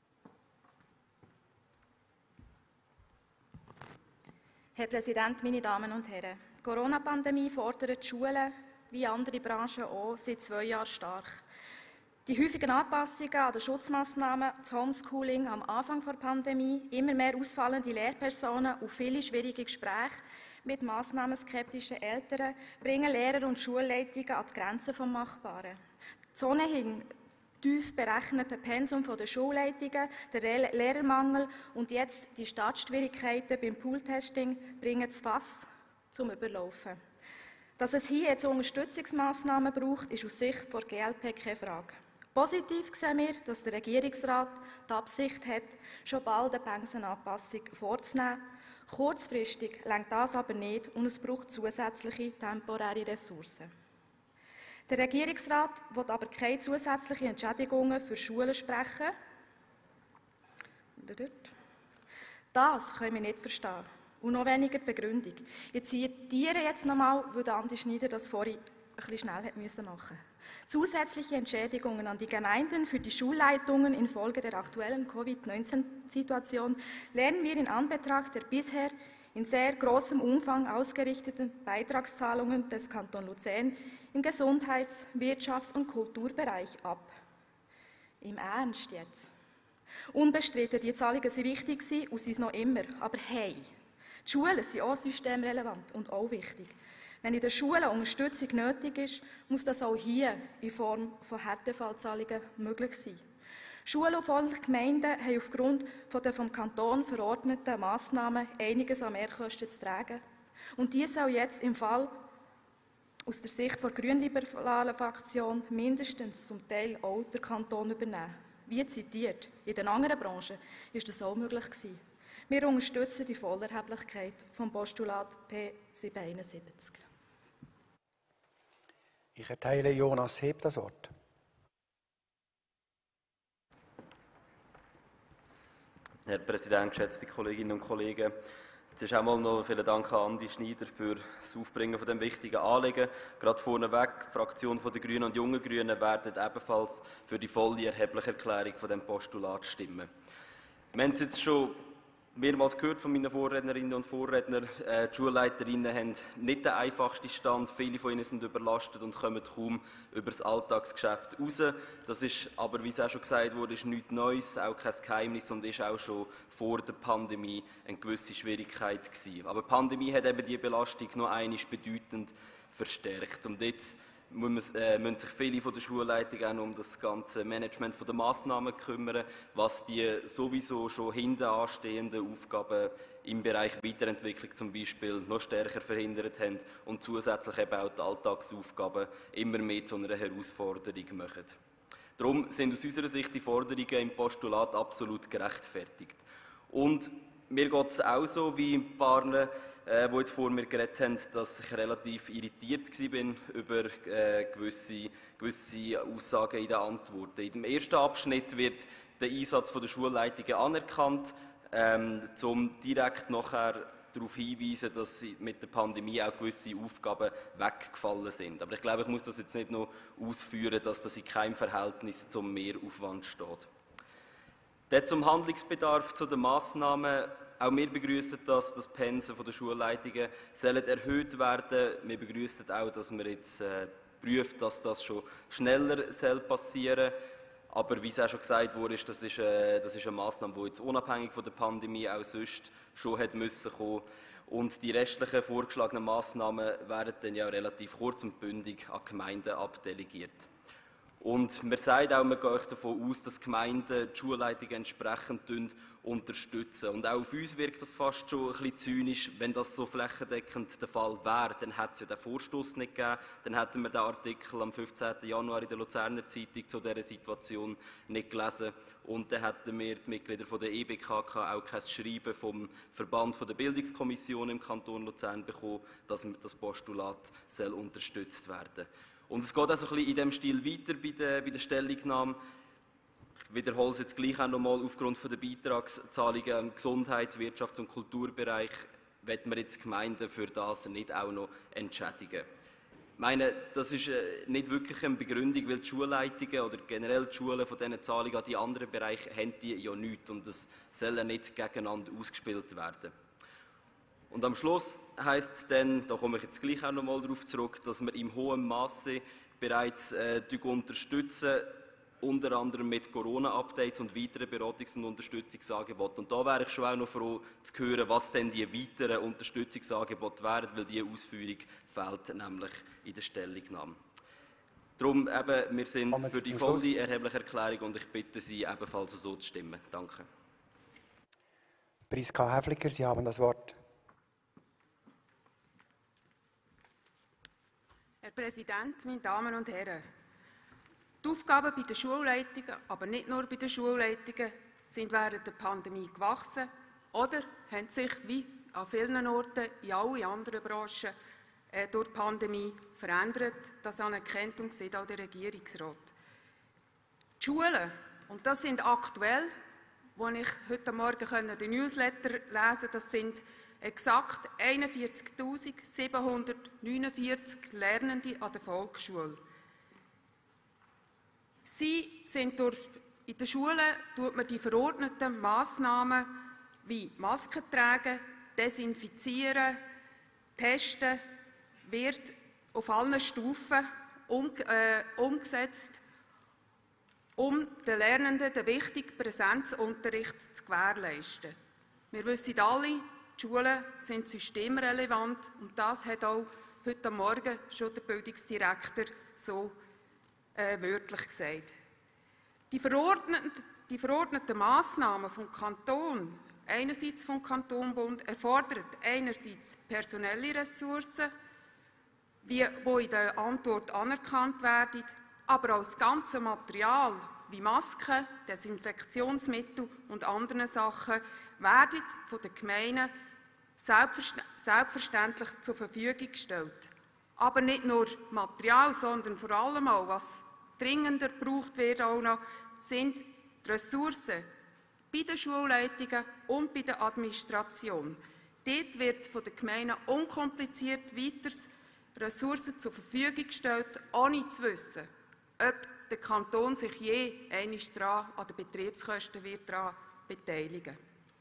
Herr Präsident, meine Damen und Herren! Die Corona-Pandemie fordert die Schulen, wie andere Branchen auch, seit zwei Jahren stark. Die häufigen Anpassungen an den Schutzmaßnahmen, das Homeschooling am Anfang der Pandemie, immer mehr ausfallende Lehrpersonen und viele schwierige Gespräche mit massnahmenskeptischen Eltern bringen Lehrer und Schulleitungen an die Grenzen des Machbaren. Das ohnehin tief berechnete Pensum der Schulleitungen, der Lehrermangel und jetzt die Startschwierigkeiten beim Pooltesting bringen das Fass zum Überlaufen. Dass es hier jetzt Unterstützungsmaßnahmen braucht, ist aus Sicht der G L P keine Frage. Positiv sehen wir, dass der Regierungsrat die Absicht hat, schon bald eine Pensenanpassung vorzunehmen. Kurzfristig reicht das aber nicht und es braucht zusätzliche temporäre Ressourcen. Der Regierungsrat will aber keine zusätzlichen Entschädigungen für Schulen sprechen. Das können wir nicht verstehen. Und noch weniger die Begründung. Ich zitiere jetzt nochmal, weil Andi Schneider das vorhin ein bisschen schnell machen musste. Zusätzliche Entschädigungen an die Gemeinden für die Schulleitungen infolge der aktuellen Covid neunzehn Situation lehnen wir in Anbetracht der bisher in sehr großem Umfang ausgerichteten Beitragszahlungen des Kantons Luzern im Gesundheits-, Wirtschafts- und Kulturbereich ab. Im Ernst jetzt? Unbestritten, die Zahlungen sind wichtig und sind es noch immer. Aber hey, die Schulen sind auch systemrelevant und auch wichtig. Wenn in den Schulen Unterstützung nötig ist, muss das auch hier in Form von Härtefallzahlungen möglich sein. Schulen und volle Gemeinden haben aufgrund der vom Kanton verordneten Massnahmen einiges an Mehrkosten zu tragen. Und die soll jetzt im Fall aus der Sicht der grünliberalen Fraktion mindestens zum Teil auch der Kanton übernehmen. Wie zitiert, in den anderen Branchen ist das auch möglich gewesen. Wir unterstützen die Vollerheblichkeit vom Postulat P siebenhunderteinundsiebzig. Ich erteile Jonas Heb das Wort. Herr Präsident, geschätzte Kolleginnen und Kollegen! Zuerst einmal noch vielen Dank an Andi Schneider für das Aufbringen von dem wichtigen Anliegen. Gerade vorneweg, die Fraktion der Grünen und Jungen Grünen werden ebenfalls für die volle erhebliche Erklärung von dem Postulat stimmen. Wir haben es jetzt schon mehrmals gehört von meinen Vorrednerinnen und Vorrednern. Äh, die Schulleiterinnen haben nicht den einfachsten Stand. Viele von ihnen sind überlastet und kommen kaum über das Alltagsgeschäft raus. Das ist aber, wie es auch schon gesagt wurde, ist nichts Neues, auch kein Geheimnis und ist auch schon vor der Pandemie eine gewisse Schwierigkeit gewesen. Aber die Pandemie hat eben die Belastung noch einmal bedeutend verstärkt. Und jetzt müssen, äh, müssen sich viele von der Schulleitung auch noch um das ganze Management der Massnahmen kümmern, was die sowieso schon hinten anstehenden Aufgaben im Bereich Weiterentwicklung zum Beispiel noch stärker verhindert haben und zusätzlich eben auch die Alltagsaufgaben immer mehr zu einer Herausforderung machen. Darum sind aus unserer Sicht die Forderungen im Postulat absolut gerechtfertigt. Und mir geht es auch so wie ein paar, äh, die jetzt vor mir geredet haben, dass ich relativ irritiert war über äh, gewisse, gewisse Aussagen in den Antworten. In dem ersten Abschnitt wird der Einsatz der Schulleitungen anerkannt, ähm, um direkt nachher darauf hinzuweisen, dass mit der Pandemie auch gewisse Aufgaben weggefallen sind. Aber ich glaube, ich muss das jetzt nicht noch ausführen, dass das in keinem Verhältnis zum Mehraufwand steht. Dann zum Handlungsbedarf zu den Massnahmen. Auch wir begrüßen das, dass die Pensen der Schulleitungen sollen erhöht werden. Wir begrüßen auch, dass man jetzt äh, prüft, dass das schon schneller soll passieren. Aber wie es auch schon gesagt wurde, das ist, äh, das ist eine Massnahme, die jetzt unabhängig von der Pandemie auch sonst schon hat müssen kommen. Und die restlichen vorgeschlagenen Massnahmen werden dann ja relativ kurz und bündig an Gemeinden abdelegiert. Und man sagt auch, man geht davon aus, dass die Gemeinden die Schulleitungen entsprechend unterstützen. Und auch auf uns wirkt das fast schon ein bisschen zynisch. Wenn das so flächendeckend der Fall wäre, dann hätte es ja den Vorstoss nicht gegeben. Dann hätten wir den Artikel am fünfzehnten Januar in der Luzerner Zeitung zu dieser Situation nicht gelesen. Und dann hätten wir, die Mitglieder von der E B K K, auch kein Schreiben vom Verband der Bildungskommission im Kanton Luzern bekommen, dass das Postulat soll unterstützt werden soll. Und es geht also ein bisschen in diesem Stil weiter bei der, bei der Stellungnahme. Ich wiederhole es jetzt gleich auch nochmal, aufgrund der Beitragszahlungen im Gesundheits-, Wirtschafts- und Kulturbereich wollen wir jetzt die Gemeinden für das nicht auch noch entschädigen. Ich meine, das ist nicht wirklich eine Begründung, weil die Schulleitungen oder generell die Schulen von diesen Zahlungen an die anderen Bereiche haben die ja nichts und es soll nicht gegeneinander ausgespielt werden. Und am Schluss heisst es dann, da komme ich jetzt gleich auch noch mal darauf zurück, dass wir im hohen Maße bereits äh, unterstützen, unter anderem mit Corona-Updates und weiteren Beratungs- und Unterstützungsangeboten. Und da wäre ich schon auch noch froh zu hören, was denn die weiteren Unterstützungsangebote wären, weil diese Ausführung fehlt nämlich in der Stellungnahme. Darum eben, wir sind für die volle erhebliche Erklärung und ich bitte Sie ebenfalls so zu stimmen. Danke. Priska Häfliger, Sie haben das Wort. Herr Präsident, meine Damen und Herren! Die Aufgaben bei den Schulleitungen, aber nicht nur bei den Schulleitungen, sind während der Pandemie gewachsen oder haben sich wie an vielen Orten in allen anderen Branchen äh, durch die Pandemie verändert. Das anerkennt und sieht auch der Regierungsrat. Die Schulen, und das sind aktuell, wo ich heute Morgen den Newsletter lesen konnte, das sind exakt einundvierzigtausendsiebenhundertneunundvierzig Lernende an der Volksschule. Sie sind durch, in den Schulen tut man die verordneten Massnahmen wie Masken tragen, desinfizieren, testen, wird auf allen Stufen um, äh, umgesetzt, um den Lernenden den wichtigen Präsenzunterricht zu gewährleisten. Wir wissen alle, die Schulen sind systemrelevant und das hat auch heute Morgen schon der Bildungsdirektor so äh, wörtlich gesagt. Die verordneten, die verordneten Massnahmen vom Kanton, einerseits vom Kanton Bund, erfordern einerseits personelle Ressourcen, wie, die in der Antwort anerkannt werden, aber auch das ganze Material wie Masken, Desinfektionsmittel und andere Sachen werden von den Gemeinden selbstverständlich zur Verfügung gestellt. Aber nicht nur Material, sondern vor allem auch, was dringender gebraucht wird, auch noch, sind die Ressourcen bei den Schulleitungen und bei der Administration. Dort wird von den Gemeinden unkompliziert weiters Ressourcen zur Verfügung gestellt, ohne zu wissen, ob der Kanton sich je einmal an den Betriebskosten wird daran beteiligen.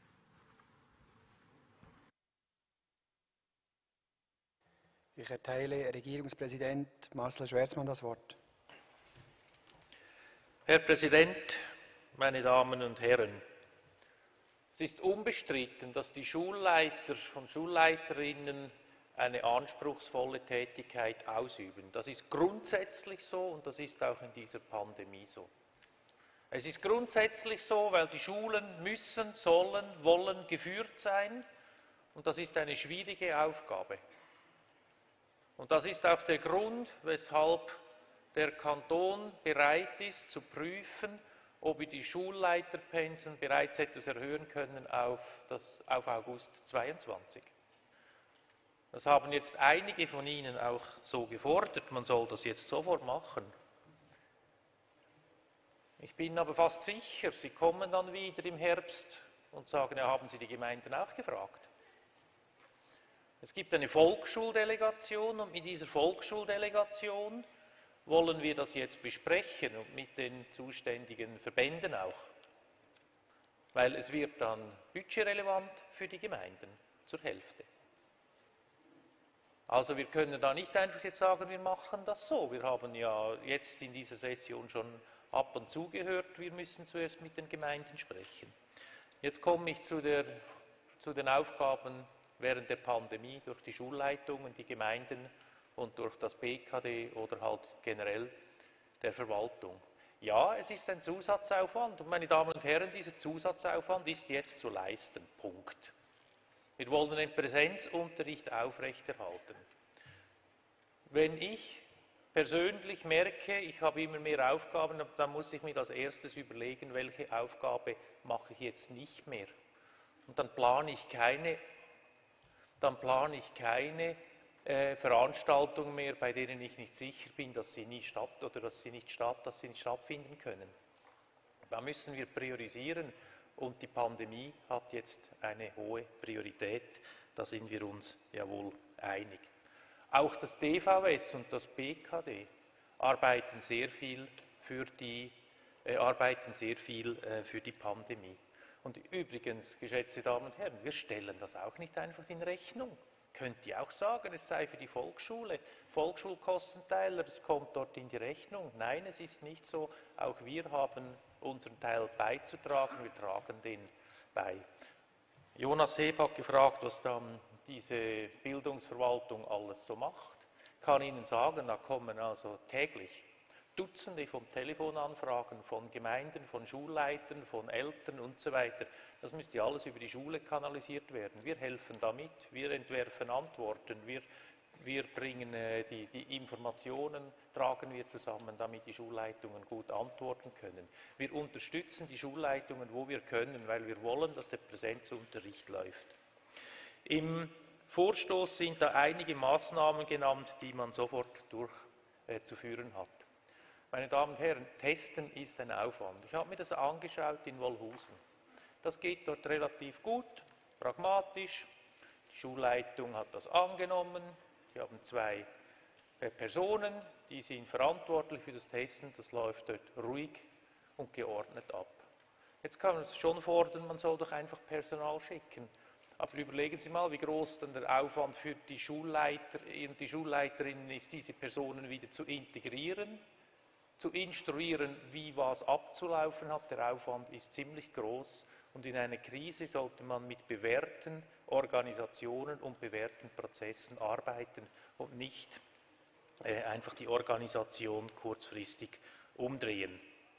Ich erteile Regierungspräsident Marcel Schwärzmann das Wort. Herr Präsident, meine Damen und Herren! Es ist unbestritten, dass die Schulleiter und Schulleiterinnen eine anspruchsvolle Tätigkeit ausüben. Das ist grundsätzlich so und das ist auch in dieser Pandemie so. Es ist grundsätzlich so, weil die Schulen müssen, sollen, wollen geführt sein und das ist eine schwierige Aufgabe. Und das ist auch der Grund, weshalb der Kanton bereit ist zu prüfen, ob wir die Schulleiterpensen bereits etwas erhöhen können auf, das, auf August zweitausendzweiundzwanzig. Das haben jetzt einige von Ihnen auch so gefordert, man soll das jetzt sofort machen. Ich bin aber fast sicher, Sie kommen dann wieder im Herbst und sagen, ja, haben Sie die Gemeinden auch gefragt? Es gibt eine Volksschuldelegation und mit dieser Volksschuldelegation wollen wir das jetzt besprechen und mit den zuständigen Verbänden auch. Weil es wird dann budgetrelevant für die Gemeinden zur Hälfte. Also wir können da nicht einfach jetzt sagen, wir machen das so. Wir haben ja jetzt in dieser Session schon ab und zu gehört, wir müssen zuerst mit den Gemeinden sprechen. Jetzt komme ich zu, der, zu den Aufgaben während der Pandemie durch die Schulleitungen, die Gemeinden und durch das B K D oder halt generell der Verwaltung. Ja, es ist ein Zusatzaufwand und meine Damen und Herren, dieser Zusatzaufwand ist jetzt zu leisten. Punkt. Wir wollen den Präsenzunterricht aufrechterhalten. Wenn ich persönlich merke, ich habe immer mehr Aufgaben, dann muss ich mir als erstes überlegen, welche Aufgabe mache ich jetzt nicht mehr. Und dann plane ich keine, dann plane ich keine äh, Veranstaltungen mehr, bei denen ich nicht sicher bin, dass sie nie statt oder dass sie nicht statt, dass sie nicht stattfinden können. Da müssen wir priorisieren und die Pandemie hat jetzt eine hohe Priorität. Da sind wir uns ja wohl einig. Auch das D V S und das B K D arbeiten sehr viel für die, äh, arbeiten sehr viel, äh, für die Pandemie. Und übrigens, geschätzte Damen und Herren, wir stellen das auch nicht einfach in Rechnung. Könnt ihr auch sagen, es sei für die Volksschule, Volksschulkostenteiler, es kommt dort in die Rechnung. Nein, es ist nicht so. Auch wir haben unseren Teil beizutragen, wir tragen den bei. Jonas Heb hat gefragt, was dann diese Bildungsverwaltung alles so macht. Ich kann Ihnen sagen, da kommen also täglich Dutzende von Telefonanfragen von Gemeinden, von Schulleitern, von Eltern und so weiter. Das müsste alles über die Schule kanalisiert werden. Wir helfen damit, wir entwerfen Antworten, wir, wir bringen äh, die, die Informationen, tragen wir zusammen, damit die Schulleitungen gut antworten können. Wir unterstützen die Schulleitungen, wo wir können, weil wir wollen, dass der Präsenzunterricht läuft. Im Vorstoß sind da einige Maßnahmen genannt, die man sofort durchzuführen hat. Meine Damen und Herren, Testen ist ein Aufwand. Ich habe mir das angeschaut in Wolhusen. Das geht dort relativ gut, pragmatisch. Die Schulleitung hat das angenommen. Die haben zwei äh, Personen, die sind verantwortlich für das Testen. Das läuft dort ruhig und geordnet ab. Jetzt kann man schon fordern, man soll doch einfach Personal schicken. Aber überlegen Sie mal, wie groß dann der Aufwand für die Schulleiter und die Schulleiterinnen ist, diese Personen wieder zu integrieren, zu instruieren, wie was abzulaufen hat. Der Aufwand ist ziemlich groß und in einer Krise sollte man mit bewährten Organisationen und bewährten Prozessen arbeiten und nicht äh, einfach die Organisation kurzfristig umdrehen.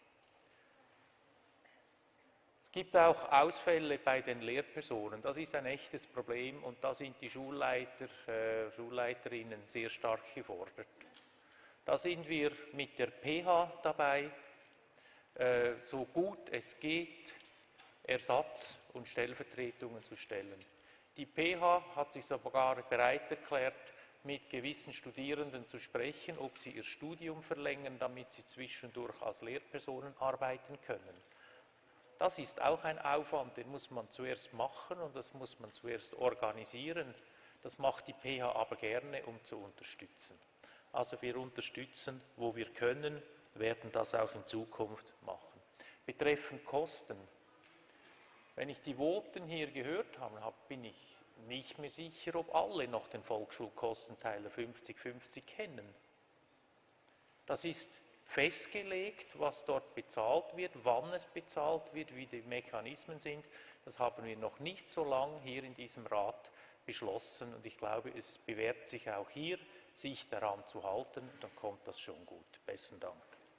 Es gibt auch Ausfälle bei den Lehrpersonen. Das ist ein echtes Problem und da sind die Schulleiter, äh, Schulleiterinnen sehr stark gefordert. Da sind wir mit der P H dabei, äh, so gut es geht, Ersatz- und Stellvertretungen zu stellen. Die P H hat sich sogar bereit erklärt, mit gewissen Studierenden zu sprechen, ob sie ihr Studium verlängern, damit sie zwischendurch als Lehrpersonen arbeiten können. Das ist auch ein Aufwand, den muss man zuerst machen und das muss man zuerst organisieren. Das macht die P H aber gerne, um zu unterstützen. Also wir unterstützen, wo wir können, werden das auch in Zukunft machen. Betreffend Kosten. Wenn ich die Voten hier gehört habe, bin ich nicht mehr sicher, ob alle noch den Volksschulkostenteiler fünfzig fünfzig kennen. Das ist festgelegt, was dort bezahlt wird, wann es bezahlt wird, wie die Mechanismen sind. Das haben wir noch nicht so lange hier in diesem Rat beschlossen und ich glaube, es bewährt sich auch hier, sich daran zu halten, dann kommt das schon gut. Besten Dank.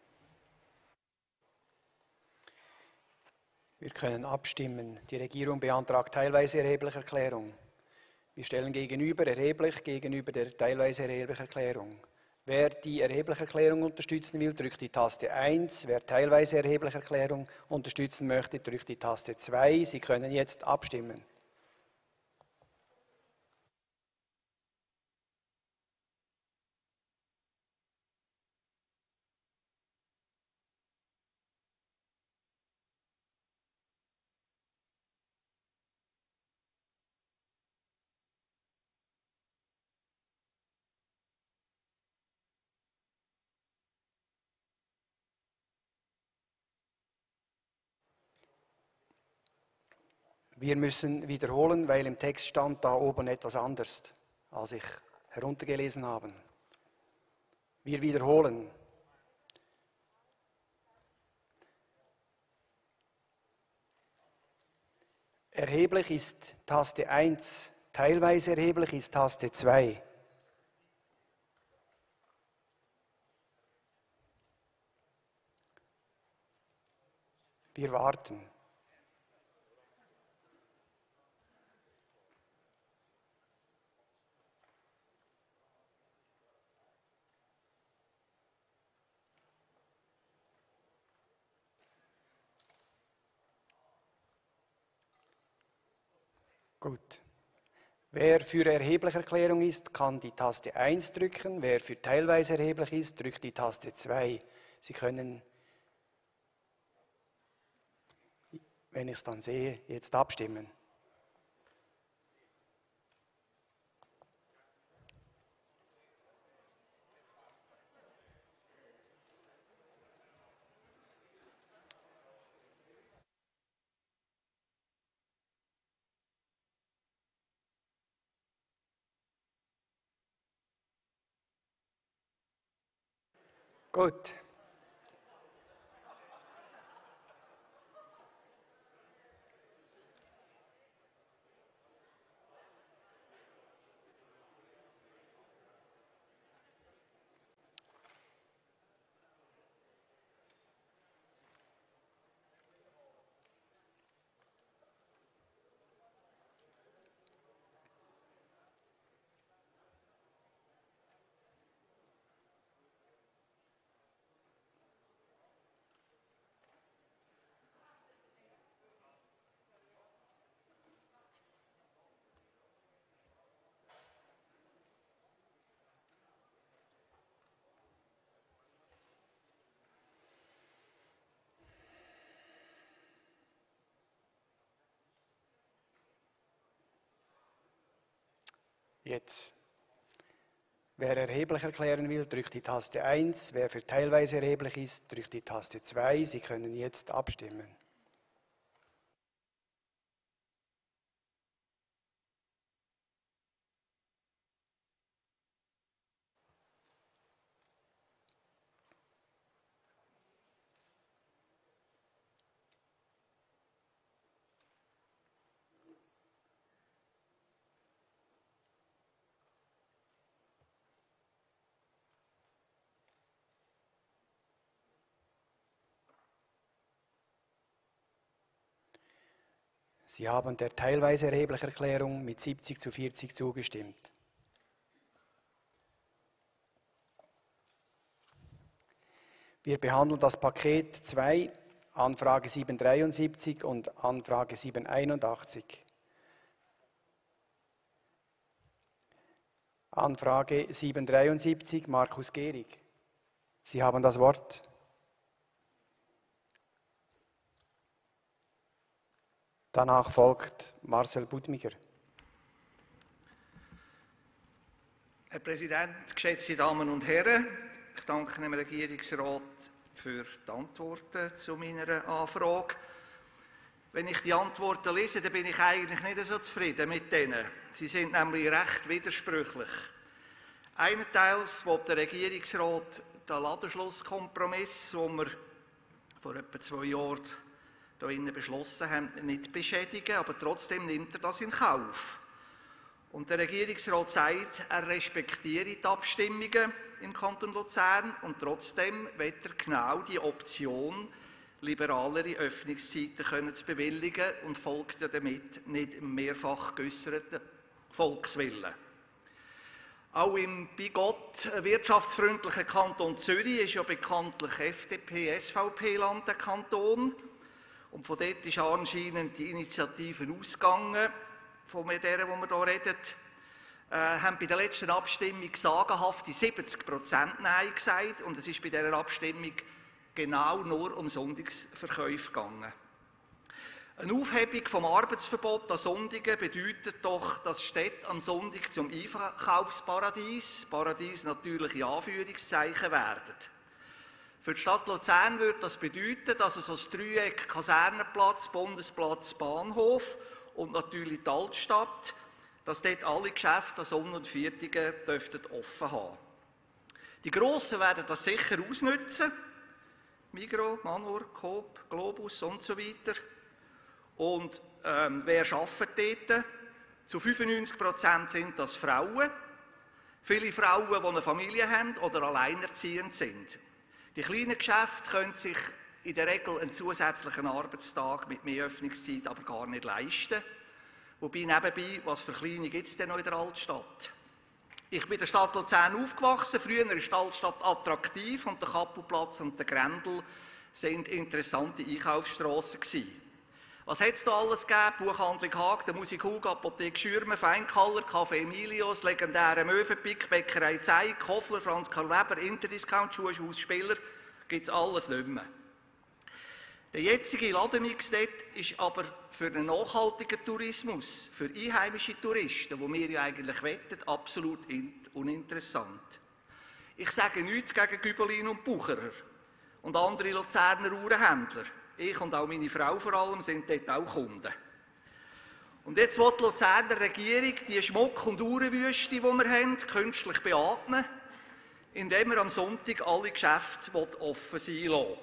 Wir können abstimmen. Die Regierung beantragt teilweise Erheblicherklärung. Wir stellen gegenüber erheblich gegenüber der teilweise Erheblicherklärung. Wer die Erheblicherklärung unterstützen will, drückt die Taste eins. Wer teilweise Erheblicherklärung unterstützen möchte, drückt die Taste zwei. Sie können jetzt abstimmen. Wir müssen wiederholen, weil im Text stand da oben etwas anderes, als ich heruntergelesen habe. Wir wiederholen. Erheblich ist Taste eins, teilweise erheblich ist Taste zwei. Wir warten. Gut. Wer für Erheblicherklärung ist, kann die Taste eins drücken. Wer für teilweise erheblich ist, drückt die Taste zwei. Sie können, wenn ich es dann sehe, jetzt abstimmen. Gut. Jetzt. Wer erheblich erklären will, drückt die Taste eins. Wer für teilweise erheblich ist, drückt die Taste zwei. Sie können jetzt abstimmen. Sie haben der teilweise Erheblicherklärung mit siebzig zu vierzig zugestimmt. Wir behandeln das Paket zwei, Anfrage siebenhundertdreiundsiebzig und Anfrage siebenhunderteinundachtzig. Anfrage siebenhundertdreiundsiebzig, Markus Gehrig. Sie haben das Wort. Danach folgt Marcel Budmiger. Herr Präsident, geschätzte Damen und Herren, ich danke dem Regierungsrat für die Antworten zu meiner Anfrage. Wenn ich die Antworten lese, dann bin ich eigentlich nicht so zufrieden mit denen. Sie sind nämlich recht widersprüchlich. Einerseits will der Regierungsrat den Ladenschlusskompromiss, den wir vor etwa zwei Jahren hier innen beschlossen haben, nicht beschädigen, aber trotzdem nimmt er das in Kauf. Und der Regierungsrat sagt, er respektiere die Abstimmungen im Kanton Luzern und trotzdem will er genau die Option, liberalere Öffnungszeiten können zu bewilligen und folgt ja damit nicht im mehrfach geäusserten Volkswillen. Auch im bei Gott wirtschaftsfreundlichen Kanton Zürich ist ja bekanntlich F D P, S V P-Land der Kanton. Und von dort ist anscheinend die Initiative ausgegangen, von der, die wir hier reden, äh, haben bei der letzten Abstimmung sagenhafte siebzig Prozent Nein gesagt. Und es ist bei dieser Abstimmung genau nur um Sonntagsverkäufe gegangen. Eine Aufhebung vom Arbeitsverbot an Sonntagen bedeutet doch, dass Städte am Sonntag zum Einkaufsparadies, Paradies natürlich in Anführungszeichen, werden. Für die Stadt Luzern würde das bedeuten, dass es das Dreieck Kasernenplatz, Bundesplatz, Bahnhof und natürlich die Altstadt, dass dort alle Geschäfte an Sonn- und Viertigen dürften offen haben. Die Grossen werden das sicher ausnutzen. Migros, Manor, Coop, Globus und so weiter. Und ähm, wer arbeitet dort? Zu fünfundneunzig Prozent sind das Frauen. Viele Frauen, die eine Familie haben oder alleinerziehend sind. Die kleinen Geschäfte können sich in der Regel einen zusätzlichen Arbeitstag mit mehr Öffnungszeit aber gar nicht leisten. Wobei nebenbei, was für Kleine gibt es denn noch in der Altstadt? Ich bin in der Stadt Luzern aufgewachsen. Früher war die Altstadt attraktiv und der Kappelplatz und der Grendel sind interessante Einkaufsstrassen gewesen. Was hat es da alles gegeben? Buchhandlung Haag, der Musik Hug, Apotheke Schürme, Feinkaller, Café Emilio, das legendäre Möwenpick, Bäckerei Zeig, Koffler, Franz Karl Weber, Interdiscount, Schuhhaus Spiller, gibt es alles nicht mehr. Der jetzige Ladenmix dort ist aber für einen nachhaltigen Tourismus, für einheimische Touristen, die wir ja eigentlich wettet, absolut uninteressant. Ich sage nichts gegen Gübelin und Bucherer und andere Luzerner Uhrenhändler. Ich und auch meine Frau vor allem sind dort auch Kunden. Und jetzt will die Luzerner Regierung die Schmuck- und Uhrenwüste, die wir haben, künstlich beatmen, indem er am Sonntag alle Geschäfte offen sein lassen.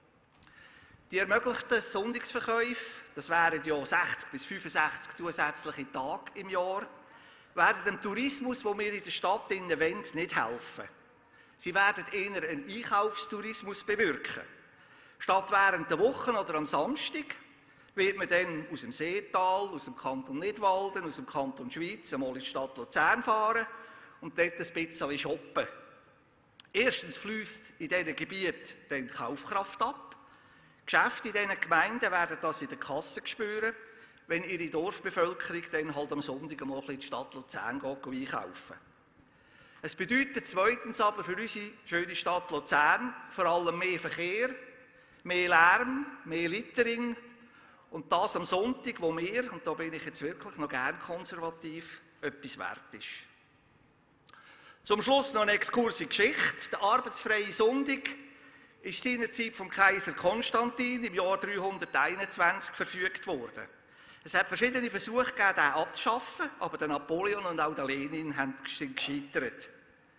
Die ermöglichten Sonntagsverkäufe, das wären ja sechzig bis fünfundsechzig zusätzliche Tage im Jahr, werden dem Tourismus, den wir in der Stadt wollen, nicht helfen. Sie werden eher einen Einkaufstourismus bewirken. Statt während der Wochen oder am Samstag wird man dann aus dem Seetal, aus dem Kanton Nidwalden, aus dem Kanton Schwyz einmal in die Stadt Luzern fahren und dort ein bisschen shoppen. Erstens fließt in diesen Gebieten dann die Kaufkraft ab. Geschäfte in diesen Gemeinden werden das in der Kasse spüren, wenn ihre Dorfbevölkerung dann halt am Sonntag mal in die Stadt Luzern geht, einkaufen. Es bedeutet zweitens aber für unsere schöne Stadt Luzern vor allem mehr Verkehr, mehr Lärm, mehr Littering und das am Sonntag, wo mir, und da bin ich jetzt wirklich noch gern konservativ, etwas wert ist. Zum Schluss noch ein Exkurs in Geschichte. Der arbeitsfreie Sonntag ist seinerzeit vom Kaiser Konstantin im Jahr dreihunderteinundzwanzig verfügt worden. Es hat verschiedene Versuche gegeben, den abzuschaffen, aber der Napoleon und auch der Lenin sind gescheitert.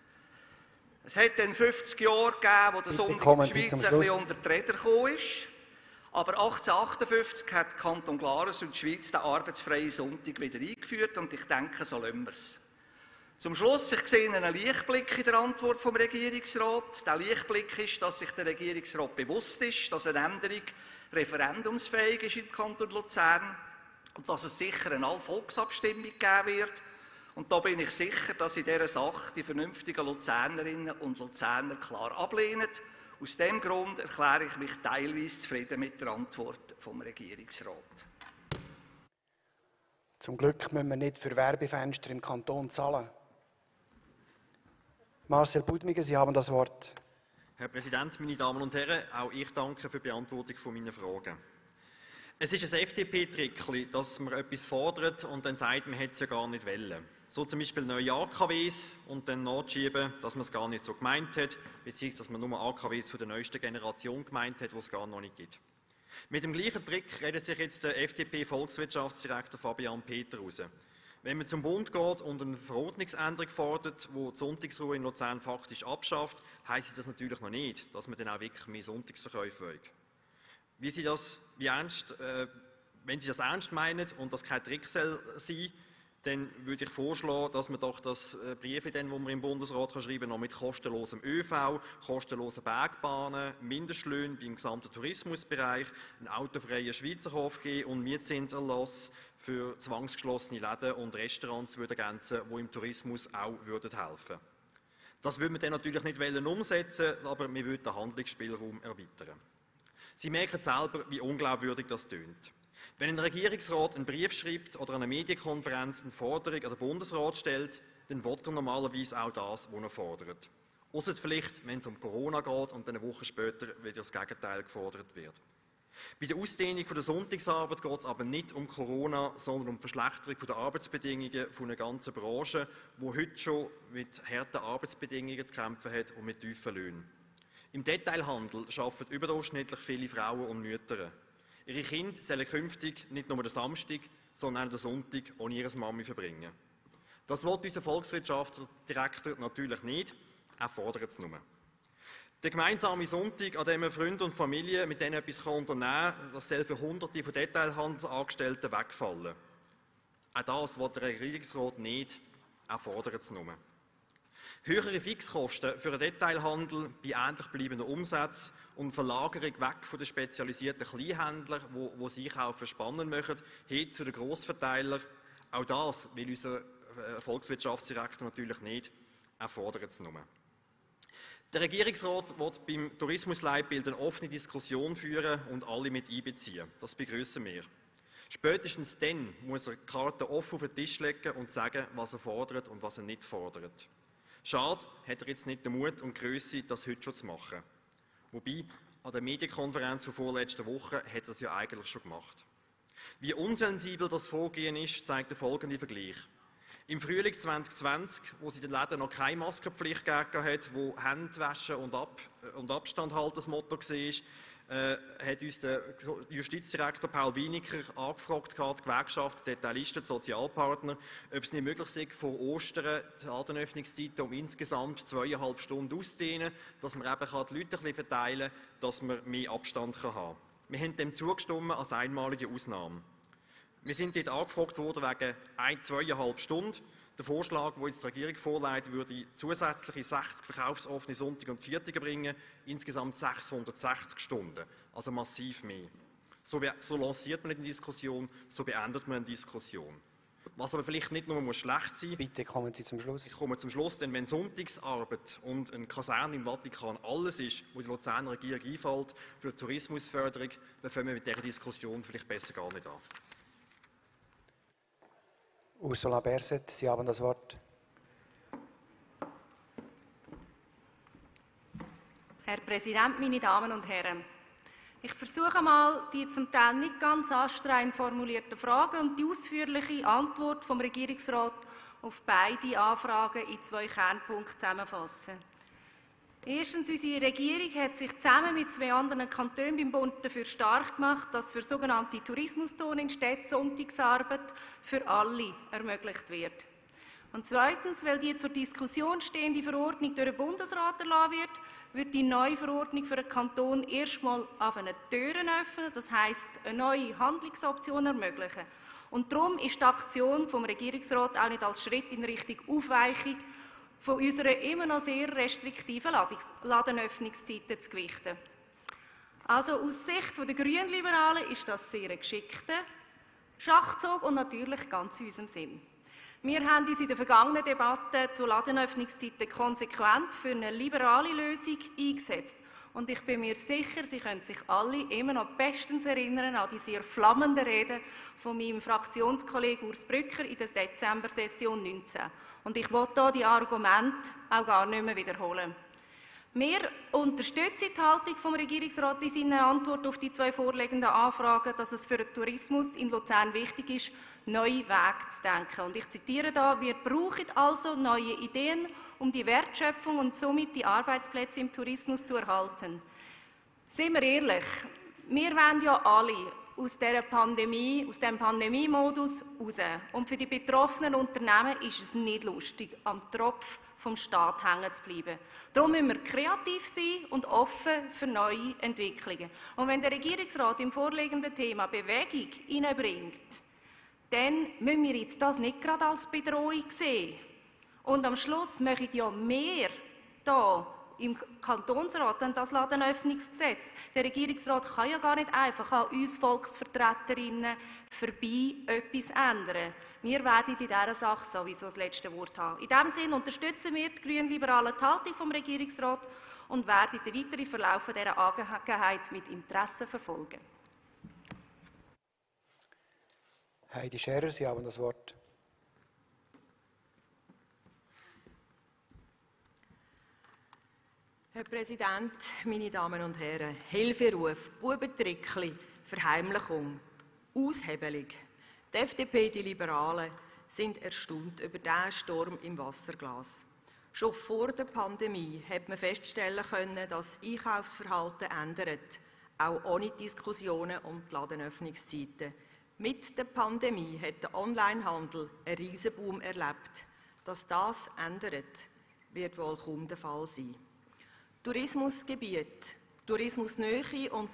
Es hat dann fünfzig Jahre gegeben, wo der Sonntag in der Schweiz ein bisschen unter die Räder gekommen ist. Aber achtzehnhundertachtundfünfzig hat Kanton Glarus und die Schweiz den arbeitsfreien Sonntag wieder eingeführt und ich denke, so lassen wir es. Zum Schluss, ich sehe einen Lichtblick in der Antwort vom Regierungsrat. Der Lichtblick ist, dass sich der Regierungsrat bewusst ist, dass eine Änderung referendumsfähig ist im Kanton Luzern und dass es sicher eine Volksabstimmung geben wird. Und da bin ich sicher, dass in dieser Sache die vernünftigen Luzernerinnen und Luzerner klar ablehnen. Aus diesem Grund erkläre ich mich teilweise zufrieden mit der Antwort vom Regierungsrat. Zum Glück müssen wir nicht für Werbefenster im Kanton zahlen. Marcel Budmiger, Sie haben das Wort. Herr Präsident, meine Damen und Herren, auch ich danke für die Beantwortung meiner Fragen. Es ist ein F D P-Trickli, dass man etwas fordert und dann sagt, man hätte es ja gar nicht wollen. So zum Beispiel neue A K Ws und dann nachschieben, dass man es gar nicht so gemeint hat, beziehungsweise dass man nur A K Ws von der neuesten Generation gemeint hat, die es gar noch nicht gibt. Mit dem gleichen Trick redet sich jetzt der F D P-Volkswirtschaftsdirektor Fabian Peter raus. Wenn man zum Bund geht und eine Verordnungsänderung fordert, die die Sonntagsruhe in Luzern faktisch abschafft, heisst das natürlich noch nicht, dass man dann auch wirklich mehr Sonntagsverkäufe will. Wie Sie das, wie ernst, äh, wenn Sie das ernst meinen und das kein Trick soll sein, dann würde ich vorschlagen, dass man doch das Brief, das man im Bundesrat schreiben kann, noch mit kostenlosem ÖV, kostenlosen Bergbahnen, Mindestlöhnen beim gesamten Tourismusbereich, einen autofreien Schweizerhof geben und Mietzinserlass für zwangsgeschlossene Läden und Restaurants würden ergänzen, die im Tourismus auch würden helfen. Das würde man dann natürlich nicht umsetzen, aber wir würden den Handlungsspielraum erweitern. Sie merken selber, wie unglaubwürdig das tönt. Wenn ein Regierungsrat einen Brief schreibt oder an einer Medienkonferenz eine Forderung an den Bundesrat stellt, dann will er normalerweise auch das, was er fordert. Ausser vielleicht, wenn es um Corona geht und dann eine Woche später wieder das Gegenteil gefordert wird. Bei der Ausdehnung der Sonntagsarbeit geht es aber nicht um Corona, sondern um die Verschlechterung der Arbeitsbedingungen einer ganzen Branche, die heute schon mit harten Arbeitsbedingungen zu kämpfen hat und mit tiefen Löhnen. Im Detailhandel arbeiten überdurchschnittlich viele Frauen und Mütter. Ihre Kinder sollen künftig nicht nur den Samstag, sondern auch den Sonntag ohne ihre Mami verbringen. Das will unser Volkswirtschaftsdirektor natürlich nicht, er fordert es nur. Der gemeinsame Sonntag, an dem Freunde und Familie mit denen etwas unternehmen kann, das soll für Hunderte von Detailhandelsangestellten wegfallen. Auch das will der Regierungsrat nicht, er fordert es nur. Höhere Fixkosten für den Detailhandel bei ähnlich bleibenden Umsätzen und Verlagerung weg von den spezialisierten Kleinhändlern, die, die das Einkaufen spannend machen, hin zu den Grossverteilern. Auch das will unser Volkswirtschaftsdirektor natürlich nicht, er fordert es nur. Der Regierungsrat will beim Tourismusleitbild eine offene Diskussion führen und alle mit einbeziehen. Das begrüßen wir. Spätestens dann muss er die Karten offen auf den Tisch legen und sagen, was er fordert und was er nicht fordert. Schade, hat er jetzt nicht den Mut und die Grösse, das heute schon zu machen. Wobei, an der Medienkonferenz von vorletzter Woche hat er es ja eigentlich schon gemacht. Wie unsensibel das Vorgehen ist, zeigt der folgende Vergleich. Im Frühling zwanzig zwanzig, wo es in den Läden noch keine Maskenpflicht gegeben hat, wo Hände waschen und, Ab und Abstand halten das Motto war, äh, hat uns der Justizdirektor Paul Winiker angefragt, die Gewerkschaft, die Detailisten, die Sozialpartner, ob es nicht möglich sei, vor Ostern die Ladenöffnungszeiten um insgesamt zweieinhalb Stunden auszudehnen, dass man eben die Leute ein bisschen verteilen kann, dass man mehr Abstand haben kann. Wir haben dem zugestimmt als einmalige Ausnahme. Wir sind dort angefragt worden wegen ein, zweieinhalb Stunden. Der Vorschlag, den jetzt die Regierung vorlegt, würde zusätzliche sechzig verkaufsoffene Sonntage und Viertage bringen, insgesamt sechshundertsechzig Stunden, also massiv mehr. So, so lanciert man eine Diskussion, so beendet man eine Diskussion. Was aber vielleicht nicht nur muss schlecht sein muss. Bitte kommen Sie zum Schluss. Ich komme zum Schluss, denn wenn Sonntagsarbeit und eine Kaserne im Vatikan alles ist, wo die Luzerner Regierung einfällt für die Tourismusförderung, dann fangen wir mit dieser Diskussion vielleicht besser gar nicht an. Ursula Berset, Sie haben das Wort. Herr Präsident, meine Damen und Herren! Ich versuche mal, die zum Teil nicht ganz anstrengend formulierten Fragen und die ausführliche Antwort vom Regierungsrat auf beide Anfragen in zwei Kernpunkte zusammenzufassen. Erstens, unsere Regierung hat sich zusammen mit zwei anderen Kantonen beim Bund dafür stark gemacht, dass für sogenannte Tourismuszonen in Städten Sonntagsarbeit für alle ermöglicht wird. Und zweitens, weil die zur Diskussion stehende Verordnung durch den Bundesrat erlassen wird, wird die neue Verordnung für den Kanton erstmal offene Türen öffnen, das heisst, eine neue Handlungsoption ermöglichen. Und darum ist die Aktion vom Regierungsrat auch nicht als Schritt in Richtung Aufweichung von unserer immer noch sehr restriktiven Ladenöffnungszeiten zu gewichten. Also aus Sicht der Grünliberalen ist das sehr ein geschickter Schachzug und natürlich ganz in unserem Sinn. Wir haben uns in der vergangenen Debatte zu Ladenöffnungszeiten konsequent für eine liberale Lösung eingesetzt. Und ich bin mir sicher, Sie können sich alle immer noch bestens erinnern an die sehr flammende Rede von meinem Fraktionskollegen Urs Brücker in der Dezember-Session neunzehn. Und ich will hier die Argumente auch gar nicht mehr wiederholen. Wir unterstützen die Haltung vom Regierungsrat in seiner Antwort auf die zwei vorliegenden Anfragen, dass es für den Tourismus in Luzern wichtig ist, neue Wege zu denken. Und ich zitiere da: Wir brauchen also neue Ideen, um die Wertschöpfung und somit die Arbeitsplätze im Tourismus zu erhalten. Seien wir ehrlich, wir wollen ja alle aus dieser Pandemie, aus dem Pandemiemodus raus. Und für die betroffenen Unternehmen ist es nicht lustig, am Tropf vom Staat hängen zu bleiben. Darum müssen wir kreativ sein und offen für neue Entwicklungen. Und wenn der Regierungsrat im vorliegenden Thema Bewegung hineinbringt, dann müssen wir jetzt das nicht gerade als Bedrohung sehen. Und am Schluss möchten ja mehr da im Kantonsrat an das Ladenöffnungsgesetz. Der Regierungsrat kann ja gar nicht einfach an uns Volksvertreterinnen vorbei etwas ändern. Wir werden in dieser Sache sowieso das letzte Wort haben. In diesem Sinne unterstützen wir die grünliberale Haltung vom Regierungsrat und werden den weiteren Verlauf dieser Angelegenheit mit Interesse verfolgen. Heidi Scherer, Sie haben das Wort. Herr Präsident, meine Damen und Herren! Hilferuf, Bubentrickli, Verheimlichung, Aushebelung. Die F D P, die Liberalen, sind erstaunt über diesen Sturm im Wasserglas. Schon vor der Pandemie hat man feststellen können, dass das Einkaufsverhalten ändert, auch ohne Diskussionen um die Ladenöffnungszeiten. Mit der Pandemie hat der Onlinehandel einen Riesenboom erlebt. Dass das ändert, wird wohl kaum der Fall sein. Tourismusgebiete, tourismusnähe und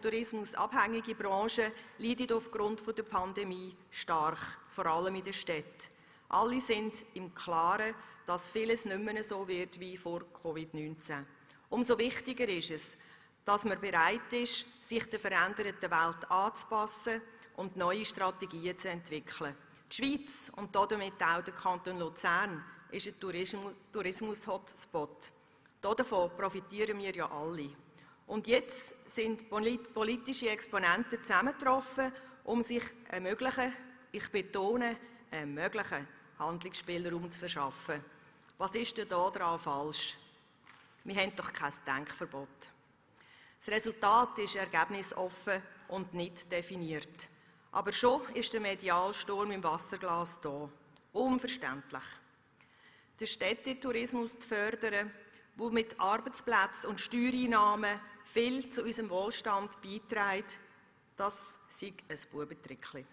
tourismusabhängige Branchen leiden aufgrund der Pandemie stark, vor allem in den Städten. Alle sind im Klaren, dass vieles nicht mehr so wird wie vor Covid neunzehn. Umso wichtiger ist es, dass man bereit ist, sich der veränderten Welt anzupassen und neue Strategien zu entwickeln. Die Schweiz und damit auch der Kanton Luzern ist ein Tourismus-Hotspot. Davon profitieren wir ja alle. Und jetzt sind politische Exponenten zusammengetroffen, um sich einen möglichen, ich betone, einen möglichen Handlungsspielraum zu verschaffen. Was ist denn da daran falsch? Wir haben doch kein Denkverbot. Das Resultat ist ergebnisoffen und nicht definiert. Aber schon ist der Medialsturm im Wasserglas da. Unverständlich. Den Städtetourismus zu fördern, der mit Arbeitsplätzen und Steuereinnahmen viel zu unserem Wohlstand beiträgt, das ist ein Bubentrickli.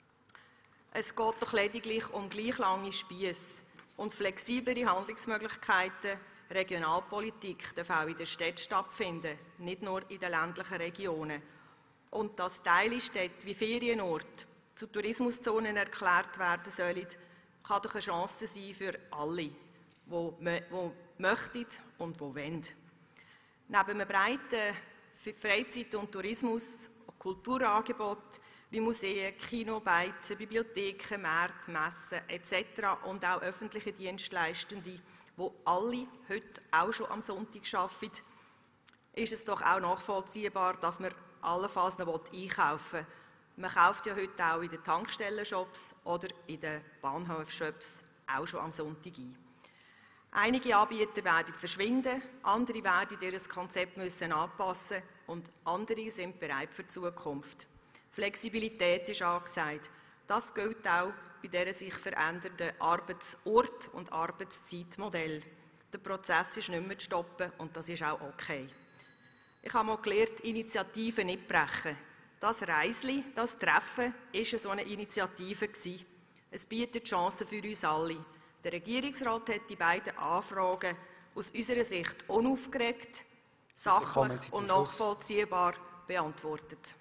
Es geht doch lediglich um gleich lange Spiesse und flexiblere Handlungsmöglichkeiten. Regionalpolitik darf auch in der Stadt stattfinden, nicht nur in den ländlichen Regionen. Und dass Teile Städte wie Ferienorte zu Tourismuszonen erklärt werden sollen, kann doch eine Chance sein für alle, die möchten und die wollen. Neben einem breiten Freizeit- und Tourismus- und Kulturangebot wie Museen, Kino, Beizen, Bibliotheken, Märkte, Messen et cetera und auch öffentliche Dienstleistende, die alle heute auch schon am Sonntag arbeiten, ist es doch auch nachvollziehbar, dass man allenfalls noch einkaufen will. Man kauft ja heute auch in den Tankstellenshops oder in den Bahnhofshops auch schon am Sonntag ein. Einige Anbieter werden verschwinden, andere werden ihr Konzept müssen anpassen und andere sind bereit für die Zukunft. Flexibilität ist angesagt. Das gilt auch bei dieser sich verändernden Arbeitsort- und Arbeitszeitmodell. Der Prozess ist nicht mehr zu stoppen und das ist auch okay. Ich habe mal gelernt, Initiativen nicht brechen. Das Reisli, das Treffen, war so eine Initiative. Es bietet Chancen für uns alle. Der Regierungsrat hat die beiden Anfragen aus unserer Sicht unaufgeregt, sachlich und nachvollziehbar beantwortet.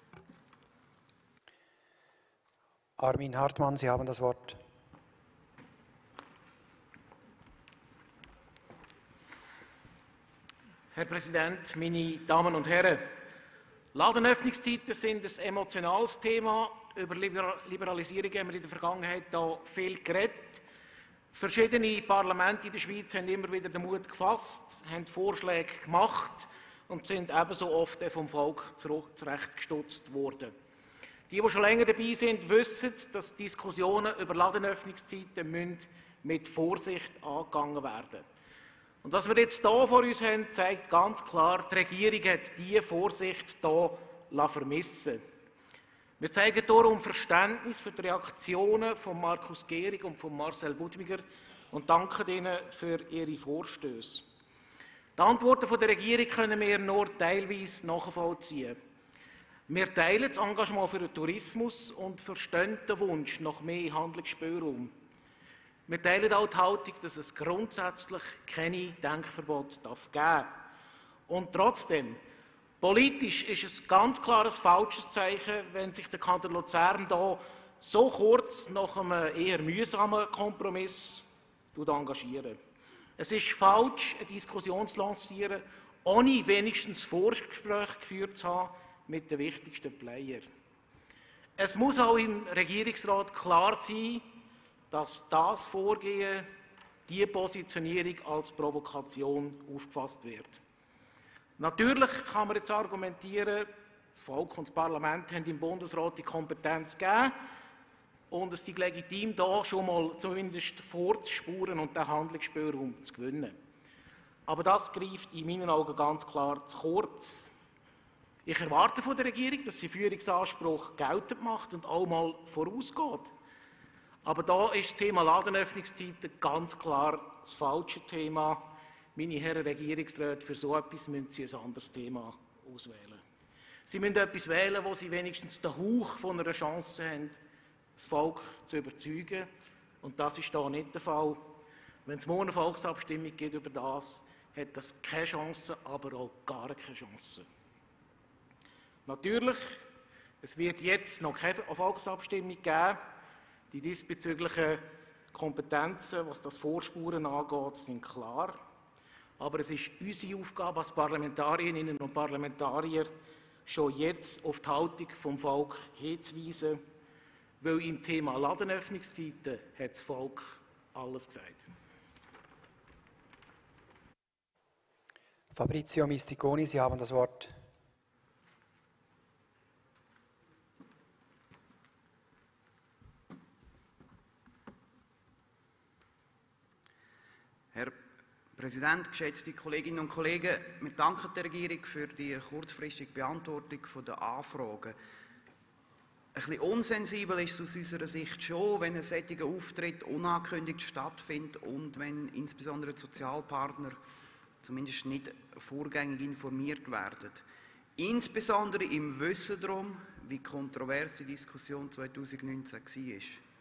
Armin Hartmann, Sie haben das Wort. Herr Präsident, meine Damen und Herren! Ladenöffnungszeiten sind ein emotionales Thema. Über Liberalisierung haben wir in der Vergangenheit da viel geredet. Verschiedene Parlamente in der Schweiz haben immer wieder den Mut gefasst, haben Vorschläge gemacht und sind ebenso oft vom Volk zurechtgestutzt worden. Die, die schon länger dabei sind, wissen, dass Diskussionen über Ladenöffnungszeiten mit Vorsicht angegangen werden müssen. Und was wir jetzt hier vor uns haben, zeigt ganz klar, die Regierung hat diese Vorsicht hier vermissen. Wir zeigen darum Verständnis für die Reaktionen von Markus Gehrig und von Marcel Budwiger und danken ihnen für ihre Vorstöße. Die Antworten der Regierung können wir nur teilweise nachvollziehen. Wir teilen das Engagement für den Tourismus und verstehen den Wunsch nach mehr Handlungsspielraum. Wir teilen auch die Haltung, dass es grundsätzlich keine Denkverbote geben darf. Und trotzdem, politisch ist es ganz klar ein falsches Zeichen, wenn sich der Kanton Luzern hier so kurz nach einem eher mühsamen Kompromiss engagiert. Es ist falsch, eine Diskussion zu lancieren, ohne wenigstens Vorgespräche geführt zu haben mit den wichtigsten Playern. Es muss auch im Regierungsrat klar sein, dass das Vorgehen, diese Positionierung als Provokation aufgefasst wird. Natürlich kann man jetzt argumentieren, das Volk und das Parlament haben im Bundesrat die Kompetenz gegeben und es ist legitim, da schon mal zumindest vorzuspuren und den Handlungsspielraum zu gewinnen. Aber das greift in meinen Augen ganz klar zu kurz. Ich erwarte von der Regierung, dass sie Führungsanspruch geltend macht und auch mal vorausgeht. Aber da ist das Thema Ladenöffnungszeiten ganz klar das falsche Thema. Meine Herren Regierungsräte, für so etwas müssen Sie ein anderes Thema auswählen. Sie müssen etwas wählen, wo Sie wenigstens den Hauch von einer Chance haben, das Volk zu überzeugen. Und das ist da nicht der Fall. Wenn es morgen eine Volksabstimmung gibt über das, hat das keine Chance, aber auch gar keine Chance. Natürlich, es wird jetzt noch keine Volksabstimmung geben. Die diesbezüglichen Kompetenzen, was das Vorspuren angeht, sind klar. Aber es ist unsere Aufgabe als Parlamentarierinnen und Parlamentarier, schon jetzt auf die Haltung vom Volk hinzuweisen, weil im Thema Ladenöffnungszeiten hat das Volk alles gesagt. Fabrizio Misticoni, Sie haben das Wort. Herr Präsident, geschätzte Kolleginnen und Kollegen, wir danken der Regierung für die kurzfristige Beantwortung der Anfragen. Ein bisschen unsensibel ist es aus unserer Sicht schon, wenn ein solcher Auftritt unangekündigt stattfindet und wenn insbesondere die Sozialpartner zumindest nicht vorgängig informiert werden. Insbesondere im Wissen darum, wie kontrovers die Diskussion zweitausendneunzehn war.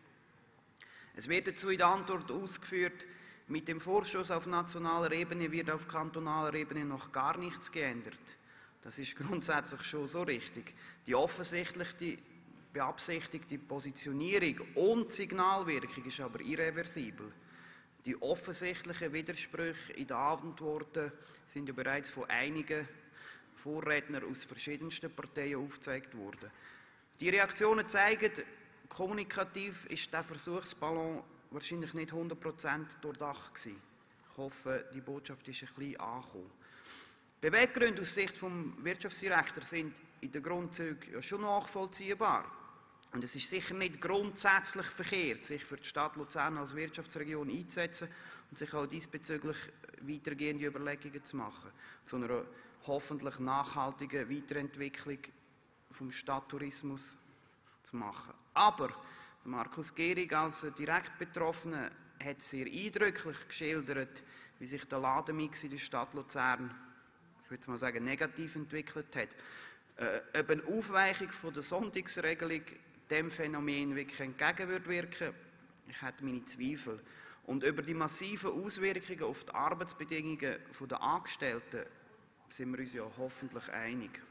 Es wird dazu in der Antwort ausgeführt, mit dem Vorstoß auf nationaler Ebene wird auf kantonaler Ebene noch gar nichts geändert. Das ist grundsätzlich schon so richtig. Die offensichtliche beabsichtigte Positionierung und Signalwirkung ist aber irreversibel. Die offensichtlichen Widersprüche in den Antworten sind ja bereits von einigen Vorrednern aus verschiedensten Parteien aufgezeigt worden. Die Reaktionen zeigen, kommunikativ ist der Versuchsballon wahrscheinlich nicht hundert Prozent durchdacht gewesen. Ich hoffe, die Botschaft ist ein bisschen angekommen. Beweggründe aus Sicht des Wirtschaftsdirektors sind in den Grundzügen ja schon nachvollziehbar. Und es ist sicher nicht grundsätzlich verkehrt, sich für die Stadt Luzern als Wirtschaftsregion einzusetzen und sich auch diesbezüglich weitergehende Überlegungen zu machen, zu einer hoffentlich nachhaltigen Weiterentwicklung vom Stadttourismus zu machen. Aber Markus Gehrig als direkt Betroffener hat sehr eindrücklich geschildert, wie sich der Ladenmix in der Stadt Luzern, ich würde mal sagen, negativ entwickelt hat. Äh, ob eine Aufweichung von der Sonntagsregelung dem Phänomen wirklich entgegenwirken, ich hätte meine Zweifel. Und über die massiven Auswirkungen auf die Arbeitsbedingungen der Angestellten sind wir uns ja hoffentlich einig.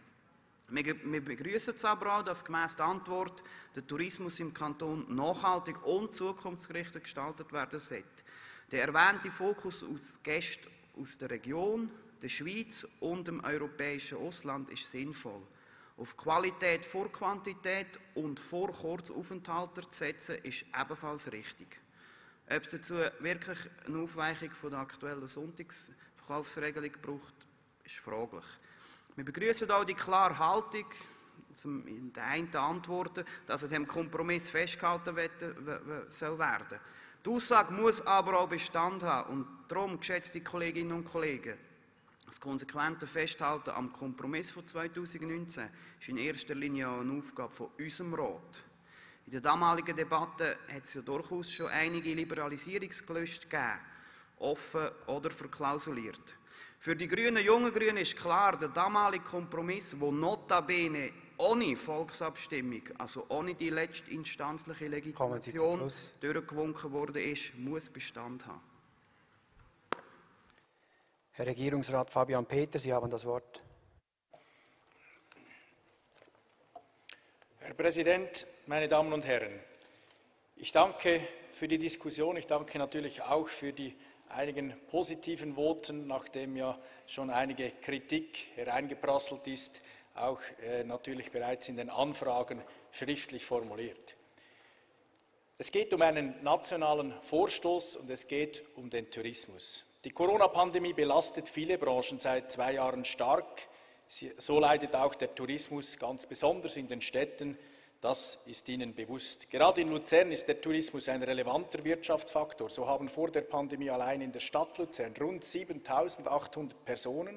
Wir begrüßen es aber auch, dass gemäss der Antwort der Tourismus im Kanton nachhaltig und zukunftsgerichtet gestaltet werden sollte. Der erwähnte Fokus auf Gäste aus der Region, der Schweiz und dem europäischen Ausland ist sinnvoll. Auf Qualität vor Quantität und vor Kurzaufenthalter zu setzen, ist ebenfalls richtig. Ob es dazu wirklich eine Aufweichung von der aktuellen Sonntagsverkaufsregelung braucht, ist fraglich. Wir begrüßen auch die klare Haltung in den einen Antworten, dass an dem Kompromiss festgehalten soll werden. Die Aussage muss aber auch Bestand haben und darum, geschätzte Kolleginnen und Kollegen, das konsequente Festhalten am Kompromiss von zweitausendneunzehn ist in erster Linie auch eine Aufgabe von unserem Rat. In der damaligen Debatte hat es ja durchaus schon einige Liberalisierungsgelüste gegeben, offen oder verklausuliert. Für die grünen, jungen Grünen ist klar, der damalige Kompromiss, der notabene ohne Volksabstimmung, also ohne die letztinstanzliche Legitimation durchgewunken worden ist, muss Bestand haben. Herr Regierungsrat Fabian Peter, Sie haben das Wort. Herr Präsident, meine Damen und Herren! Ich danke für die Diskussion, ich danke natürlich auch für die einigen positiven Voten, nachdem ja schon einige Kritik hereingeprasselt ist, auch äh, natürlich bereits in den Anfragen schriftlich formuliert. Es geht um einen nationalen Vorstoß und es geht um den Tourismus. Die Corona-Pandemie belastet viele Branchen seit zwei Jahren stark. So leidet auch der Tourismus ganz besonders in den Städten. Das ist Ihnen bewusst. Gerade in Luzern ist der Tourismus ein relevanter Wirtschaftsfaktor. So haben vor der Pandemie allein in der Stadt Luzern rund siebentausendachthundert Personen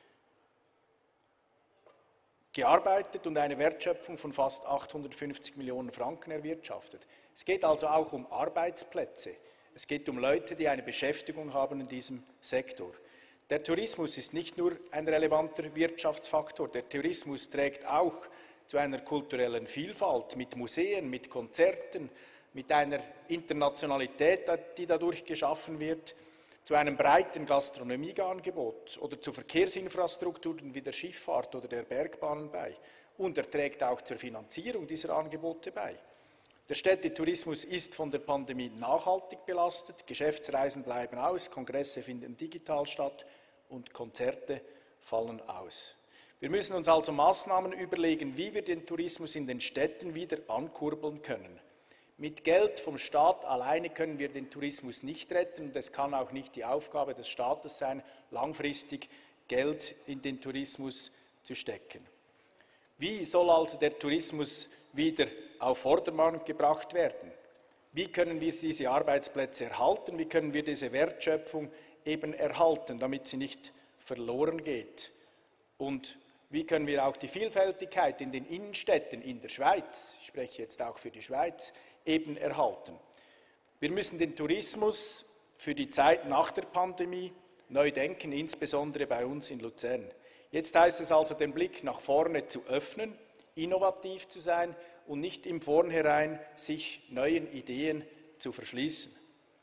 gearbeitet und eine Wertschöpfung von fast achthundertfünfzig Millionen Franken erwirtschaftet. Es geht also auch um Arbeitsplätze. Es geht um Leute, die eine Beschäftigung haben in diesem Sektor. Der Tourismus ist nicht nur ein relevanter Wirtschaftsfaktor, der Tourismus trägt auch zu einer kulturellen Vielfalt mit Museen, mit Konzerten, mit einer Internationalität, die dadurch geschaffen wird, zu einem breiten Gastronomieangebot oder zu Verkehrsinfrastrukturen wie der Schifffahrt oder der Bergbahnen bei. Und er trägt auch zur Finanzierung dieser Angebote bei. Der Städtetourismus ist von der Pandemie nachhaltig belastet. Geschäftsreisen bleiben aus, Kongresse finden digital statt und Konzerte fallen aus. Wir müssen uns also Maßnahmen überlegen, wie wir den Tourismus in den Städten wieder ankurbeln können. Mit Geld vom Staat alleine können wir den Tourismus nicht retten und es kann auch nicht die Aufgabe des Staates sein, langfristig Geld in den Tourismus zu stecken. Wie soll also der Tourismus wieder auf Vordermann gebracht werden? Wie können wir diese Arbeitsplätze erhalten? Wie können wir diese Wertschöpfung eben erhalten, damit sie nicht verloren geht? Und wie können wir auch die Vielfältigkeit in den Innenstädten in der Schweiz, ich spreche jetzt auch für die Schweiz, eben erhalten? Wir müssen den Tourismus für die Zeit nach der Pandemie neu denken, insbesondere bei uns in Luzern. Jetzt heißt es also, den Blick nach vorne zu öffnen, innovativ zu sein und nicht im Vornherein sich neuen Ideen zu verschließen.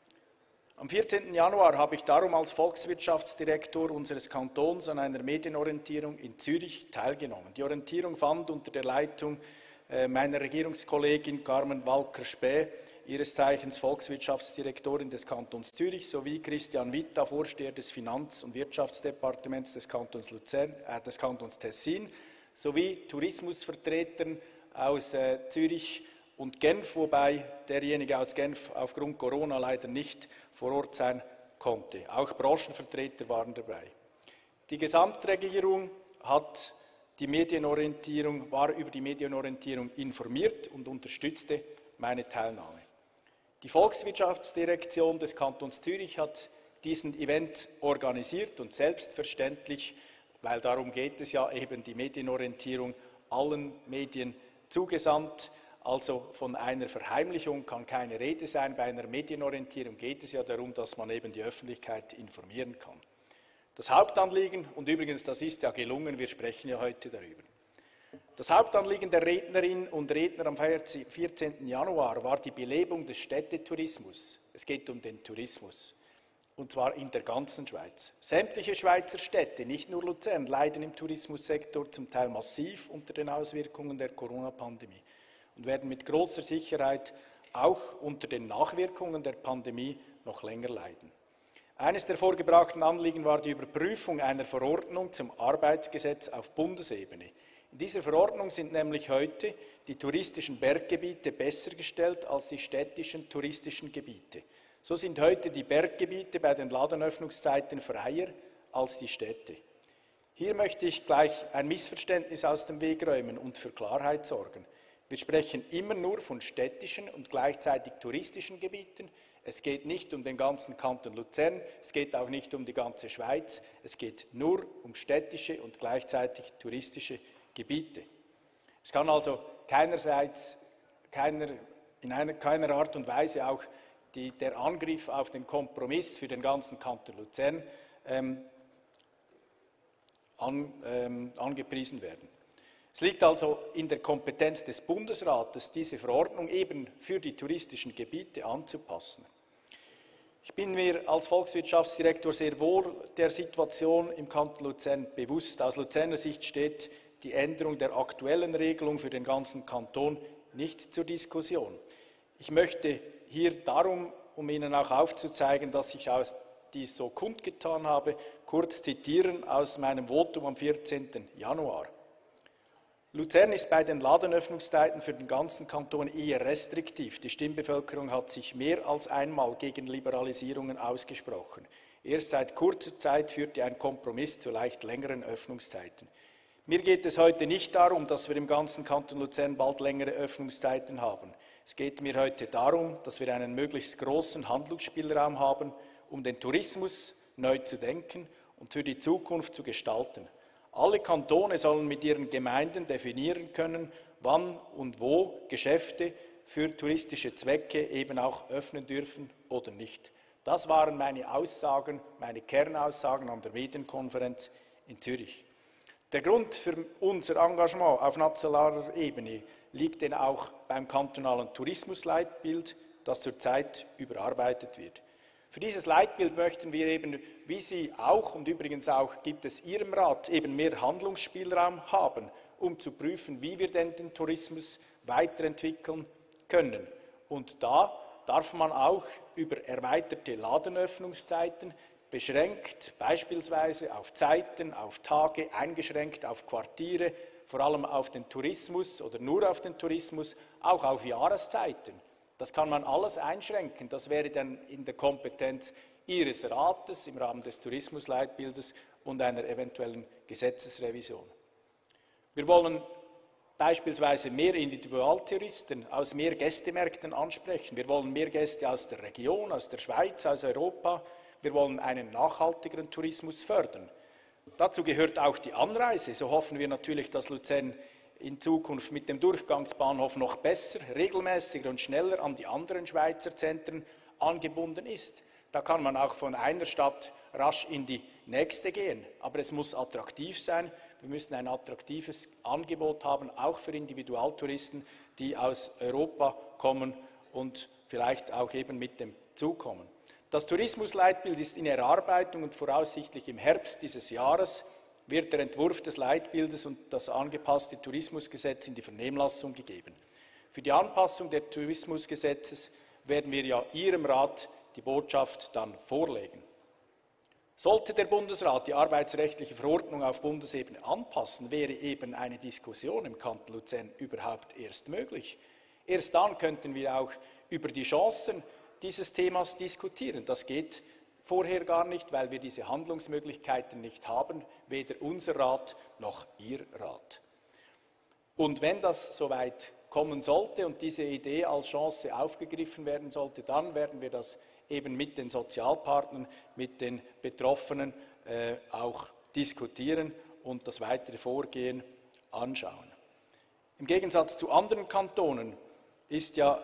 Am vierzehnten Januar habe ich darum als Volkswirtschaftsdirektor unseres Kantons an einer Medienorientierung in Zürich teilgenommen. Die Orientierung fand unter der Leitung meiner Regierungskollegin Carmen Walker-Späh, ihres Zeichens Volkswirtschaftsdirektorin des Kantons Zürich, sowie Christian Witta, Vorsteher des Finanz- und Wirtschaftsdepartements des Kantons, Luzern, äh, des Kantons Tessin, sowie Tourismusvertretern aus äh, Zürich und Genf, wobei derjenige aus Genf aufgrund Corona leider nicht vor Ort sein konnte. Auch Branchenvertreter waren dabei. Die Gesamtregierung hat die Medienorientierung, war über die Medienorientierung informiert und unterstützte meine Teilnahme. Die Volkswirtschaftsdirektion des Kantons Zürich hat diesen Event organisiert und selbstverständlich, weil darum geht es ja, eben die Medienorientierung allen Medien zugesandt. Also von einer Verheimlichung kann keine Rede sein. Bei einer Medienorientierung geht es ja darum, dass man eben die Öffentlichkeit informieren kann. Das Hauptanliegen, und übrigens, das ist ja gelungen, wir sprechen ja heute darüber. Das Hauptanliegen der Rednerinnen und Redner am vierzehnten Januar war die Belebung des Städtetourismus. Es geht um den Tourismus, und zwar in der ganzen Schweiz. Sämtliche Schweizer Städte, nicht nur Luzern, leiden im Tourismussektor zum Teil massiv unter den Auswirkungen der Corona-Pandemie und werden mit großer Sicherheit auch unter den Nachwirkungen der Pandemie noch länger leiden. Eines der vorgebrachten Anliegen war die Überprüfung einer Verordnung zum Arbeitsgesetz auf Bundesebene. In dieser Verordnung sind nämlich heute die touristischen Berggebiete besser gestellt als die städtischen touristischen Gebiete. So sind heute die Berggebiete bei den Ladenöffnungszeiten freier als die Städte. Hier möchte ich gleich ein Missverständnis aus dem Weg räumen und für Klarheit sorgen. Wir sprechen immer nur von städtischen und gleichzeitig touristischen Gebieten. Es geht nicht um den ganzen Kanton Luzern, es geht auch nicht um die ganze Schweiz, es geht nur um städtische und gleichzeitig touristische Gebiete. Gebiete. Es kann also keinerseits, keiner, in einer, keiner Art und Weise auch die, der Angriff auf den Kompromiss für den ganzen Kanton Luzern ähm, an, ähm, angepriesen werden. Es liegt also in der Kompetenz des Bundesrates, diese Verordnung eben für die touristischen Gebiete anzupassen. Ich bin mir als Volkswirtschaftsdirektor sehr wohl der Situation im Kanton Luzern bewusst. Aus Luzerner Sicht steht die Änderung der aktuellen Regelung für den ganzen Kanton nicht zur Diskussion. Ich möchte hier darum, um Ihnen auch aufzuzeigen, dass ich dies so kundgetan habe, kurz zitieren aus meinem Votum am vierzehnten Januar. Luzern ist bei den Ladenöffnungszeiten für den ganzen Kanton eher restriktiv. Die Stimmbevölkerung hat sich mehr als einmal gegen Liberalisierungen ausgesprochen. Erst seit kurzer Zeit führte ein Kompromiss zu leicht längeren Öffnungszeiten. Mir geht es heute nicht darum, dass wir im ganzen Kanton Luzern bald längere Öffnungszeiten haben. Es geht mir heute darum, dass wir einen möglichst großen Handlungsspielraum haben, um den Tourismus neu zu denken und für die Zukunft zu gestalten. Alle Kantone sollen mit ihren Gemeinden definieren können, wann und wo Geschäfte für touristische Zwecke eben auch öffnen dürfen oder nicht. Das waren meine Aussagen, meine Kernaussagen an der Medienkonferenz in Zürich. Der Grund für unser Engagement auf nationaler Ebene liegt denn auch beim kantonalen Tourismusleitbild, das zurzeit überarbeitet wird. Für dieses Leitbild möchten wir eben, wie Sie auch und übrigens auch gibt es Ihrem Rat, eben mehr Handlungsspielraum haben, um zu prüfen, wie wir denn den Tourismus weiterentwickeln können. Und da darf man auch über erweiterte Ladenöffnungszeiten, beschränkt beispielsweise auf Zeiten, auf Tage, eingeschränkt auf Quartiere, vor allem auf den Tourismus oder nur auf den Tourismus, auch auf Jahreszeiten. Das kann man alles einschränken. Das wäre dann in der Kompetenz Ihres Rates im Rahmen des Tourismusleitbildes und einer eventuellen Gesetzesrevision. Wir wollen beispielsweise mehr Individualtouristen aus mehr Gästemärkten ansprechen. Wir wollen mehr Gäste aus der Region, aus der Schweiz, aus Europa. Wir wollen einen nachhaltigeren Tourismus fördern. Dazu gehört auch die Anreise. So hoffen wir natürlich, dass Luzern in Zukunft mit dem Durchgangsbahnhof noch besser, regelmäßiger und schneller an die anderen Schweizer Zentren angebunden ist. Da kann man auch von einer Stadt rasch in die nächste gehen. Aber es muss attraktiv sein. Wir müssen ein attraktives Angebot haben, auch für Individualtouristen, die aus Europa kommen und vielleicht auch eben mit dem Zug kommen. Das Tourismusleitbild ist in Erarbeitung und voraussichtlich im Herbst dieses Jahres wird der Entwurf des Leitbildes und das angepasste Tourismusgesetz in die Vernehmlassung gegeben. Für die Anpassung des Tourismusgesetzes werden wir ja Ihrem Rat die Botschaft dann vorlegen. Sollte der Bundesrat die arbeitsrechtliche Verordnung auf Bundesebene anpassen, wäre eben eine Diskussion im Kanton Luzern überhaupt erst möglich. Erst dann könnten wir auch über die Chancen dieses Themas diskutieren. Das geht vorher gar nicht, weil wir diese Handlungsmöglichkeiten nicht haben, weder unser Rat noch Ihr Rat. Und wenn das soweit kommen sollte und diese Idee als Chance aufgegriffen werden sollte, dann werden wir das eben mit den Sozialpartnern, mit den Betroffenen äh, auch diskutieren und das weitere Vorgehen anschauen. Im Gegensatz zu anderen Kantonen ist ja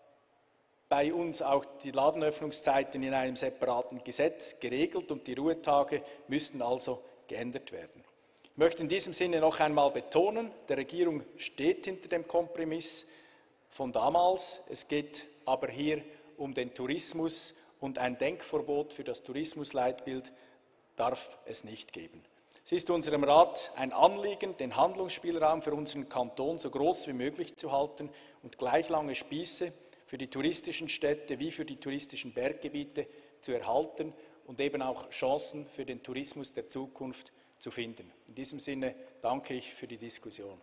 bei uns auch die Ladenöffnungszeiten in einem separaten Gesetz geregelt und die Ruhetage müssten also geändert werden. Ich möchte in diesem Sinne noch einmal betonen, der Regierung steht hinter dem Kompromiss von damals. Es geht aber hier um den Tourismus und ein Denkverbot für das Tourismusleitbild darf es nicht geben. Es ist unserem Rat ein Anliegen, den Handlungsspielraum für unseren Kanton so groß wie möglich zu halten und gleich lange Spieße für die touristischen Städte wie für die touristischen Berggebiete zu erhalten und eben auch Chancen für den Tourismus der Zukunft zu finden. In diesem Sinne danke ich für die Diskussion.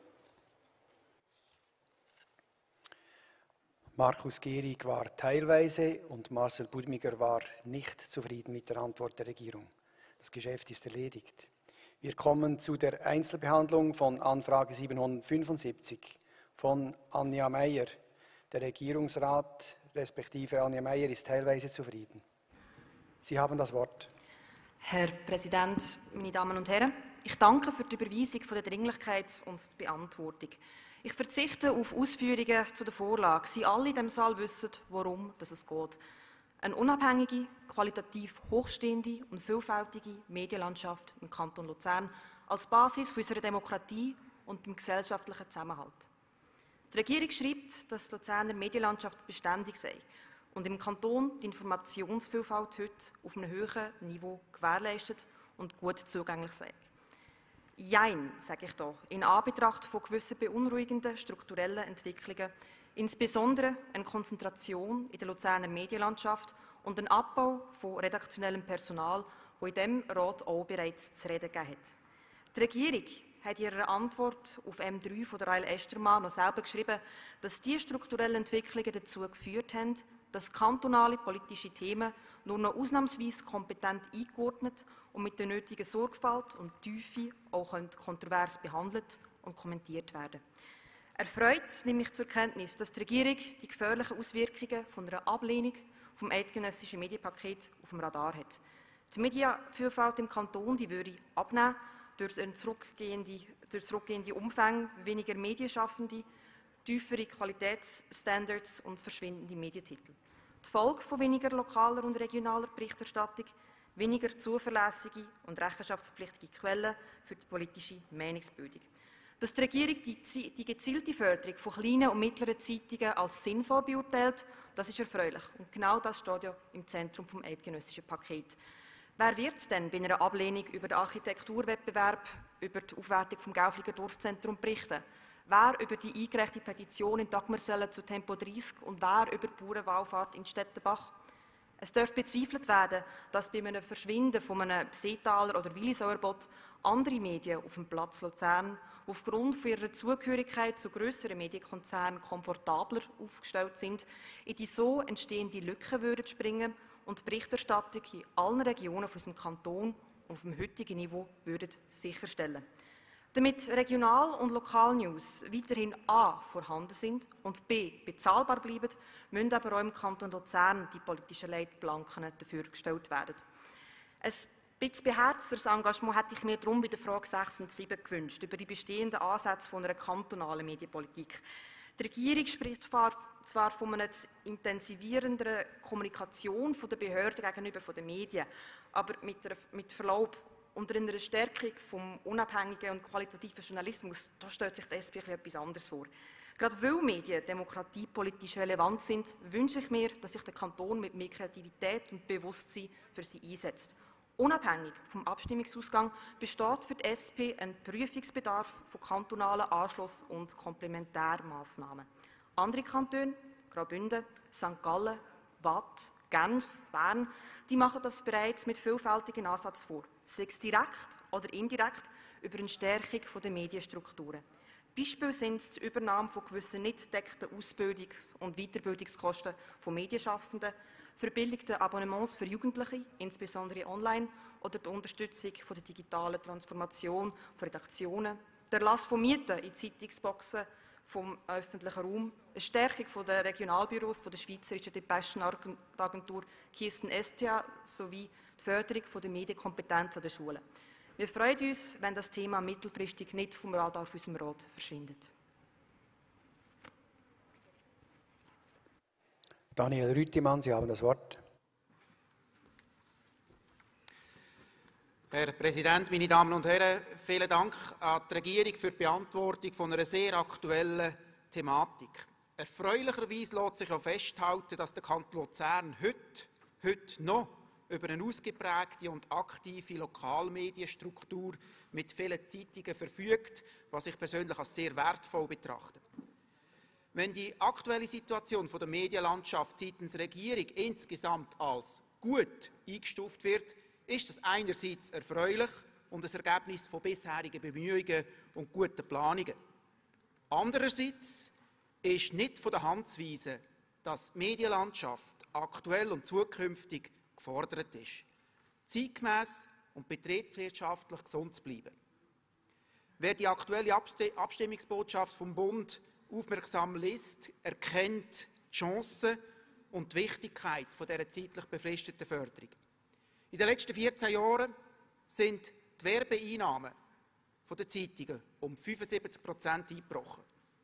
Markus Gehrig war teilweise und Marcel Budmiger war nicht zufrieden mit der Antwort der Regierung. Das Geschäft ist erledigt. Wir kommen zu der Einzelbehandlung von Anfrage siebenhundertfünfundsiebzig von Anja Meier. Der Regierungsrat respektive Anja Meier ist teilweise zufrieden. Sie haben das Wort. Herr Präsident, meine Damen und Herren, ich danke für die Überweisung von der Dringlichkeit und die Beantwortung. Ich verzichte auf Ausführungen zu der Vorlage. Sie alle in diesem Saal wissen, worum es geht. Eine unabhängige, qualitativ hochstehende und vielfältige Medienlandschaft im Kanton Luzern als Basis unserer Demokratie und dem gesellschaftlichen Zusammenhalt. Die Regierung schreibt, dass die Luzerner Medienlandschaft beständig sei und im Kanton die Informationsvielfalt heute auf einem hohen Niveau gewährleistet und gut zugänglich sei. Jein, sage ich da, in Anbetracht von gewissen beunruhigenden strukturellen Entwicklungen, insbesondere eine Konzentration in der Luzerner Medienlandschaft und ein Abbau von redaktionellem Personal, wo in diesem Rat auch bereits zu reden gegeben hat. Die Regierung hat in ihrer Antwort auf M drei von der Rael Estermann noch selber geschrieben, dass diese strukturellen Entwicklungen dazu geführt haben, dass kantonale politische Themen nur noch ausnahmsweise kompetent eingeordnet und mit der nötigen Sorgfalt und Tiefe auch kontrovers behandelt und kommentiert werden. Erfreut nehme ich zur Kenntnis, dass die Regierung die gefährlichen Auswirkungen von einer Ablehnung vom eidgenössischen Medienpaket auf dem Radar hat. Die Medienvielfalt im Kanton die würde abnehmen durch ein zurückgehende, durch zurückgehende Umfang, weniger Medienschaffende, tiefere Qualitätsstandards und verschwindende Medientitel. Die Folge von weniger lokaler und regionaler Berichterstattung, weniger zuverlässige und rechenschaftspflichtige Quellen für die politische Meinungsbildung. Dass die Regierung die, die gezielte Förderung von kleinen und mittleren Zeitungen als sinnvoll beurteilt, das ist erfreulich. Und genau das steht ja im Zentrum des eidgenössischen Pakets. Wer wird denn bei einer Ablehnung über den Architekturwettbewerb, über die Aufwertung vom Gaufliger Dorfzentrum berichten? wer über die eingereichte Petition in Dagmersellen zu Tempo dreißig und wer über die Bauernwallfahrt in Stettenbach. Es darf bezweifelt werden, dass bei einem Verschwinden von einem Seetaler oder Willisauerbot andere Medien auf dem Platz Luzern aufgrund ihrer Zugehörigkeit zu grösseren Medienkonzernen komfortabler aufgestellt sind, in die so entstehende Lücke würden springen und die Berichterstattung in allen Regionen von unserem Kanton auf dem heutigen Niveau würden sicherstellen. Damit Regional- und Lokalnews weiterhin a. vorhanden sind und b. bezahlbar bleiben, müssen aber auch im Kanton Luzern die politischen Leitplanken dafür gestellt werden. Ein bisschen beherzteres Engagement hätte ich mir darum bei der Frage sechs und sieben gewünscht, über die bestehenden Ansätze von einer kantonalen Medienpolitik. Die Regierung spricht zwar von einer intensivierenden Kommunikation der Behörden gegenüber den Medien, aber mit, der, mit Verlaub, unter einer Stärkung des unabhängigen und qualitativen Journalismus, da stellt sich die S P etwas anderes vor. Gerade weil Medien demokratiepolitisch relevant sind, wünsche ich mir, dass sich der Kanton mit mehr Kreativität und Bewusstsein für sie einsetzt. Unabhängig vom Abstimmungsausgang besteht für die S P ein Prüfungsbedarf von kantonalen Anschluss- und Komplementärmaßnahmen. Andere Kantone, Graubünden, Sankt Gallen, Waadt, Genf, Bern, die machen das bereits mit vielfältigen Ansätzen vor, sei es direkt oder indirekt über eine Stärkung der Medienstrukturen. Beispiele sind die Übernahme von gewissen nicht gedeckten Ausbildungs- und Weiterbildungskosten von Medienschaffenden, verbilligte Abonnements für Jugendliche, insbesondere online, oder die Unterstützung von der digitalen Transformation von Redaktionen, der Erlass von Mieten in Zeitungsboxen vom öffentlichen Raum, eine Stärkung der Regionalbüros von der Schweizerischen Depeschenagentur Kirsten S T A sowie die Förderung der Medienkompetenz an den Schulen. Wir freuen uns, wenn das Thema mittelfristig nicht vom Radar auf unserem Rat verschwindet. Daniel Rüttimann, Sie haben das Wort. Herr Präsident, meine Damen und Herren, vielen Dank an die Regierung für die Beantwortung von einer sehr aktuellen Thematik. Erfreulicherweise lässt sich auch festhalten, dass der Kanton Luzern heute, heute noch über eine ausgeprägte und aktive Lokalmedienstruktur mit vielen Zeitungen verfügt, was ich persönlich als sehr wertvoll betrachte. Wenn die aktuelle Situation der Medienlandschaft seitens der Regierung insgesamt als gut eingestuft wird, ist das einerseits erfreulich und ein Ergebnis von bisherigen Bemühungen und guten Planungen. Andererseits ist nicht von der Hand zu weisen, dass die Medienlandschaft aktuell und zukünftig gefordert ist, zeitgemäss und betriebswirtschaftlich gesund zu bleiben. Wer die aktuelle Abstimmungsbotschaft vom Bund aufmerksam liest, erkennt die Chancen und die Wichtigkeit dieser zeitlich befristeten Förderung. In den letzten vierzehn Jahren sind die Werbeeinnahmen der Zeitungen um fünfundsiebzig Prozent eingebrochen.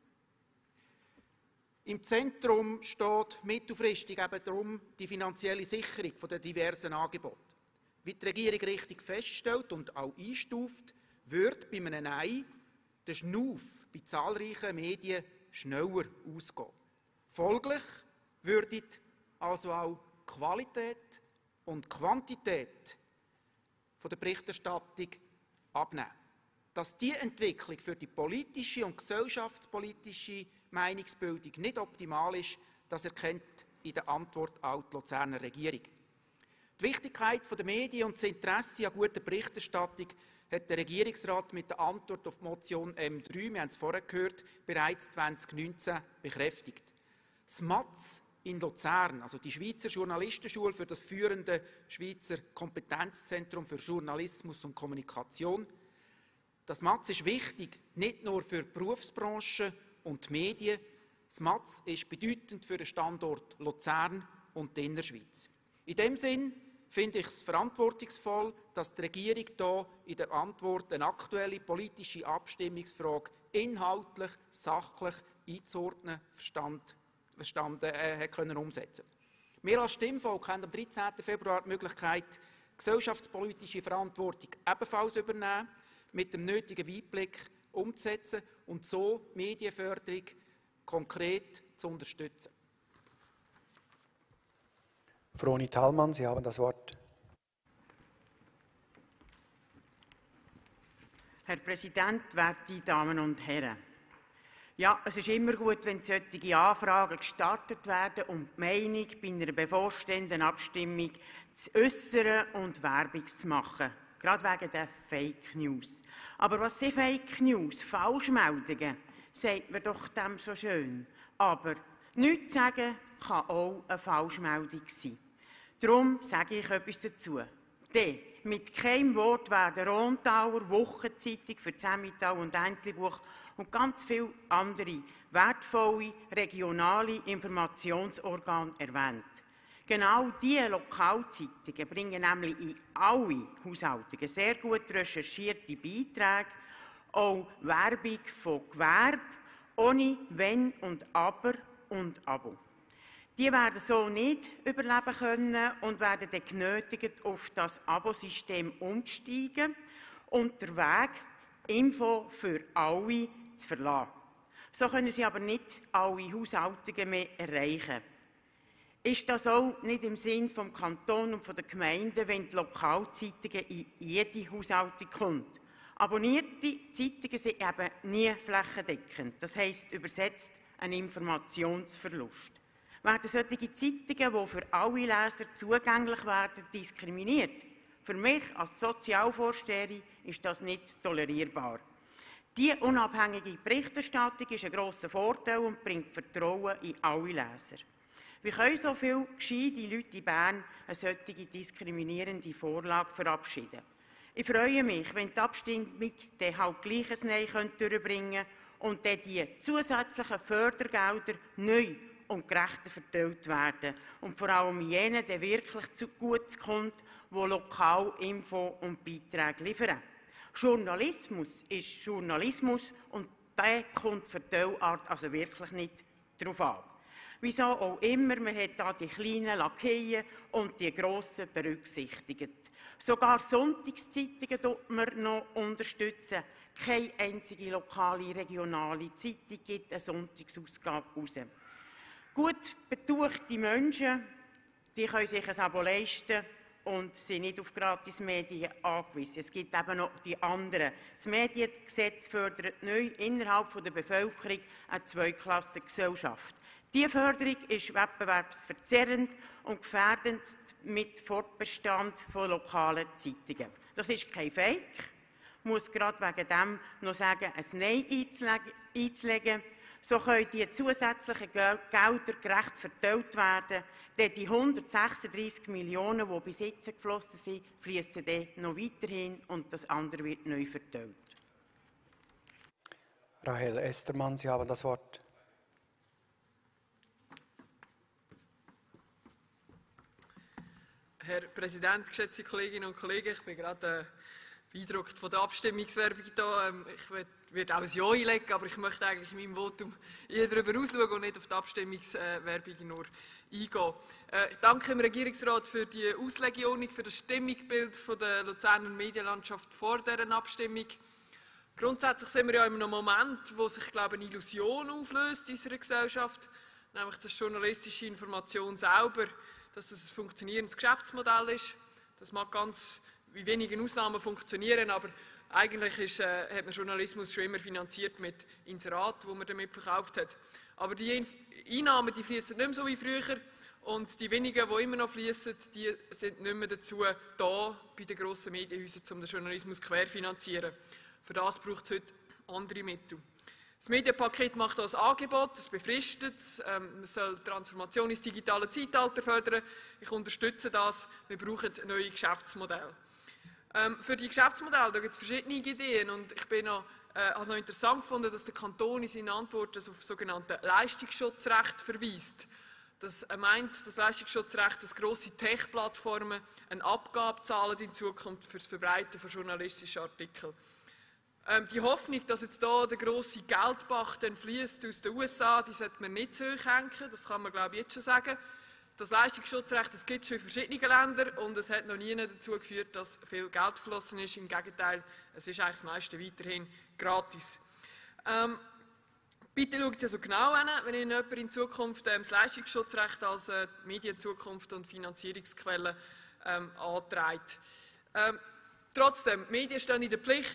Im Zentrum steht mittelfristig eben darum die finanzielle Sicherung der diversen Angebote. Wie die Regierung richtig feststellt und auch einstuft, wird bei einem Nein der Schnuff bei zahlreichen Medien schneller ausgehen. Folglich würde also auch Qualität und Quantität von der Berichterstattung abnehmen. Dass diese Entwicklung für die politische und gesellschaftspolitische Meinungsbildung nicht optimal ist, das erkennt in der Antwort auch die Luzerner Regierung. Die Wichtigkeit der Medien und das Interesse an guter Berichterstattung hat der Regierungsrat mit der Antwort auf die Motion M drei, wir haben es vorher gehört, bereits zweitausendneunzehn bekräftigt. Das M A Z in Luzern, also die Schweizer Journalistenschule für das führende Schweizer Kompetenzzentrum für Journalismus und Kommunikation. Das M A Z ist wichtig, nicht nur für die Berufsbranche und die Medien. Das M A Z ist bedeutend für den Standort Luzern und die Innerschweiz. In dem Sinn finde ich es verantwortungsvoll, dass die Regierung hier in der Antwort eine aktuelle politische Abstimmungsfrage inhaltlich, sachlich einzuordnen verstand, verstanden, äh, können umsetzen. Wir als Stimmvolk haben am dreizehnten Februar die Möglichkeit, gesellschaftspolitische Verantwortung ebenfalls übernehmen, mit dem nötigen Weitblick umzusetzen und so die Medienförderung konkret zu unterstützen. Froni Thalmann, Sie haben das Wort. Herr Präsident, werte Damen und Herren! Ja, es ist immer gut, wenn solche Anfragen gestartet werden, um die Meinung bei einer bevorstehenden Abstimmung zu äußern und Werbung zu machen. Gerade wegen der Fake News. Aber was sind Fake News? Falschmeldungen, sagt man doch dem so schön. Aber nichts zu sagen kann auch eine Falschmeldung sein. Darum sage ich etwas dazu. Denn mit keinem Wort werden Rhôntaler, Wochenzeitung für Zemmital und Entlebuch und ganz viele andere wertvolle regionale Informationsorgane erwähnt. Genau diese Lokalzeitungen bringen nämlich in alle Haushalte sehr gut recherchierte Beiträge, auch Werbung von Gewerbe, ohne Wenn und Aber und Abo. Die werden so nicht überleben können und werden dann genötigt, auf das Abosystem umzusteigen und den Weg Info für alle zu verlassen. So können sie aber nicht alle Haushaltungen mehr erreichen. Ist das auch nicht im Sinn vom Kanton und der Gemeinden, wenn die Lokalzeitungen in jede Haushaltung kommt? Abonnierte Zeitungen sind eben nie flächendeckend. Das heisst übersetzt ein Informationsverlust. Werden solche Zeitungen, die für alle Leser zugänglich werden, diskriminiert? Für mich als Sozialvorsteherin ist das nicht tolerierbar. Die unabhängige Berichterstattung ist ein grosser Vorteil und bringt Vertrauen in alle Leser. Wie können so viele gescheite Leute in Bern eine solche diskriminierende Vorlage verabschieden? Ich freue mich, wenn die Abstimmung dann halt gleich ein Nein durchbringen könnte und dann die zusätzlichen Fördergelder neu und gerechter verteilt werden und vor allem jenen, der wirklich zu gut kommt, die lokal Info und Beiträge liefern. Journalismus ist Journalismus und der kommt für die Teilart also wirklich nicht darauf an. Wieso auch immer, man hat da die kleinen Lakaien und die grossen berücksichtigt. Sogar Sonntagszeitungen tut man noch unterstützen. Keine einzige lokale, regionale Zeitung gibt eine Sonntagsausgabe raus. Gut betuchte Menschen, die können sich ein Abo leisten und sind nicht auf Gratismedien angewiesen. Es gibt eben noch die anderen. Das Mediengesetz fördert neu innerhalb der Bevölkerung eine Zweiklassengesellschaft. Diese Förderung ist wettbewerbsverzerrend und gefährdend mit Fortbestand von lokalen Zeitungen. Das ist kein Fake. Ich muss gerade wegen dem noch sagen, ein Nein einzulegen. So können die zusätzlichen Gelder gerecht verteilt werden, denn die hundertsechsunddreissig Millionen, die bis jetzt geflossen sind, fließen dann noch weiterhin und das andere wird neu verteilt. Rahel Estermann, Sie haben das Wort. Herr Präsident, geschätzte Kolleginnen und Kollegen, ich bin gerade äh, beeindruckt von der Abstimmungswerbung hier. Ähm, ich werde auch ein Ja einlegen, aber ich möchte eigentlich in meinem Votum eher darüber ausschauen und nicht auf die Abstimmungswerbung nur eingehen. Äh, ich danke dem Regierungsrat für die Auslegeordnung, für das Stimmungsbild von der Luzerner Medienlandschaft vor dieser Abstimmung. Grundsätzlich sind wir ja in einem Moment, wo sich, glaube ich, eine Illusion auflöst in unserer Gesellschaft, nämlich dass journalistische Information selber, dass das ein funktionierendes Geschäftsmodell ist. Das mag ganz in wenigen Ausnahmen funktionieren, aber eigentlich ist, äh, hat man Journalismus schon immer finanziert mit Inseraten, die man damit verkauft hat. Aber die Inf Einnahmen die fließen nicht mehr so wie früher und die wenigen, die immer noch fließen, die sind nicht mehr dazu da, bei den grossen Medienhäusern, um den Journalismus querfinanzieren. Für das braucht es heute andere Mittel. Das Medienpaket macht das Angebot, es befristet es, ähm, man soll die Transformation ins digitale Zeitalter fördern. Ich unterstütze das, wir brauchen neue Geschäftsmodelle. Ähm, für die Geschäftsmodelle gibt es verschiedene Ideen und ich bin noch, äh, also noch interessant gefunden, dass der Kanton in seinen Antworten auf das sogenannte Leistungsschutzrecht verweist. Das meint, das Leistungsschutzrecht, dass grosse Tech-Plattformen eine Abgabe zahlen in Zukunft für das Verbreiten von journalistischen Artikeln. Ähm, die Hoffnung, dass jetzt da der grosse Geldbach dann fließt aus den U S A, die sollte man nicht zu hoch hängen, das kann man glaube ich jetzt schon sagen. Das Leistungsschutzrecht das gibt es schon in verschiedenen Ländern und es hat noch nie dazu geführt, dass viel Geld geflossen ist. Im Gegenteil, es ist eigentlich das meiste weiterhin gratis. Ähm, bitte schaut es also genau an, wenn Ihnen jemand in Zukunft ähm, das Leistungsschutzrecht als äh, Medienzukunft und Finanzierungsquelle ähm, antreibt. Ähm, trotzdem, die Medien stehen in der Pflicht,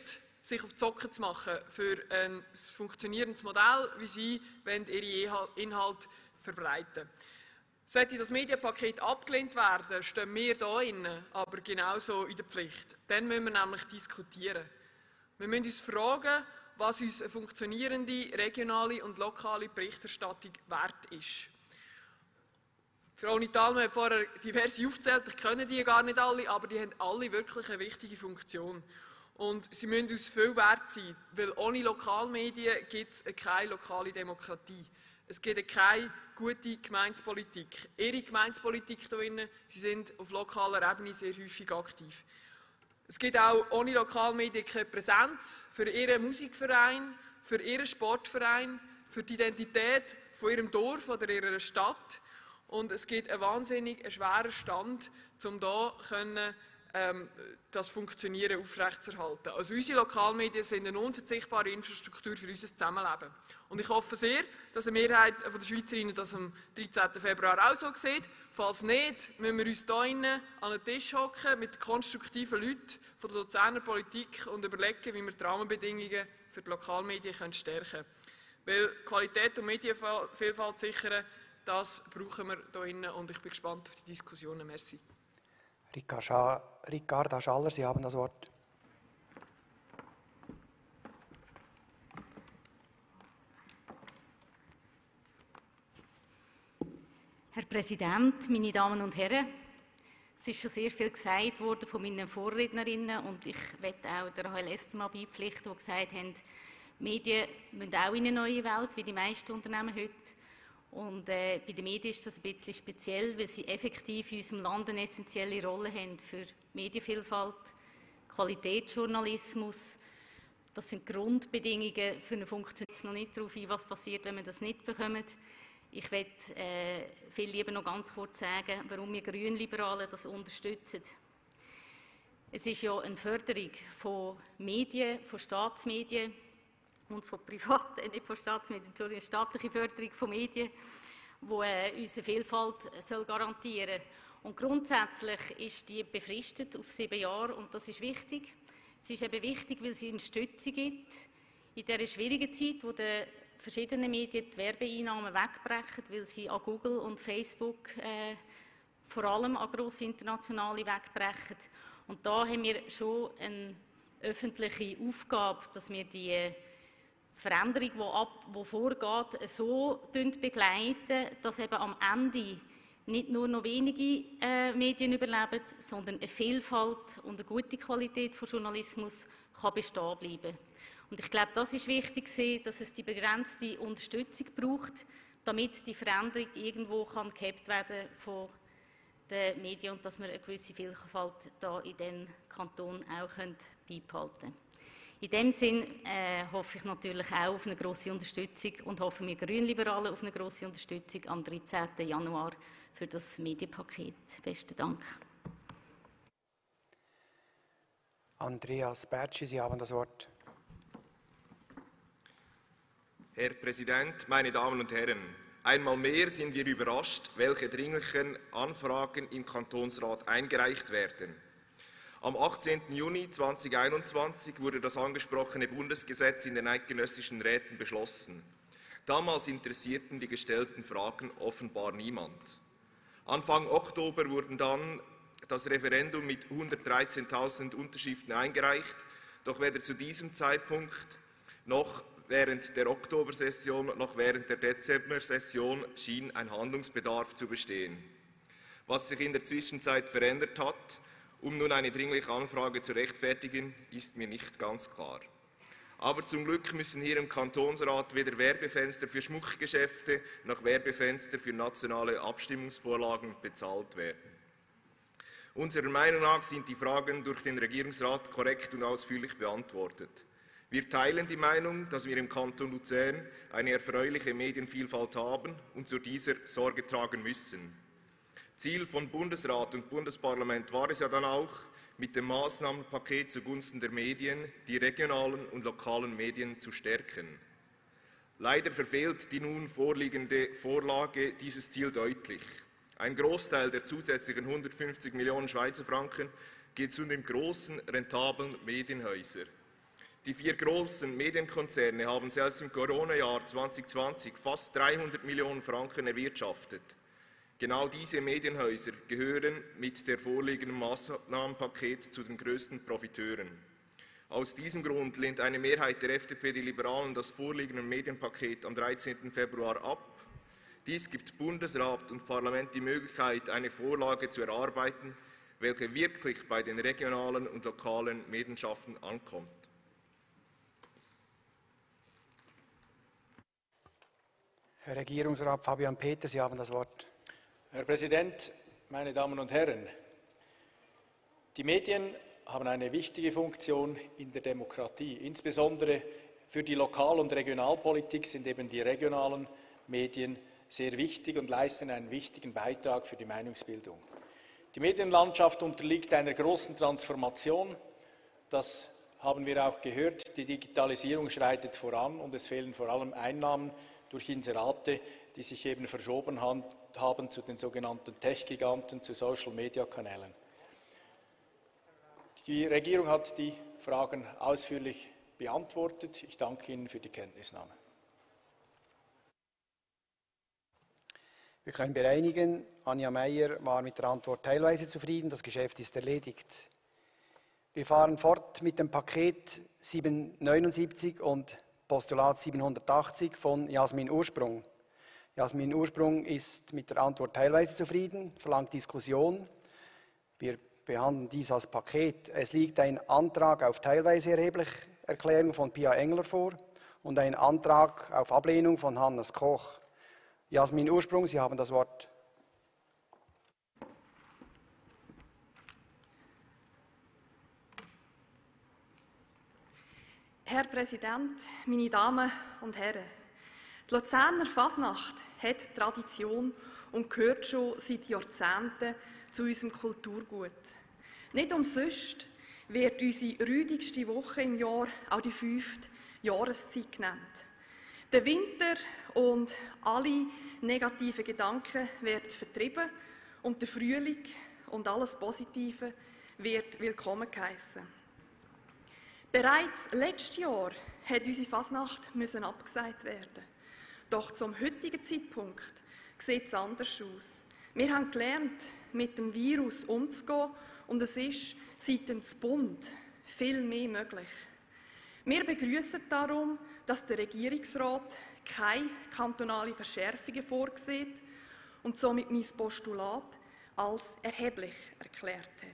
sich auf die Socken zu machen für ein funktionierendes Modell, wie sie ihre Inhalte verbreiten. Sollte das Medienpaket abgelehnt werden, stehen wir hier innen aber genauso in der Pflicht. Dann müssen wir nämlich diskutieren. Wir müssen uns fragen, was uns eine funktionierende regionale und lokale Berichterstattung wert ist. Frau Nitalme hat vorher diverse aufgezählt, ich kenne die gar nicht alle, aber die haben alle wirklich eine wichtige Funktion. Und sie müssen uns viel wert sein, weil ohne Lokalmedien gibt es keine lokale Demokratie. Es gibt keine gute Gemeindepolitik. Ihre Gemeindepolitik hier, sie sind auf lokaler Ebene sehr häufig aktiv. Es gibt auch ohne Lokalmedien keine Präsenz für ihren Musikverein, für ihren Sportverein, für die Identität von ihrem Dorf oder ihrer Stadt. Und es gibt einen wahnsinnig schweren Stand, um da können, ähm, das Funktionieren aufrechtzuerhalten. Also unsere Lokalmedien sind eine unverzichtbare Infrastruktur für unser Zusammenleben. Und ich hoffe sehr, dass eine Mehrheit der Schweizerinnen das am dreizehnten Februar auch so sieht. Falls nicht, müssen wir uns hier innen an den Tisch hocken mit konstruktiven Leuten von der Luzerner Politik und überlegen, wie wir die Rahmenbedingungen für die Lokalmedien stärken können. Weil Qualität und Medienvielfalt sichern, das brauchen wir hier innen und ich bin gespannt auf die Diskussionen. Merci. Ricarda Schaller, Sie haben das Wort. Herr Präsident, meine Damen und Herren! Es ist schon sehr viel gesagt worden von meinen Vorrednerinnen und ich möchte auch der Rahel Essermann beipflichten, die gesagt haben, Medien müssen auch in eine neue Welt, wie die meisten Unternehmen heute. Und äh, bei den Medien ist das ein bisschen speziell, weil sie effektiv in unserem Land eine essentielle Rolle haben für Medienvielfalt, Qualitätsjournalismus. Das sind Grundbedingungen für eine Funktion. Jetzt noch nicht darauf ein, was passiert, wenn wir das nicht bekommen. Ich möchte äh, viel lieber noch ganz kurz sagen, warum wir Grünliberalen das unterstützen. Es ist ja eine Förderung von Medien, von Staatsmedien, und von privaten, äh, nicht von Staatsmedien, Entschuldigung, staatliche Förderung von Medien, die äh, unsere Vielfalt soll garantieren. Und grundsätzlich ist die befristet auf sieben Jahre und das ist wichtig. Es ist eben wichtig, weil sie eine Stütze gibt in dieser schwierigen Zeit, wo die verschiedenen Medien die Werbeeinnahmen wegbrechen, weil sie an Google und Facebook äh, vor allem an grosse internationale wegbrechen. Und da haben wir schon eine öffentliche Aufgabe, dass wir die Veränderung, die, ab, die vorgeht, so begleiten, dass eben am Ende nicht nur noch wenige äh, Medien überleben, sondern eine Vielfalt und eine gute Qualität von Journalismus kann bestehen bleiben. Und ich glaube, das ist wichtig, dass es die begrenzte Unterstützung braucht, damit die Veränderung irgendwo kann gehabt werden von den Medien und dass wir eine gewisse Vielfalt da in diesem Kanton auch beibehalten können. In diesem Sinn äh, hoffe ich natürlich auch auf eine grosse Unterstützung und hoffen wir Grünliberalen auf eine grosse Unterstützung am dreizehnten Januar für das Medienpaket. Besten Dank. Andreas Bertschi, Sie haben das Wort. Herr Präsident, meine Damen und Herren! Einmal mehr sind wir überrascht, welche dringlichen Anfragen im Kantonsrat eingereicht werden. Am achtzehnten Juni zweitausendeinundzwanzig wurde das angesprochene Bundesgesetz in den eidgenössischen Räten beschlossen. Damals interessierten die gestellten Fragen offenbar niemand. Anfang Oktober wurden dann das Referendum mit hundertdreizehntausend Unterschriften eingereicht, doch weder zu diesem Zeitpunkt noch während der Oktobersession noch während der Dezembersession schien ein Handlungsbedarf zu bestehen. Was sich in der Zwischenzeit verändert hat, um nun eine dringliche Anfrage zu rechtfertigen, ist mir nicht ganz klar. Aber zum Glück müssen hier im Kantonsrat weder Werbefenster für Schmuckgeschäfte noch Werbefenster für nationale Abstimmungsvorlagen bezahlt werden. Unserer Meinung nach sind die Fragen durch den Regierungsrat korrekt und ausführlich beantwortet. Wir teilen die Meinung, dass wir im Kanton Luzern eine erfreuliche Medienvielfalt haben und zu dieser Sorge tragen müssen. Ziel von Bundesrat und Bundesparlament war es ja dann auch, mit dem Maßnahmenpaket zugunsten der Medien die regionalen und lokalen Medien zu stärken. Leider verfehlt die nun vorliegende Vorlage dieses Ziel deutlich. Ein Großteil der zusätzlichen hundertfünfzig Millionen Schweizer Franken geht zu den großen, rentablen Medienhäusern. Die vier großen Medienkonzerne haben selbst im Corona-Jahr zwanzig zwanzig fast dreihundert Millionen Franken erwirtschaftet. Genau diese Medienhäuser gehören mit der vorliegenden Maßnahmenpaket zu den größten Profiteuren. Aus diesem Grund lehnt eine Mehrheit der F D P, die Liberalen, das vorliegende Medienpaket am dreizehnten Februar ab. Dies gibt Bundesrat und Parlament die Möglichkeit, eine Vorlage zu erarbeiten, welche wirklich bei den regionalen und lokalen Medienschaften ankommt. Herr Regierungsrat Fabian Peter, Sie haben das Wort. Herr Präsident, meine Damen und Herren! Die Medien haben eine wichtige Funktion in der Demokratie. Insbesondere für die Lokal- und Regionalpolitik sind eben die regionalen Medien sehr wichtig und leisten einen wichtigen Beitrag für die Meinungsbildung. Die Medienlandschaft unterliegt einer großen Transformation. Das haben wir auch gehört. Die Digitalisierung schreitet voran und es fehlen vor allem Einnahmen durch Inserate, die sich eben verschoben haben zu den sogenannten Tech-Giganten, zu Social-Media-Kanälen. Die Regierung hat die Fragen ausführlich beantwortet. Ich danke Ihnen für die Kenntnisnahme. Wir können bereinigen, Anja Meier war mit der Antwort teilweise zufrieden, das Geschäft ist erledigt. Wir fahren fort mit dem Paket siebenhundertneunundsiebzig und Postulat siebenhundertachtzig von Jasmin Ursprung. Jasmin Ursprung ist mit der Antwort teilweise zufrieden, verlangt Diskussion. Wir behandeln dies als Paket. Es liegt ein Antrag auf teilweise Erheblich-Erklärung von Pia Engler vor und ein Antrag auf Ablehnung von Hannes Koch. Jasmin Ursprung, Sie haben das Wort. Herr Präsident, meine Damen und Herren! Die Luzerner Fasnacht hat Tradition und gehört schon seit Jahrzehnten zu unserem Kulturgut. Nicht umsonst wird unsere rüdigste Woche im Jahr auch die fünfte Jahreszeit genannt. Der Winter und alle negativen Gedanken werden vertrieben und der Frühling und alles Positive wird willkommen geheissen. Bereits letztes Jahr hat unsere Fasnacht müssen abgesagt werden. Doch zum heutigen Zeitpunkt sieht es anders aus. Wir haben gelernt, mit dem Virus umzugehen und es ist seitens Bund viel mehr möglich. Wir begrüßen darum, dass der Regierungsrat keine kantonale Verschärfungen vorsieht und somit mein Postulat als erheblich erklärt hat.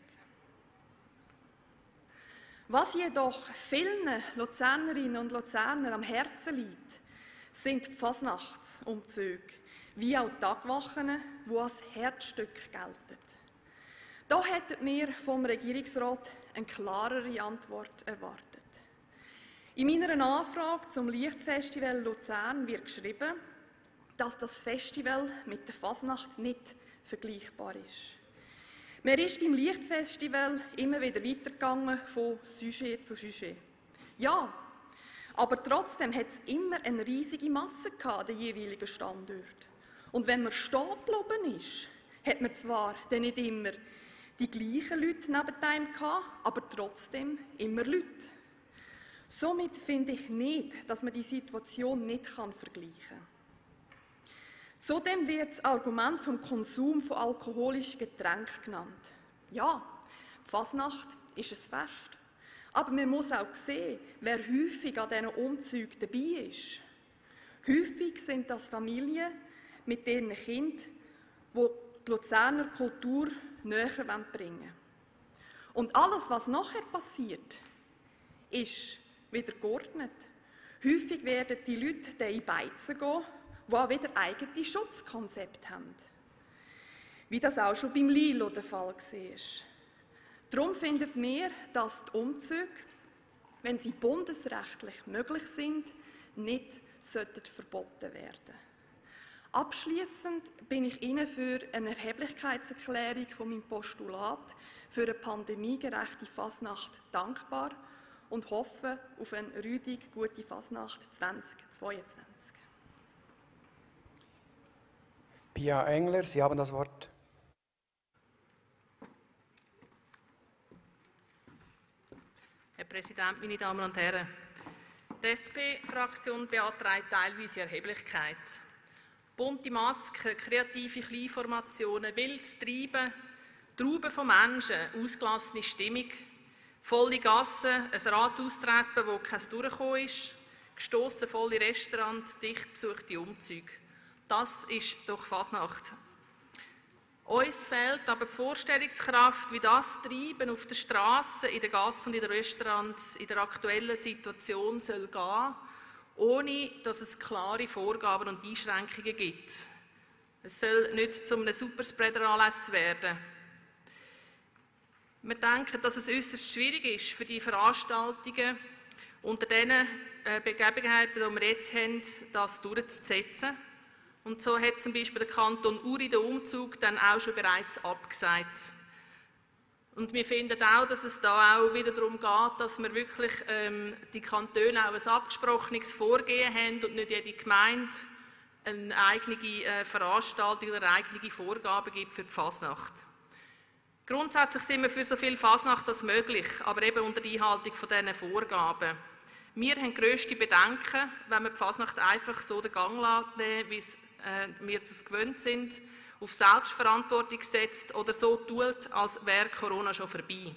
Was jedoch vielen Luzernerinnen und Luzerner am Herzen liegt, sind die Fasnachtsumzüge, wie auch die Tagwachen, die als Herzstück gelten. Da hätten wir vom Regierungsrat eine klarere Antwort erwartet. In meiner Anfrage zum Lichtfestival Luzern wird geschrieben, dass das Festival mit der Fasnacht nicht vergleichbar ist. Man ist beim Lichtfestival immer wieder weitergegangen von Sujet zu Sujet. Ja, aber trotzdem hat es immer eine riesige Masse gehabt an den jeweiligen Standorten. Und wenn man stehen geblieben ist, hat man zwar dann nicht immer die gleichen Leute neben einem gehabt, aber trotzdem immer Leute. Somit finde ich nicht, dass man die Situation nicht vergleichen kann. Zudem wird das Argument vom Konsum von alkoholischen Getränken genannt. Ja, die Fasnacht ist ein Fest. Aber man muss auch sehen, wer häufig an diesen Umzügen dabei ist. Häufig sind das Familien mit ihren Kindern, die die Luzerner Kultur näher bringen wollen. Und alles, was nachher passiert, ist wieder geordnet. Häufig werden die Leute dann in Beizen gehen, die auch wieder eigene Schutzkonzepte haben. Wie das auch schon beim Lilo der Fall war. Darum finden wir, dass die Umzüge, wenn sie bundesrechtlich möglich sind, nicht verboten werden sollten. Abschliessend bin ich Ihnen für eine Erheblichkeitserklärung von meinem Postulat für eine pandemiegerechte Fasnacht dankbar und hoffe auf eine rüdig gute Fasnacht zweitausendzweiundzwanzig. Pia Engler, Sie haben das Wort. Herr Präsident. Präsident, meine Damen und Herren! Die S P-Fraktion beantragt teilweise Erheblichkeit. Bunte Masken, kreative Kleinformationen, wildes Treiben, Trauben von Menschen, ausgelassene Stimmung, volle Gassen, ein Rathaustreppen, wo kein Durchkommen ist, gestossen volle Restaurants, dicht besuchte Umzüge. Das ist doch Fasnacht. Uns fehlt aber die Vorstellungskraft, wie das Treiben auf der Straße, in den Gassen und in den Restaurants in der aktuellen Situation soll gehen, ohne dass es klare Vorgaben und Einschränkungen gibt. Es soll nicht zu einem Superspreader-Anlass werden. Wir denken, dass es äußerst schwierig ist, für die Veranstaltungen unter diesen Begebenheiten, die wir jetzt haben, das durchzusetzen. Und so hat zum Beispiel der Kanton Uri den Umzug dann auch schon bereits abgesagt. Und wir finden auch, dass es da auch wieder darum geht, dass wir wirklich ähm, die Kantone auch ein abgesprochenes Vorgehen haben und nicht jede Gemeinde eine eigene äh, Veranstaltung oder eine eigene Vorgabe gibt für die Fasnacht. Grundsätzlich sind wir für so viel Fasnacht als möglich, aber eben unter der Einhaltung von diesen Vorgaben. Wir haben grösste Bedenken, wenn wir die Fasnacht einfach so den Gang lassen, wie es, äh, wir es gewöhnt sind, auf Selbstverantwortung setzt oder so tut, als wäre Corona schon vorbei.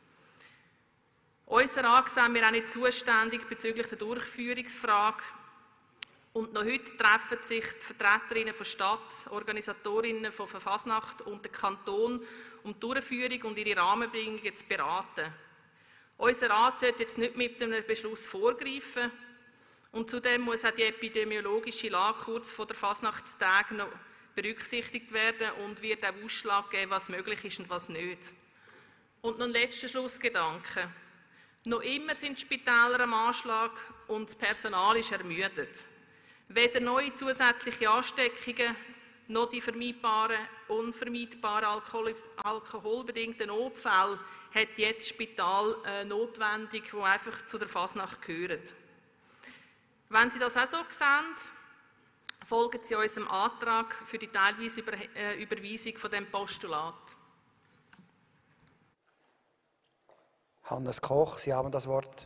Unser Rat sehen wir auch nicht zuständig bezüglich der Durchführungsfrage. Und noch heute treffen sich die Vertreterinnen von Stadt, Organisatorinnen von Fasnacht und der Kanton, um die Durchführung und ihre Rahmenbedingungen zu beraten. Unser Rat sollte jetzt nicht mit einem Beschluss vorgreifen. Und zudem muss auch die epidemiologische Lage kurz vor der Fasnachtstag noch berücksichtigt werden und wird auch Ausschlag geben, was möglich ist und was nicht. Und noch ein letzter Schlussgedanke. Noch immer sind die Spitäler am Anschlag und das Personal ist ermüdet. Weder neue zusätzliche Ansteckungen noch die vermeidbaren, unvermeidbaren Alkohol alkoholbedingten Notfälle hat jetzt das Spital äh, notwendig, die einfach zu der Fasnacht gehören. Wenn Sie das auch so sehen, folgen Sie unserem Antrag für die teilweise Über äh, Überweisung von dem Postulat. Hannes Koch, Sie haben das Wort.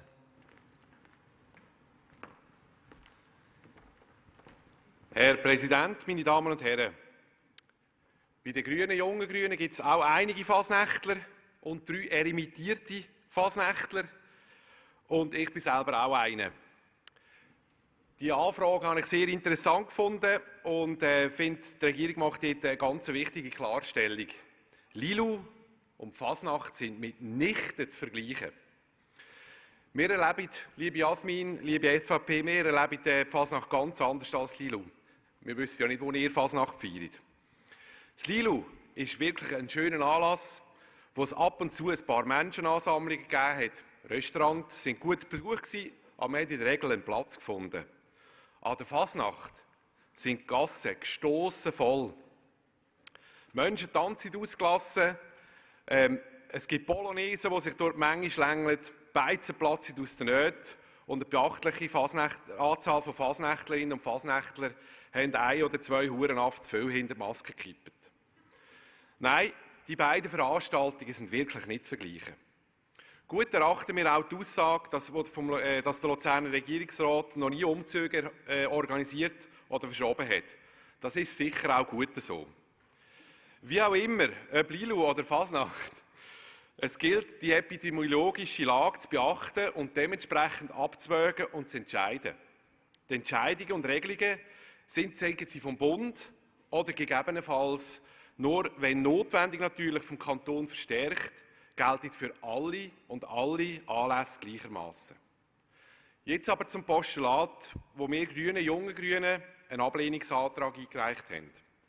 Herr Präsident, meine Damen und Herren! Bei den Grünen, jungen Grünen gibt es auch einige Fasnächtler und drei erimitierte Fasnächtler. Und ich bin selber auch einer. Die Anfrage habe ich sehr interessant gefunden und äh, finde, die Regierung macht dort eine ganz wichtige Klarstellung. Lilu und Fasnacht sind mitnichten zu vergleichen. Wir erleben, liebe Jasmin, liebe S V P, wir erleben die Fasnacht ganz anders als Lilu. Wir wissen ja nicht, wo ihr Fasnacht feiert. Das Lilu ist wirklich ein schöner Anlass, wo es ab und zu ein paar Menschenansammlungen gegeben hat. Restaurants waren gut besucht, aber man hat in der Regel einen Platz gefunden. An der Fasnacht sind die Gassen gestossen voll. Menschen tanzen ausgelassen, ähm, es gibt Polonaisen, die sich durch die Menge schlängeln, Beizen platzen aus den Nöten und eine beachtliche Fasnacht, Anzahl von Fasnächtlerinnen und Fasnächtler haben ein oder zwei Hurenhaft zu viel hinter die Maske gekippt. Nein, die beiden Veranstaltungen sind wirklich nicht zu vergleichen. Gut erachten wir auch die Aussage, dass, vom, äh, dass der Luzerner Regierungsrat noch nie Umzüge äh, organisiert oder verschoben hat. Das ist sicher auch gut so. Wie auch immer, ob Lilu oder Fasnacht, es gilt, die epidemiologische Lage zu beachten und dementsprechend abzuwägen und zu entscheiden. Die Entscheidungen und Regelungen sind, sagen sie vom Bund oder gegebenenfalls nur, wenn notwendig natürlich vom Kanton verstärkt, gelten für alle und alle Anlässe gleichermaßen. Jetzt aber zum Postulat, wo wir Grünen, junge Grüne, einen Ablehnungsantrag eingereicht haben.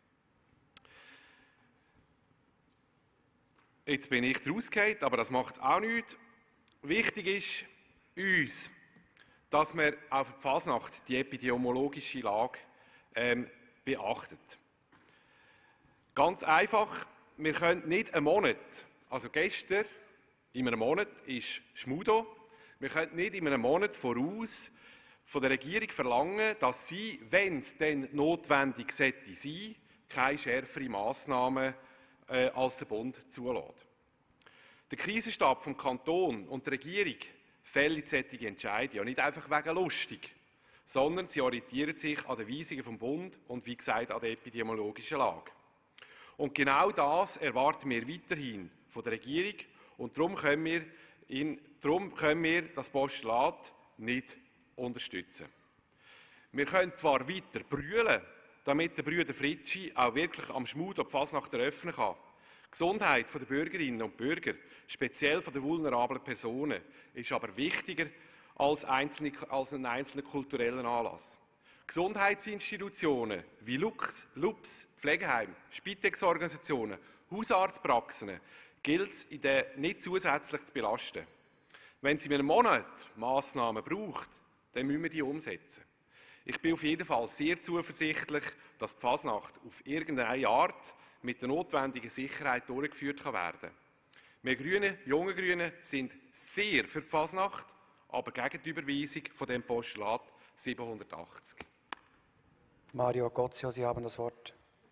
Jetzt bin ich rausgefallen, aber das macht auch nichts. Wichtig ist uns, dass wir auf die Fasnacht die epidemiologische Lage ähm, beachtet. Ganz einfach, wir können nicht einen Monat, also gestern in einem Monat ist Schmudo, wir können nicht in einem Monat voraus von der Regierung verlangen, dass sie, wenn es denn notwendig sein sollte, keine schärferen Massnahmen äh, als der Bund zulässt. Der Krisenstab vom Kanton und der Regierung fällen solche Entscheide ja nicht einfach wegen lustig, sondern sie orientieren sich an den Weisungen vom Bund und wie gesagt an der epidemiologischen Lage. Und genau das erwarten wir weiterhin von der Regierung und darum können wir, in, darum können wir das Postulat nicht unterstützen. Wir können zwar weiter brüllen, damit der Brüder Fritschi auch wirklich am Schmud und die Fasnacht eröffnen kann. Die Gesundheit der Bürgerinnen und Bürger, speziell von den vulnerablen Personen, ist aber wichtiger als, einzelne, als einen einzelnen kulturellen Anlass. Gesundheitsinstitutionen wie Lux, Lups, Pflegeheim, Spitex-Organisationen, Hausarztpraxen gilt es in der nicht zusätzlich zu belasten. Wenn sie in einem Monat Massnahmen braucht, dann müssen wir die umsetzen. Ich bin auf jeden Fall sehr zuversichtlich, dass die Fasnacht auf irgendeine Art mit der notwendigen Sicherheit durchgeführt werden kann. Wir Grünen, junge Grüne, sind sehr für die Fasnacht, aber gegen die Überweisung von dem Postulat siebenhundertachtzig. Mario Gozio, Sie haben das Wort.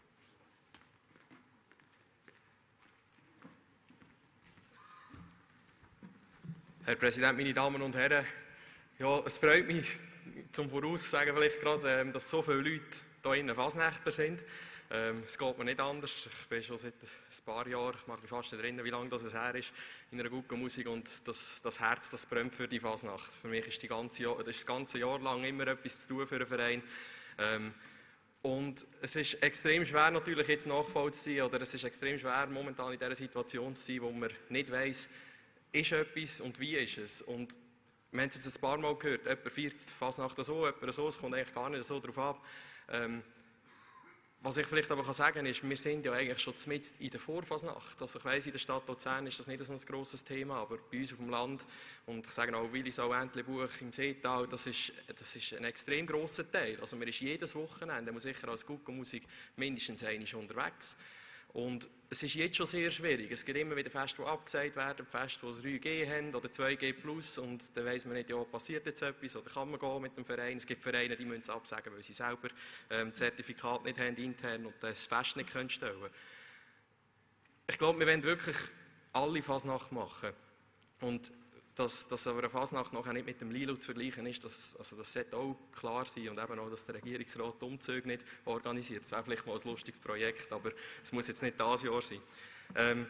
Herr Präsident, meine Damen und Herren, ja, es freut mich, zum Voraussagen vielleicht gerade, dass so viele Leute hier innen Fasnächtler sind. Ähm, es geht mir nicht anders. Ich bin schon seit ein paar Jahren, ich mag mich fast nicht erinnern, wie lange das her ist, in einer guten Musik und das, das Herz, das brennt für die Fasnacht. Für mich ist, die ganze Jahr, das, ist das ganze Jahr lang immer etwas zu tun für einen Verein. Ähm, und es ist extrem schwer natürlich jetzt nachvollziehen, oder es ist extrem schwer momentan in dieser Situation zu sein, wo man nicht weiss, ist etwas und wie ist es. Und wir haben es jetzt ein paar Mal gehört, jemand feiert die Fasnacht so, jemand so, es kommt eigentlich gar nicht so darauf ab. Ähm, was ich vielleicht aber sagen kann, ist, wir sind ja eigentlich schon mitten in der Vorfasnacht. Also ich weiss, in der Stadt Luzern ist das nicht so ein grosses Thema, aber bei uns auf dem Land, und ich sage auch Willisau, Entlebuch, im Seetal, das ist, das ist ein extrem grosser Teil. Also man ist jedes Wochenende, man sicher als Guckenmusik mindestens einmal unterwegs. Und es ist jetzt schon sehr schwierig. Es gibt immer wieder Feste, die abgesagt werden, Feste, die drei G haben oder zwei G plus. Und dann weiss man nicht, ja, passiert jetzt etwas oder kann man gehen mit dem Verein. Es gibt Vereine, die müssen es absagen, weil sie selber ähm, das Zertifikat nicht haben intern und das Fest nicht können stellen können. Ich glaube, wir wollen wirklich alle Fasnacht machen. Und dass, dass aber eine Fasnacht nachher nicht mit dem Lilo zu vergleichen ist, das, also das sollte auch klar sein und eben auch, dass der Regierungsrat die Umzüge nicht organisiert. Das wäre vielleicht mal ein lustiges Projekt, aber es muss jetzt nicht dieses Jahr sein. Ähm,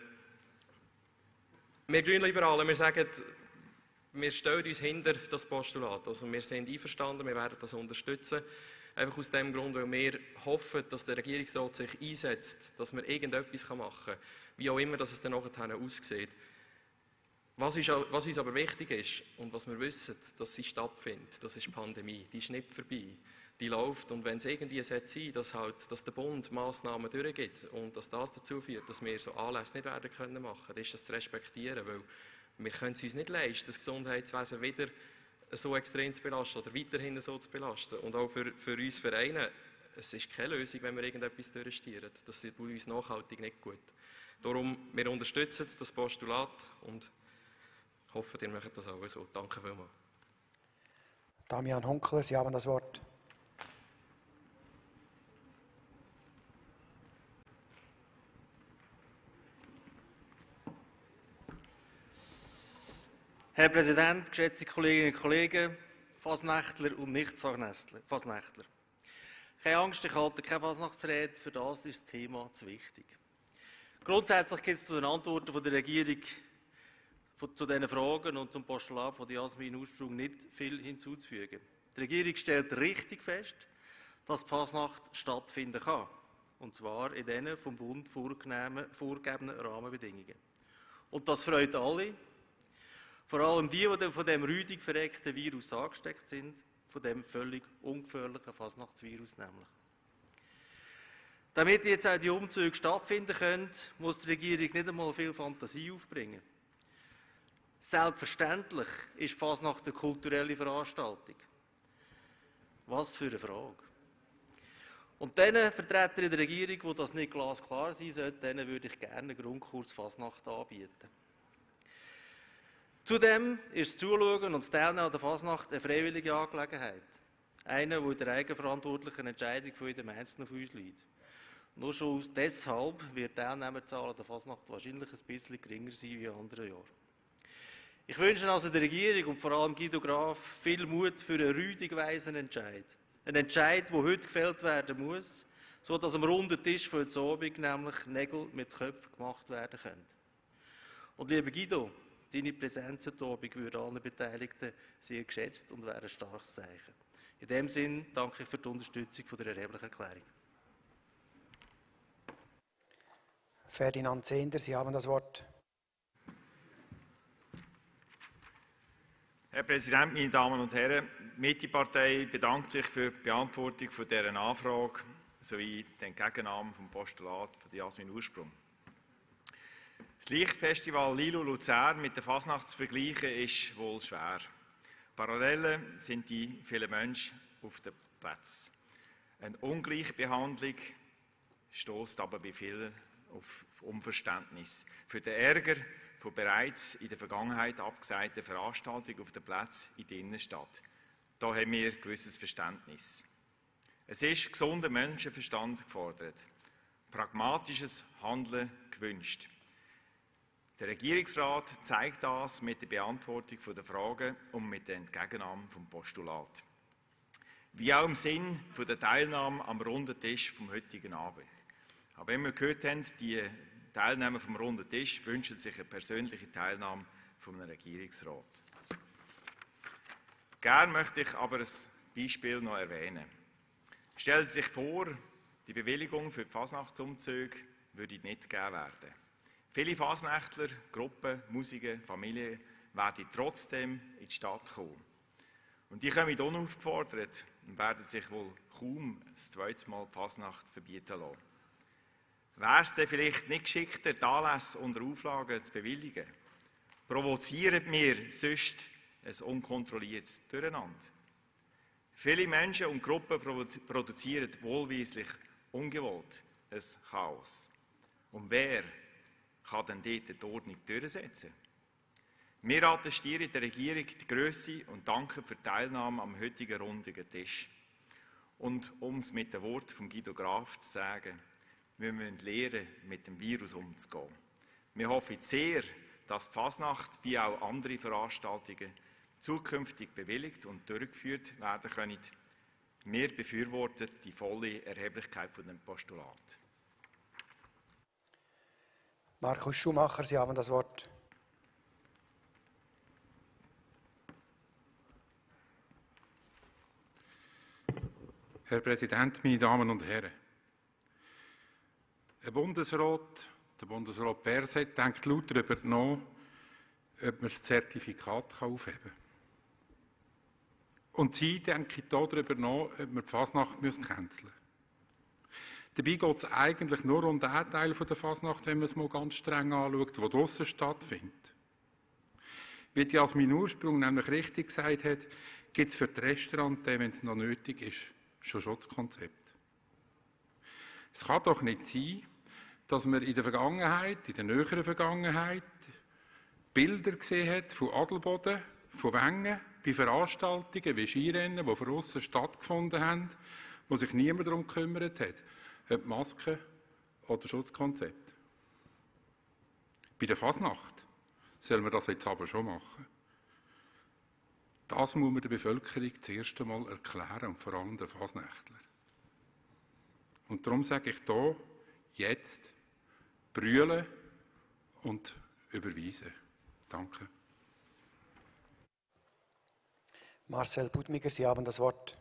wir Grünliberalen, wir sagen, wir stellen uns hinter das Postulat. Also wir sind einverstanden, wir werden das unterstützen. Einfach aus dem Grund, weil wir hoffen, dass der Regierungsrat sich einsetzt, dass man irgendetwas machen kann, wie auch immer dass es dann nachher aussieht. Was, ist, was uns aber wichtig ist und was wir wissen, dass sie stattfindet, das ist die Pandemie. Die ist nicht vorbei. Die läuft und wenn es irgendwie sein sollte, dass, halt, dass der Bund Massnahmen durchgibt und dass das dazu führt, dass wir so Anlässe nicht werden können machen, dann ist das zu respektieren, weil wir können es uns nicht leisten, das Gesundheitswesen wieder so extrem zu belasten oder weiterhin so zu belasten. Und auch für, für uns Vereine, es ist keine Lösung, wenn wir irgendetwas durchstieren. Das tut uns nachhaltig nicht gut. Darum, wir unterstützen das Postulat und ich hoffe, ihr macht das auch so. Danke vielmals. Damian Hunkler, Sie haben das Wort. Herr Präsident, geschätzte Kolleginnen und Kollegen, Fasnächtler und Nicht-Fasnächtler. Keine Angst, ich halte keine Fasnachtsrede, für das ist das Thema zu wichtig. Grundsätzlich gibt es zu den Antworten der Regierung zu diesen Fragen und zum Postulat von Jasmin Ursprung nicht viel hinzuzufügen. Die Regierung stellt richtig fest, dass die Fasnacht stattfinden kann, und zwar in den vom Bund vorgegebenen Rahmenbedingungen. Und das freut alle, vor allem die, die von dem räudig verreckten Virus angesteckt sind, von dem völlig ungefährlichen Fasnachtsvirus nämlich. Damit jetzt auch die Umzüge stattfinden können, muss die Regierung nicht einmal viel Fantasie aufbringen. Selbstverständlich ist die Fasnacht eine kulturelle Veranstaltung. Was für eine Frage. Und den Vertretern der Regierung, die das nicht glasklar sein sollten, denen würde ich gerne einen Grundkurs Fasnacht anbieten. Zudem ist das Zuschauen und das Teilnehmen an der Fasnacht eine freiwillige Angelegenheit. Eine, die in der eigenverantwortlichen Entscheidung von jedem Einzelnen von uns liegt. Nur schon deshalb wird die Teilnehmerzahl an der Fasnacht wahrscheinlich ein bisschen geringer sein wie in anderen Jahren. Ich wünsche also der Regierung und vor allem Guido Graf viel Mut für einen rüdig weisen Entscheid. Ein Entscheid, der heute gefällt werden muss, sodass am runden Tisch von heute Abend nämlich Nägel mit Köpfen gemacht werden können. Und lieber Guido, deine Präsenz heute Abend würde allen Beteiligten sehr geschätzt und wäre ein starkes Zeichen. In diesem Sinn danke ich für die Unterstützung der erheblichen Erklärung. Ferdinand Zehnder, Sie haben das Wort. Herr Präsident, meine Damen und Herren! Die Mitte-Partei bedankt sich für die Beantwortung dieser Anfrage sowie die Entgegennahme vom Postulat von Jasmin Ursprung. Das Lichtfestival Lilo Luzern mit der Fasnacht zu vergleichen, ist wohl schwer. Parallelen sind die vielen Menschen auf den Plätzen. Eine Ungleichbehandlung stößt aber bei vielen auf Unverständnis. Für den Ärger von bereits in der Vergangenheit abgesagten Veranstaltungen auf den Plätzen in der Innenstadt. Da haben wir gewisses Verständnis. Es ist gesunder Menschenverstand gefordert, pragmatisches Handeln gewünscht. Der Regierungsrat zeigt das mit der Beantwortung der Fragen und mit der Entgegennahme vom Postulat. Wie auch im Sinn der Teilnahme am runden Tisch vom heutigen Abend. Aber wenn wir gehört haben, die Teilnehmer vom runden Tisch wünschen sich eine persönliche Teilnahme vom Regierungsrat. Gerne möchte ich aber ein Beispiel noch erwähnen. Stellen Sie sich vor, die Bewilligung für die Fasnachtsumzüge würde nicht gegeben werden. Viele Fasnächtler, Gruppen, Musiker, Familien werden trotzdem in die Stadt kommen. Und die kommen unaufgefordert und werden sich wohl kaum das zweite Mal die Fasnacht verbieten lassen. Wäre es denn vielleicht nicht geschickter, die Anlässe unter Auflagen zu bewilligen? Provozieren wir sonst ein unkontrolliertes Durcheinander? Viele Menschen und Gruppen produzieren wohlweislich ungewollt ein Chaos. Und wer kann denn dort die Ordnung durchsetzen? Wir attestieren der Regierung die Grösse und danken für die Teilnahme am heutigen runden Tisch. Und um es mit den Worten von Guido Graf zu sagen, wir müssen lernen, mit dem Virus umzugehen. Wir hoffen sehr, dass die Fasnacht wie auch andere Veranstaltungen zukünftig bewilligt und durchgeführt werden können. Wir befürworten die volle Erheblichkeit von dem Postulat. Markus Schumacher, Sie haben das Wort. Herr Präsident, meine Damen und Herren! Ein Bundesrat, der Bundesrat Berset, denkt laut darüber nach, ob man das Zertifikat aufheben kann. Und sie denken darüber nach, ob man die Fasnacht canceln müssen. Dabei geht es eigentlich nur um den Teil der Fasnacht, wenn man es mal ganz streng anschaut, der draussen stattfindet. Wie die Jasmin Ursprung nämlich richtig gesagt hat, gibt es für die Restaurants, wenn es noch nötig ist, schon Schutzkonzept. Es kann doch nicht sein, dass man in der Vergangenheit, in der näheren Vergangenheit, Bilder gesehen hat von Adelboden, von Wengen, bei Veranstaltungen wie Skirennen, die von aussen stattgefunden haben, wo sich niemand darum gekümmert hat, ob Masken oder Schutzkonzept. Bei der Fasnacht soll man das jetzt aber schon machen. Das muss man der Bevölkerung das erste Mal erklären und vor allem den Fasnächtlern. Und darum sage ich hier, jetzt, brüllen und überweisen. Danke. Marcel Budmiger, Sie haben das Wort.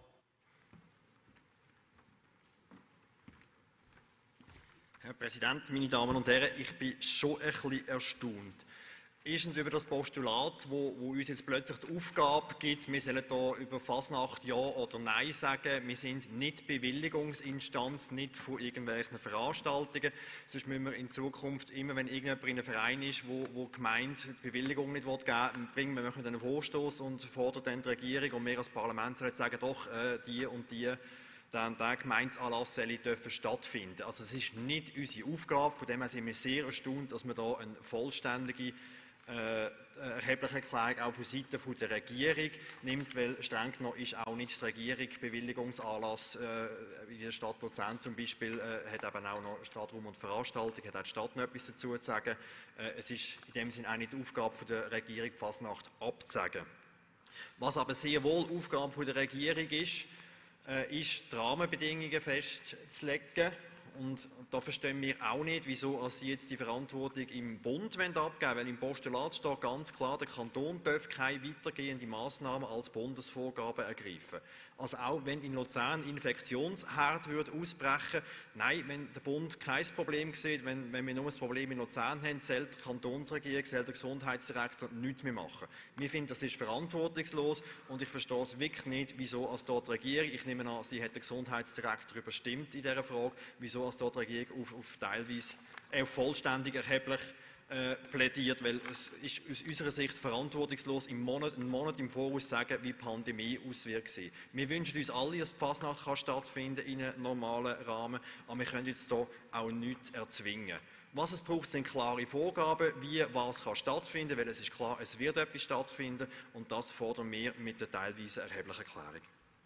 Herr Präsident, meine Damen und Herren, ich bin schon ein bisschen erstaunt. Erstens über das Postulat, wo, wo uns jetzt plötzlich die Aufgabe gibt, wir sollen hier über Fasnacht Ja oder Nein sagen. Wir sind nicht Bewilligungsinstanz, nicht von irgendwelchen Veranstaltungen. Sonst müssen wir in Zukunft immer, wenn irgendjemand in einem Verein ist, wo, wo die Gemeinde die Bewilligung nicht geben will, bringen wir einen Vorstoß und fordern dann die Regierung und wir als Parlament sollen sagen, doch, äh, die und die dann der Gemeindeanlass dürfen stattfinden. Also es ist nicht unsere Aufgabe, von dem her sind wir sehr erstaunt, dass wir da eine vollständige äh, erhebliche Erklärung auch von Seiten der Regierung nimmt, weil streng genommen ist auch nicht die Regierung Bewilligungsanlass, äh, in der Stadt Luzern zum Beispiel, äh, hat eben auch noch Stadtraum und Veranstaltung, hat auch die Stadt noch etwas dazu zu sagen. Äh, es ist in dem Sinne auch nicht die Aufgabe der Regierung, die Fasnacht abzusagen. Was aber sehr wohl Aufgabe der Regierung ist, äh, ist die Rahmenbedingungen festzulegen. Und da verstehen wir auch nicht, wieso Sie jetzt die Verantwortung im Bund abgeben wollen, weil im Postulat steht ganz klar, der Kanton darf keine weitergehenden Massnahmen als Bundesvorgaben ergreifen. Also auch wenn in Luzern Infektionsherd würde ausbrechen, nein, wenn der Bund kein Problem sieht, wenn, wenn wir nur ein Problem in Luzern haben, soll die Kantonsregierung, soll der Gesundheitsdirektor nichts mehr machen. Wir finden, das ist verantwortungslos und ich verstehe es wirklich nicht, wieso als dort die Regierung, ich nehme an, sie hat den Gesundheitsdirektor überstimmt in dieser Frage, wieso als dort die Regierung auf, auf teilweise, auf vollständig erheblich äh, plädiert, weil es ist aus unserer Sicht verantwortungslos, im Monat, einen Monat im Voraus sagen, wie die Pandemie auswirkt. Wir wünschen uns alle, dass die Fasnacht kann stattfinden in einem normalen Rahmen, aber wir können jetzt hier auch nichts erzwingen. Was es braucht, sind klare Vorgaben, wie was kann stattfinden, weil es ist klar, es wird etwas stattfinden und das fordern wir mit der teilweise erheblichen Erklärung.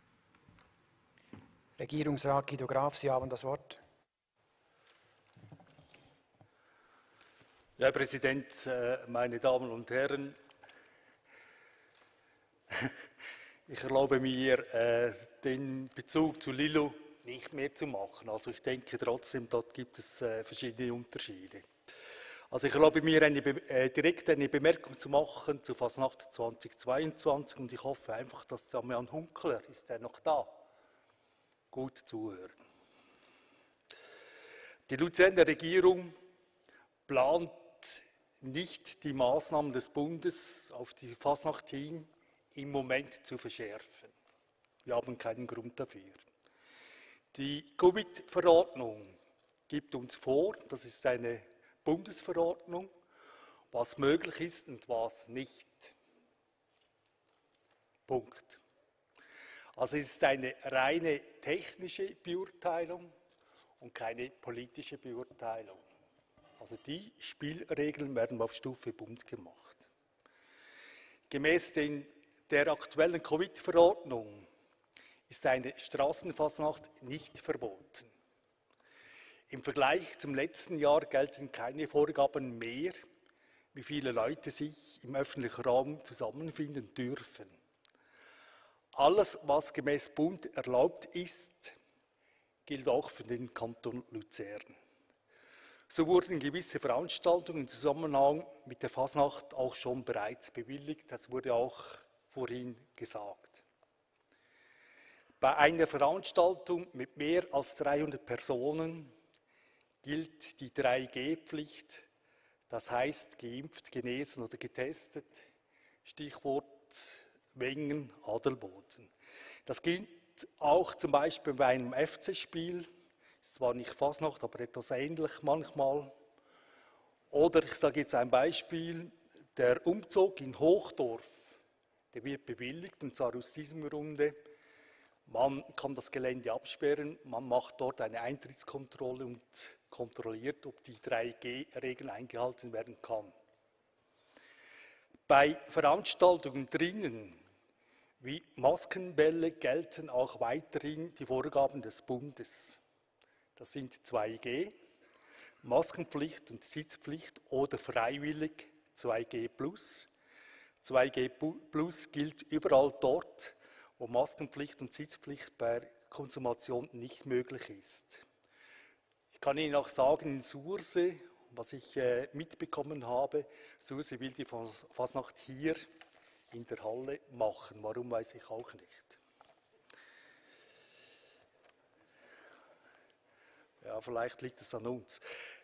Regierungsrat Guido Graf, Sie haben das Wort. Herr Präsident, meine Damen und Herren, ich erlaube mir, den Bezug zu Lillo nicht mehr zu machen. Also ich denke trotzdem, dort gibt es verschiedene Unterschiede. Also ich erlaube mir eine, direkt eine Bemerkung zu machen zu Fasnacht zweitausendzweiundzwanzig und ich hoffe einfach, dass Damian Hunkler, ist er noch da, gut zuhören. Die Luzerner Regierung plant nicht die Maßnahmen des Bundes auf die Fasnacht hin im Moment zu verschärfen. Wir haben keinen Grund dafür. Die Covid-Verordnung gibt uns vor, das ist eine Bundesverordnung, was möglich ist und was nicht. Punkt. Also es ist eine reine technische Beurteilung und keine politische Beurteilung. Also die Spielregeln werden auf Stufe Bund gemacht. Gemäß den, der aktuellen Covid-Verordnung ist eine Straßenfasnacht nicht verboten. Im Vergleich zum letzten Jahr gelten keine Vorgaben mehr, wie viele Leute sich im öffentlichen Raum zusammenfinden dürfen. Alles, was gemäß Bund erlaubt ist, gilt auch für den Kanton Luzern. So wurden gewisse Veranstaltungen im Zusammenhang mit der Fasnacht auch schon bereits bewilligt. Das wurde auch vorhin gesagt. Bei einer Veranstaltung mit mehr als dreihundert Personen gilt die drei G Pflicht, das heißt geimpft, genesen oder getestet, Stichwort Wengen, Adelboden. Das gilt auch zum Beispiel bei einem F C-Spiel, ist zwar nicht Fasnacht, aber etwas ähnlich manchmal. Oder ich sage jetzt ein Beispiel, der Umzug in Hochdorf, der wird bewilligt, und zwar aus diesem Grunde. Man kann das Gelände absperren, man macht dort eine Eintrittskontrolle und kontrolliert, ob die drei G Regel eingehalten werden kann. Bei Veranstaltungen drinnen, wie Maskenbälle, gelten auch weiterhin die Vorgaben des Bundes. Das sind zwei G, Maskenpflicht und Sitzpflicht oder freiwillig zwei G plus. zwei G plus gilt überall dort, wo Maskenpflicht und Sitzpflicht bei Konsumation nicht möglich ist. Ich kann Ihnen auch sagen, in Sursee, was ich äh, mitbekommen habe, Sursee will die Fasnacht hier in der Halle machen. Warum, weiß ich auch nicht. Ja, vielleicht liegt es an uns.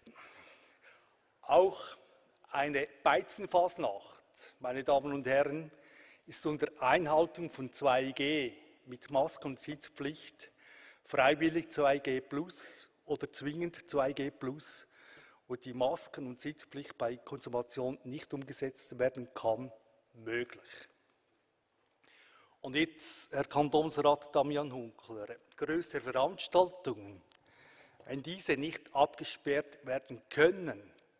Auch eine Beizenfasnacht, meine Damen und Herren, ist unter Einhaltung von zwei G mit Maske- und Sitzpflicht, freiwillig zwei G plus oder zwingend zwei G plus, wo die Masken- und Sitzpflicht bei Konsumation nicht umgesetzt werden kann, möglich. Und jetzt, Herr Kantonsrat Damian Hunkler, größere Veranstaltungen, wenn diese nicht abgesperrt werden können,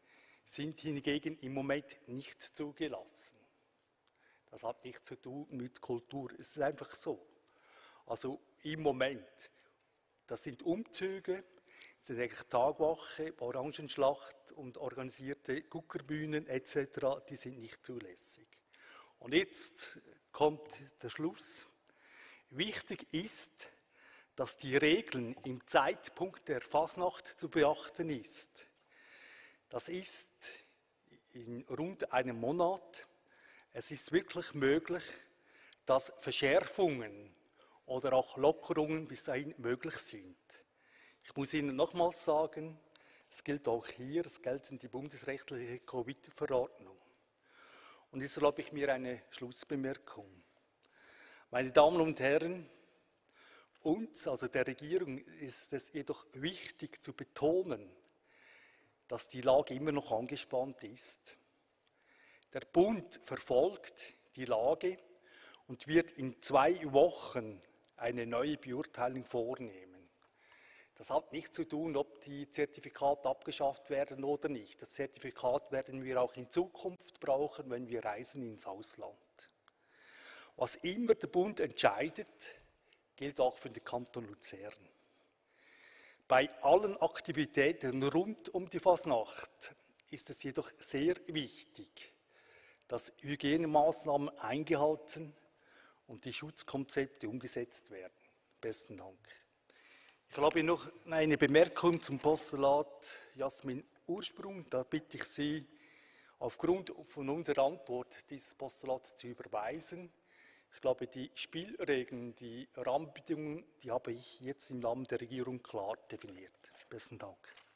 sind hingegen im Moment nicht zugelassen. Das hat nichts zu tun mit Kultur, es ist einfach so. Also im Moment, das sind Umzüge, das sind eigentlich Tagwache, Orangenschlacht und organisierte Guckerbühnen et cetera, die sind nicht zulässig. Und jetzt kommt der Schluss. Wichtig ist, dass die Regeln im Zeitpunkt der Fasnacht zu beachten ist. Das ist in rund einem Monat. Es ist wirklich möglich, dass Verschärfungen oder auch Lockerungen bis dahin möglich sind. Ich muss Ihnen nochmals sagen, es gilt auch hier, es gilt die bundesrechtliche Covid-Verordnung. Und jetzt erlaube ich mir eine Schlussbemerkung. Meine Damen und Herren, uns, also der Regierung, ist es jedoch wichtig zu betonen, dass die Lage immer noch angespannt ist. Der Bund verfolgt die Lage und wird in zwei Wochen eine neue Beurteilung vornehmen. Das hat nichts zu tun, ob die Zertifikate abgeschafft werden oder nicht. Das Zertifikat werden wir auch in Zukunft brauchen, wenn wir reisen ins Ausland. Was immer der Bund entscheidet, gilt auch für den Kanton Luzern. Bei allen Aktivitäten rund um die Fasnacht ist es jedoch sehr wichtig, dass Hygienemaßnahmen eingehalten und die Schutzkonzepte umgesetzt werden. Besten Dank. Ich habe noch eine Bemerkung zum Postulat Jasmin Ursprung. Da bitte ich Sie, aufgrund von unserer Antwort dieses Postulat zu überweisen. Ich glaube, die Spielregeln, die Rahmenbedingungen, die habe ich jetzt im Namen der Regierung klar definiert. Besten Dank.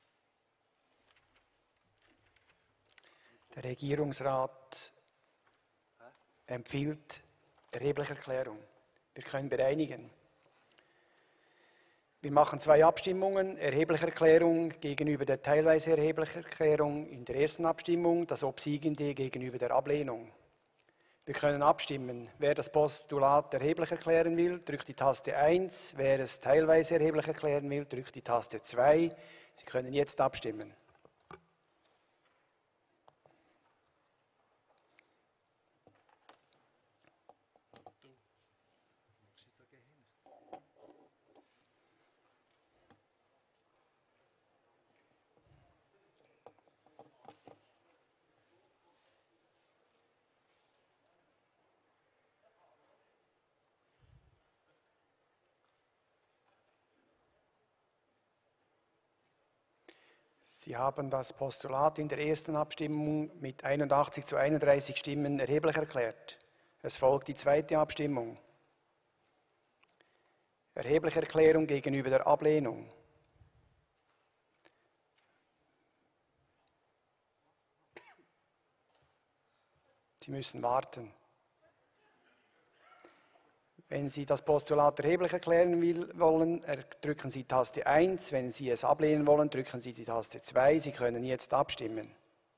Der Regierungsrat empfiehlt Erheblicherklärung. Wir können bereinigen. Wir machen zwei Abstimmungen. Erheblicherklärung gegenüber der teilweise Erheblicherklärung in der ersten Abstimmung, das Obsiegende gegenüber der Ablehnung. Wir können abstimmen. Wer das Postulat erheblich erklären will, drückt die Taste eins. Wer es teilweise erheblich erklären will, drückt die Taste zwei. Sie können jetzt abstimmen. Sie haben das Postulat in der ersten Abstimmung mit einundachtzig zu einunddreißig Stimmen erheblich erklärt. Es folgt die zweite Abstimmung. Erheblicherklärung gegenüber der Ablehnung. Sie müssen warten. Wenn Sie das Postulat erheblich erklären will, wollen, drücken Sie Taste eins. Wenn Sie es ablehnen wollen, drücken Sie die Taste zwei. Sie können jetzt abstimmen.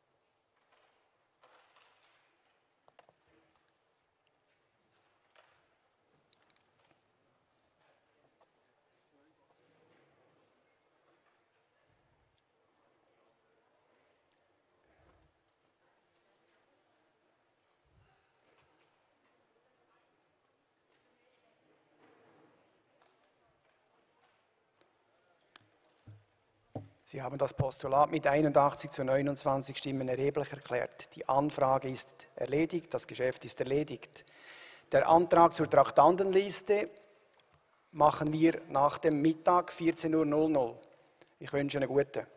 Sie haben das Postulat mit einundachtzig zu neunundzwanzig Stimmen erheblich erklärt. Die Anfrage ist erledigt, das Geschäft ist erledigt. Der Antrag zur Traktandenliste machen wir nach dem Mittag vierzehn Uhr. Ich wünsche eine gute.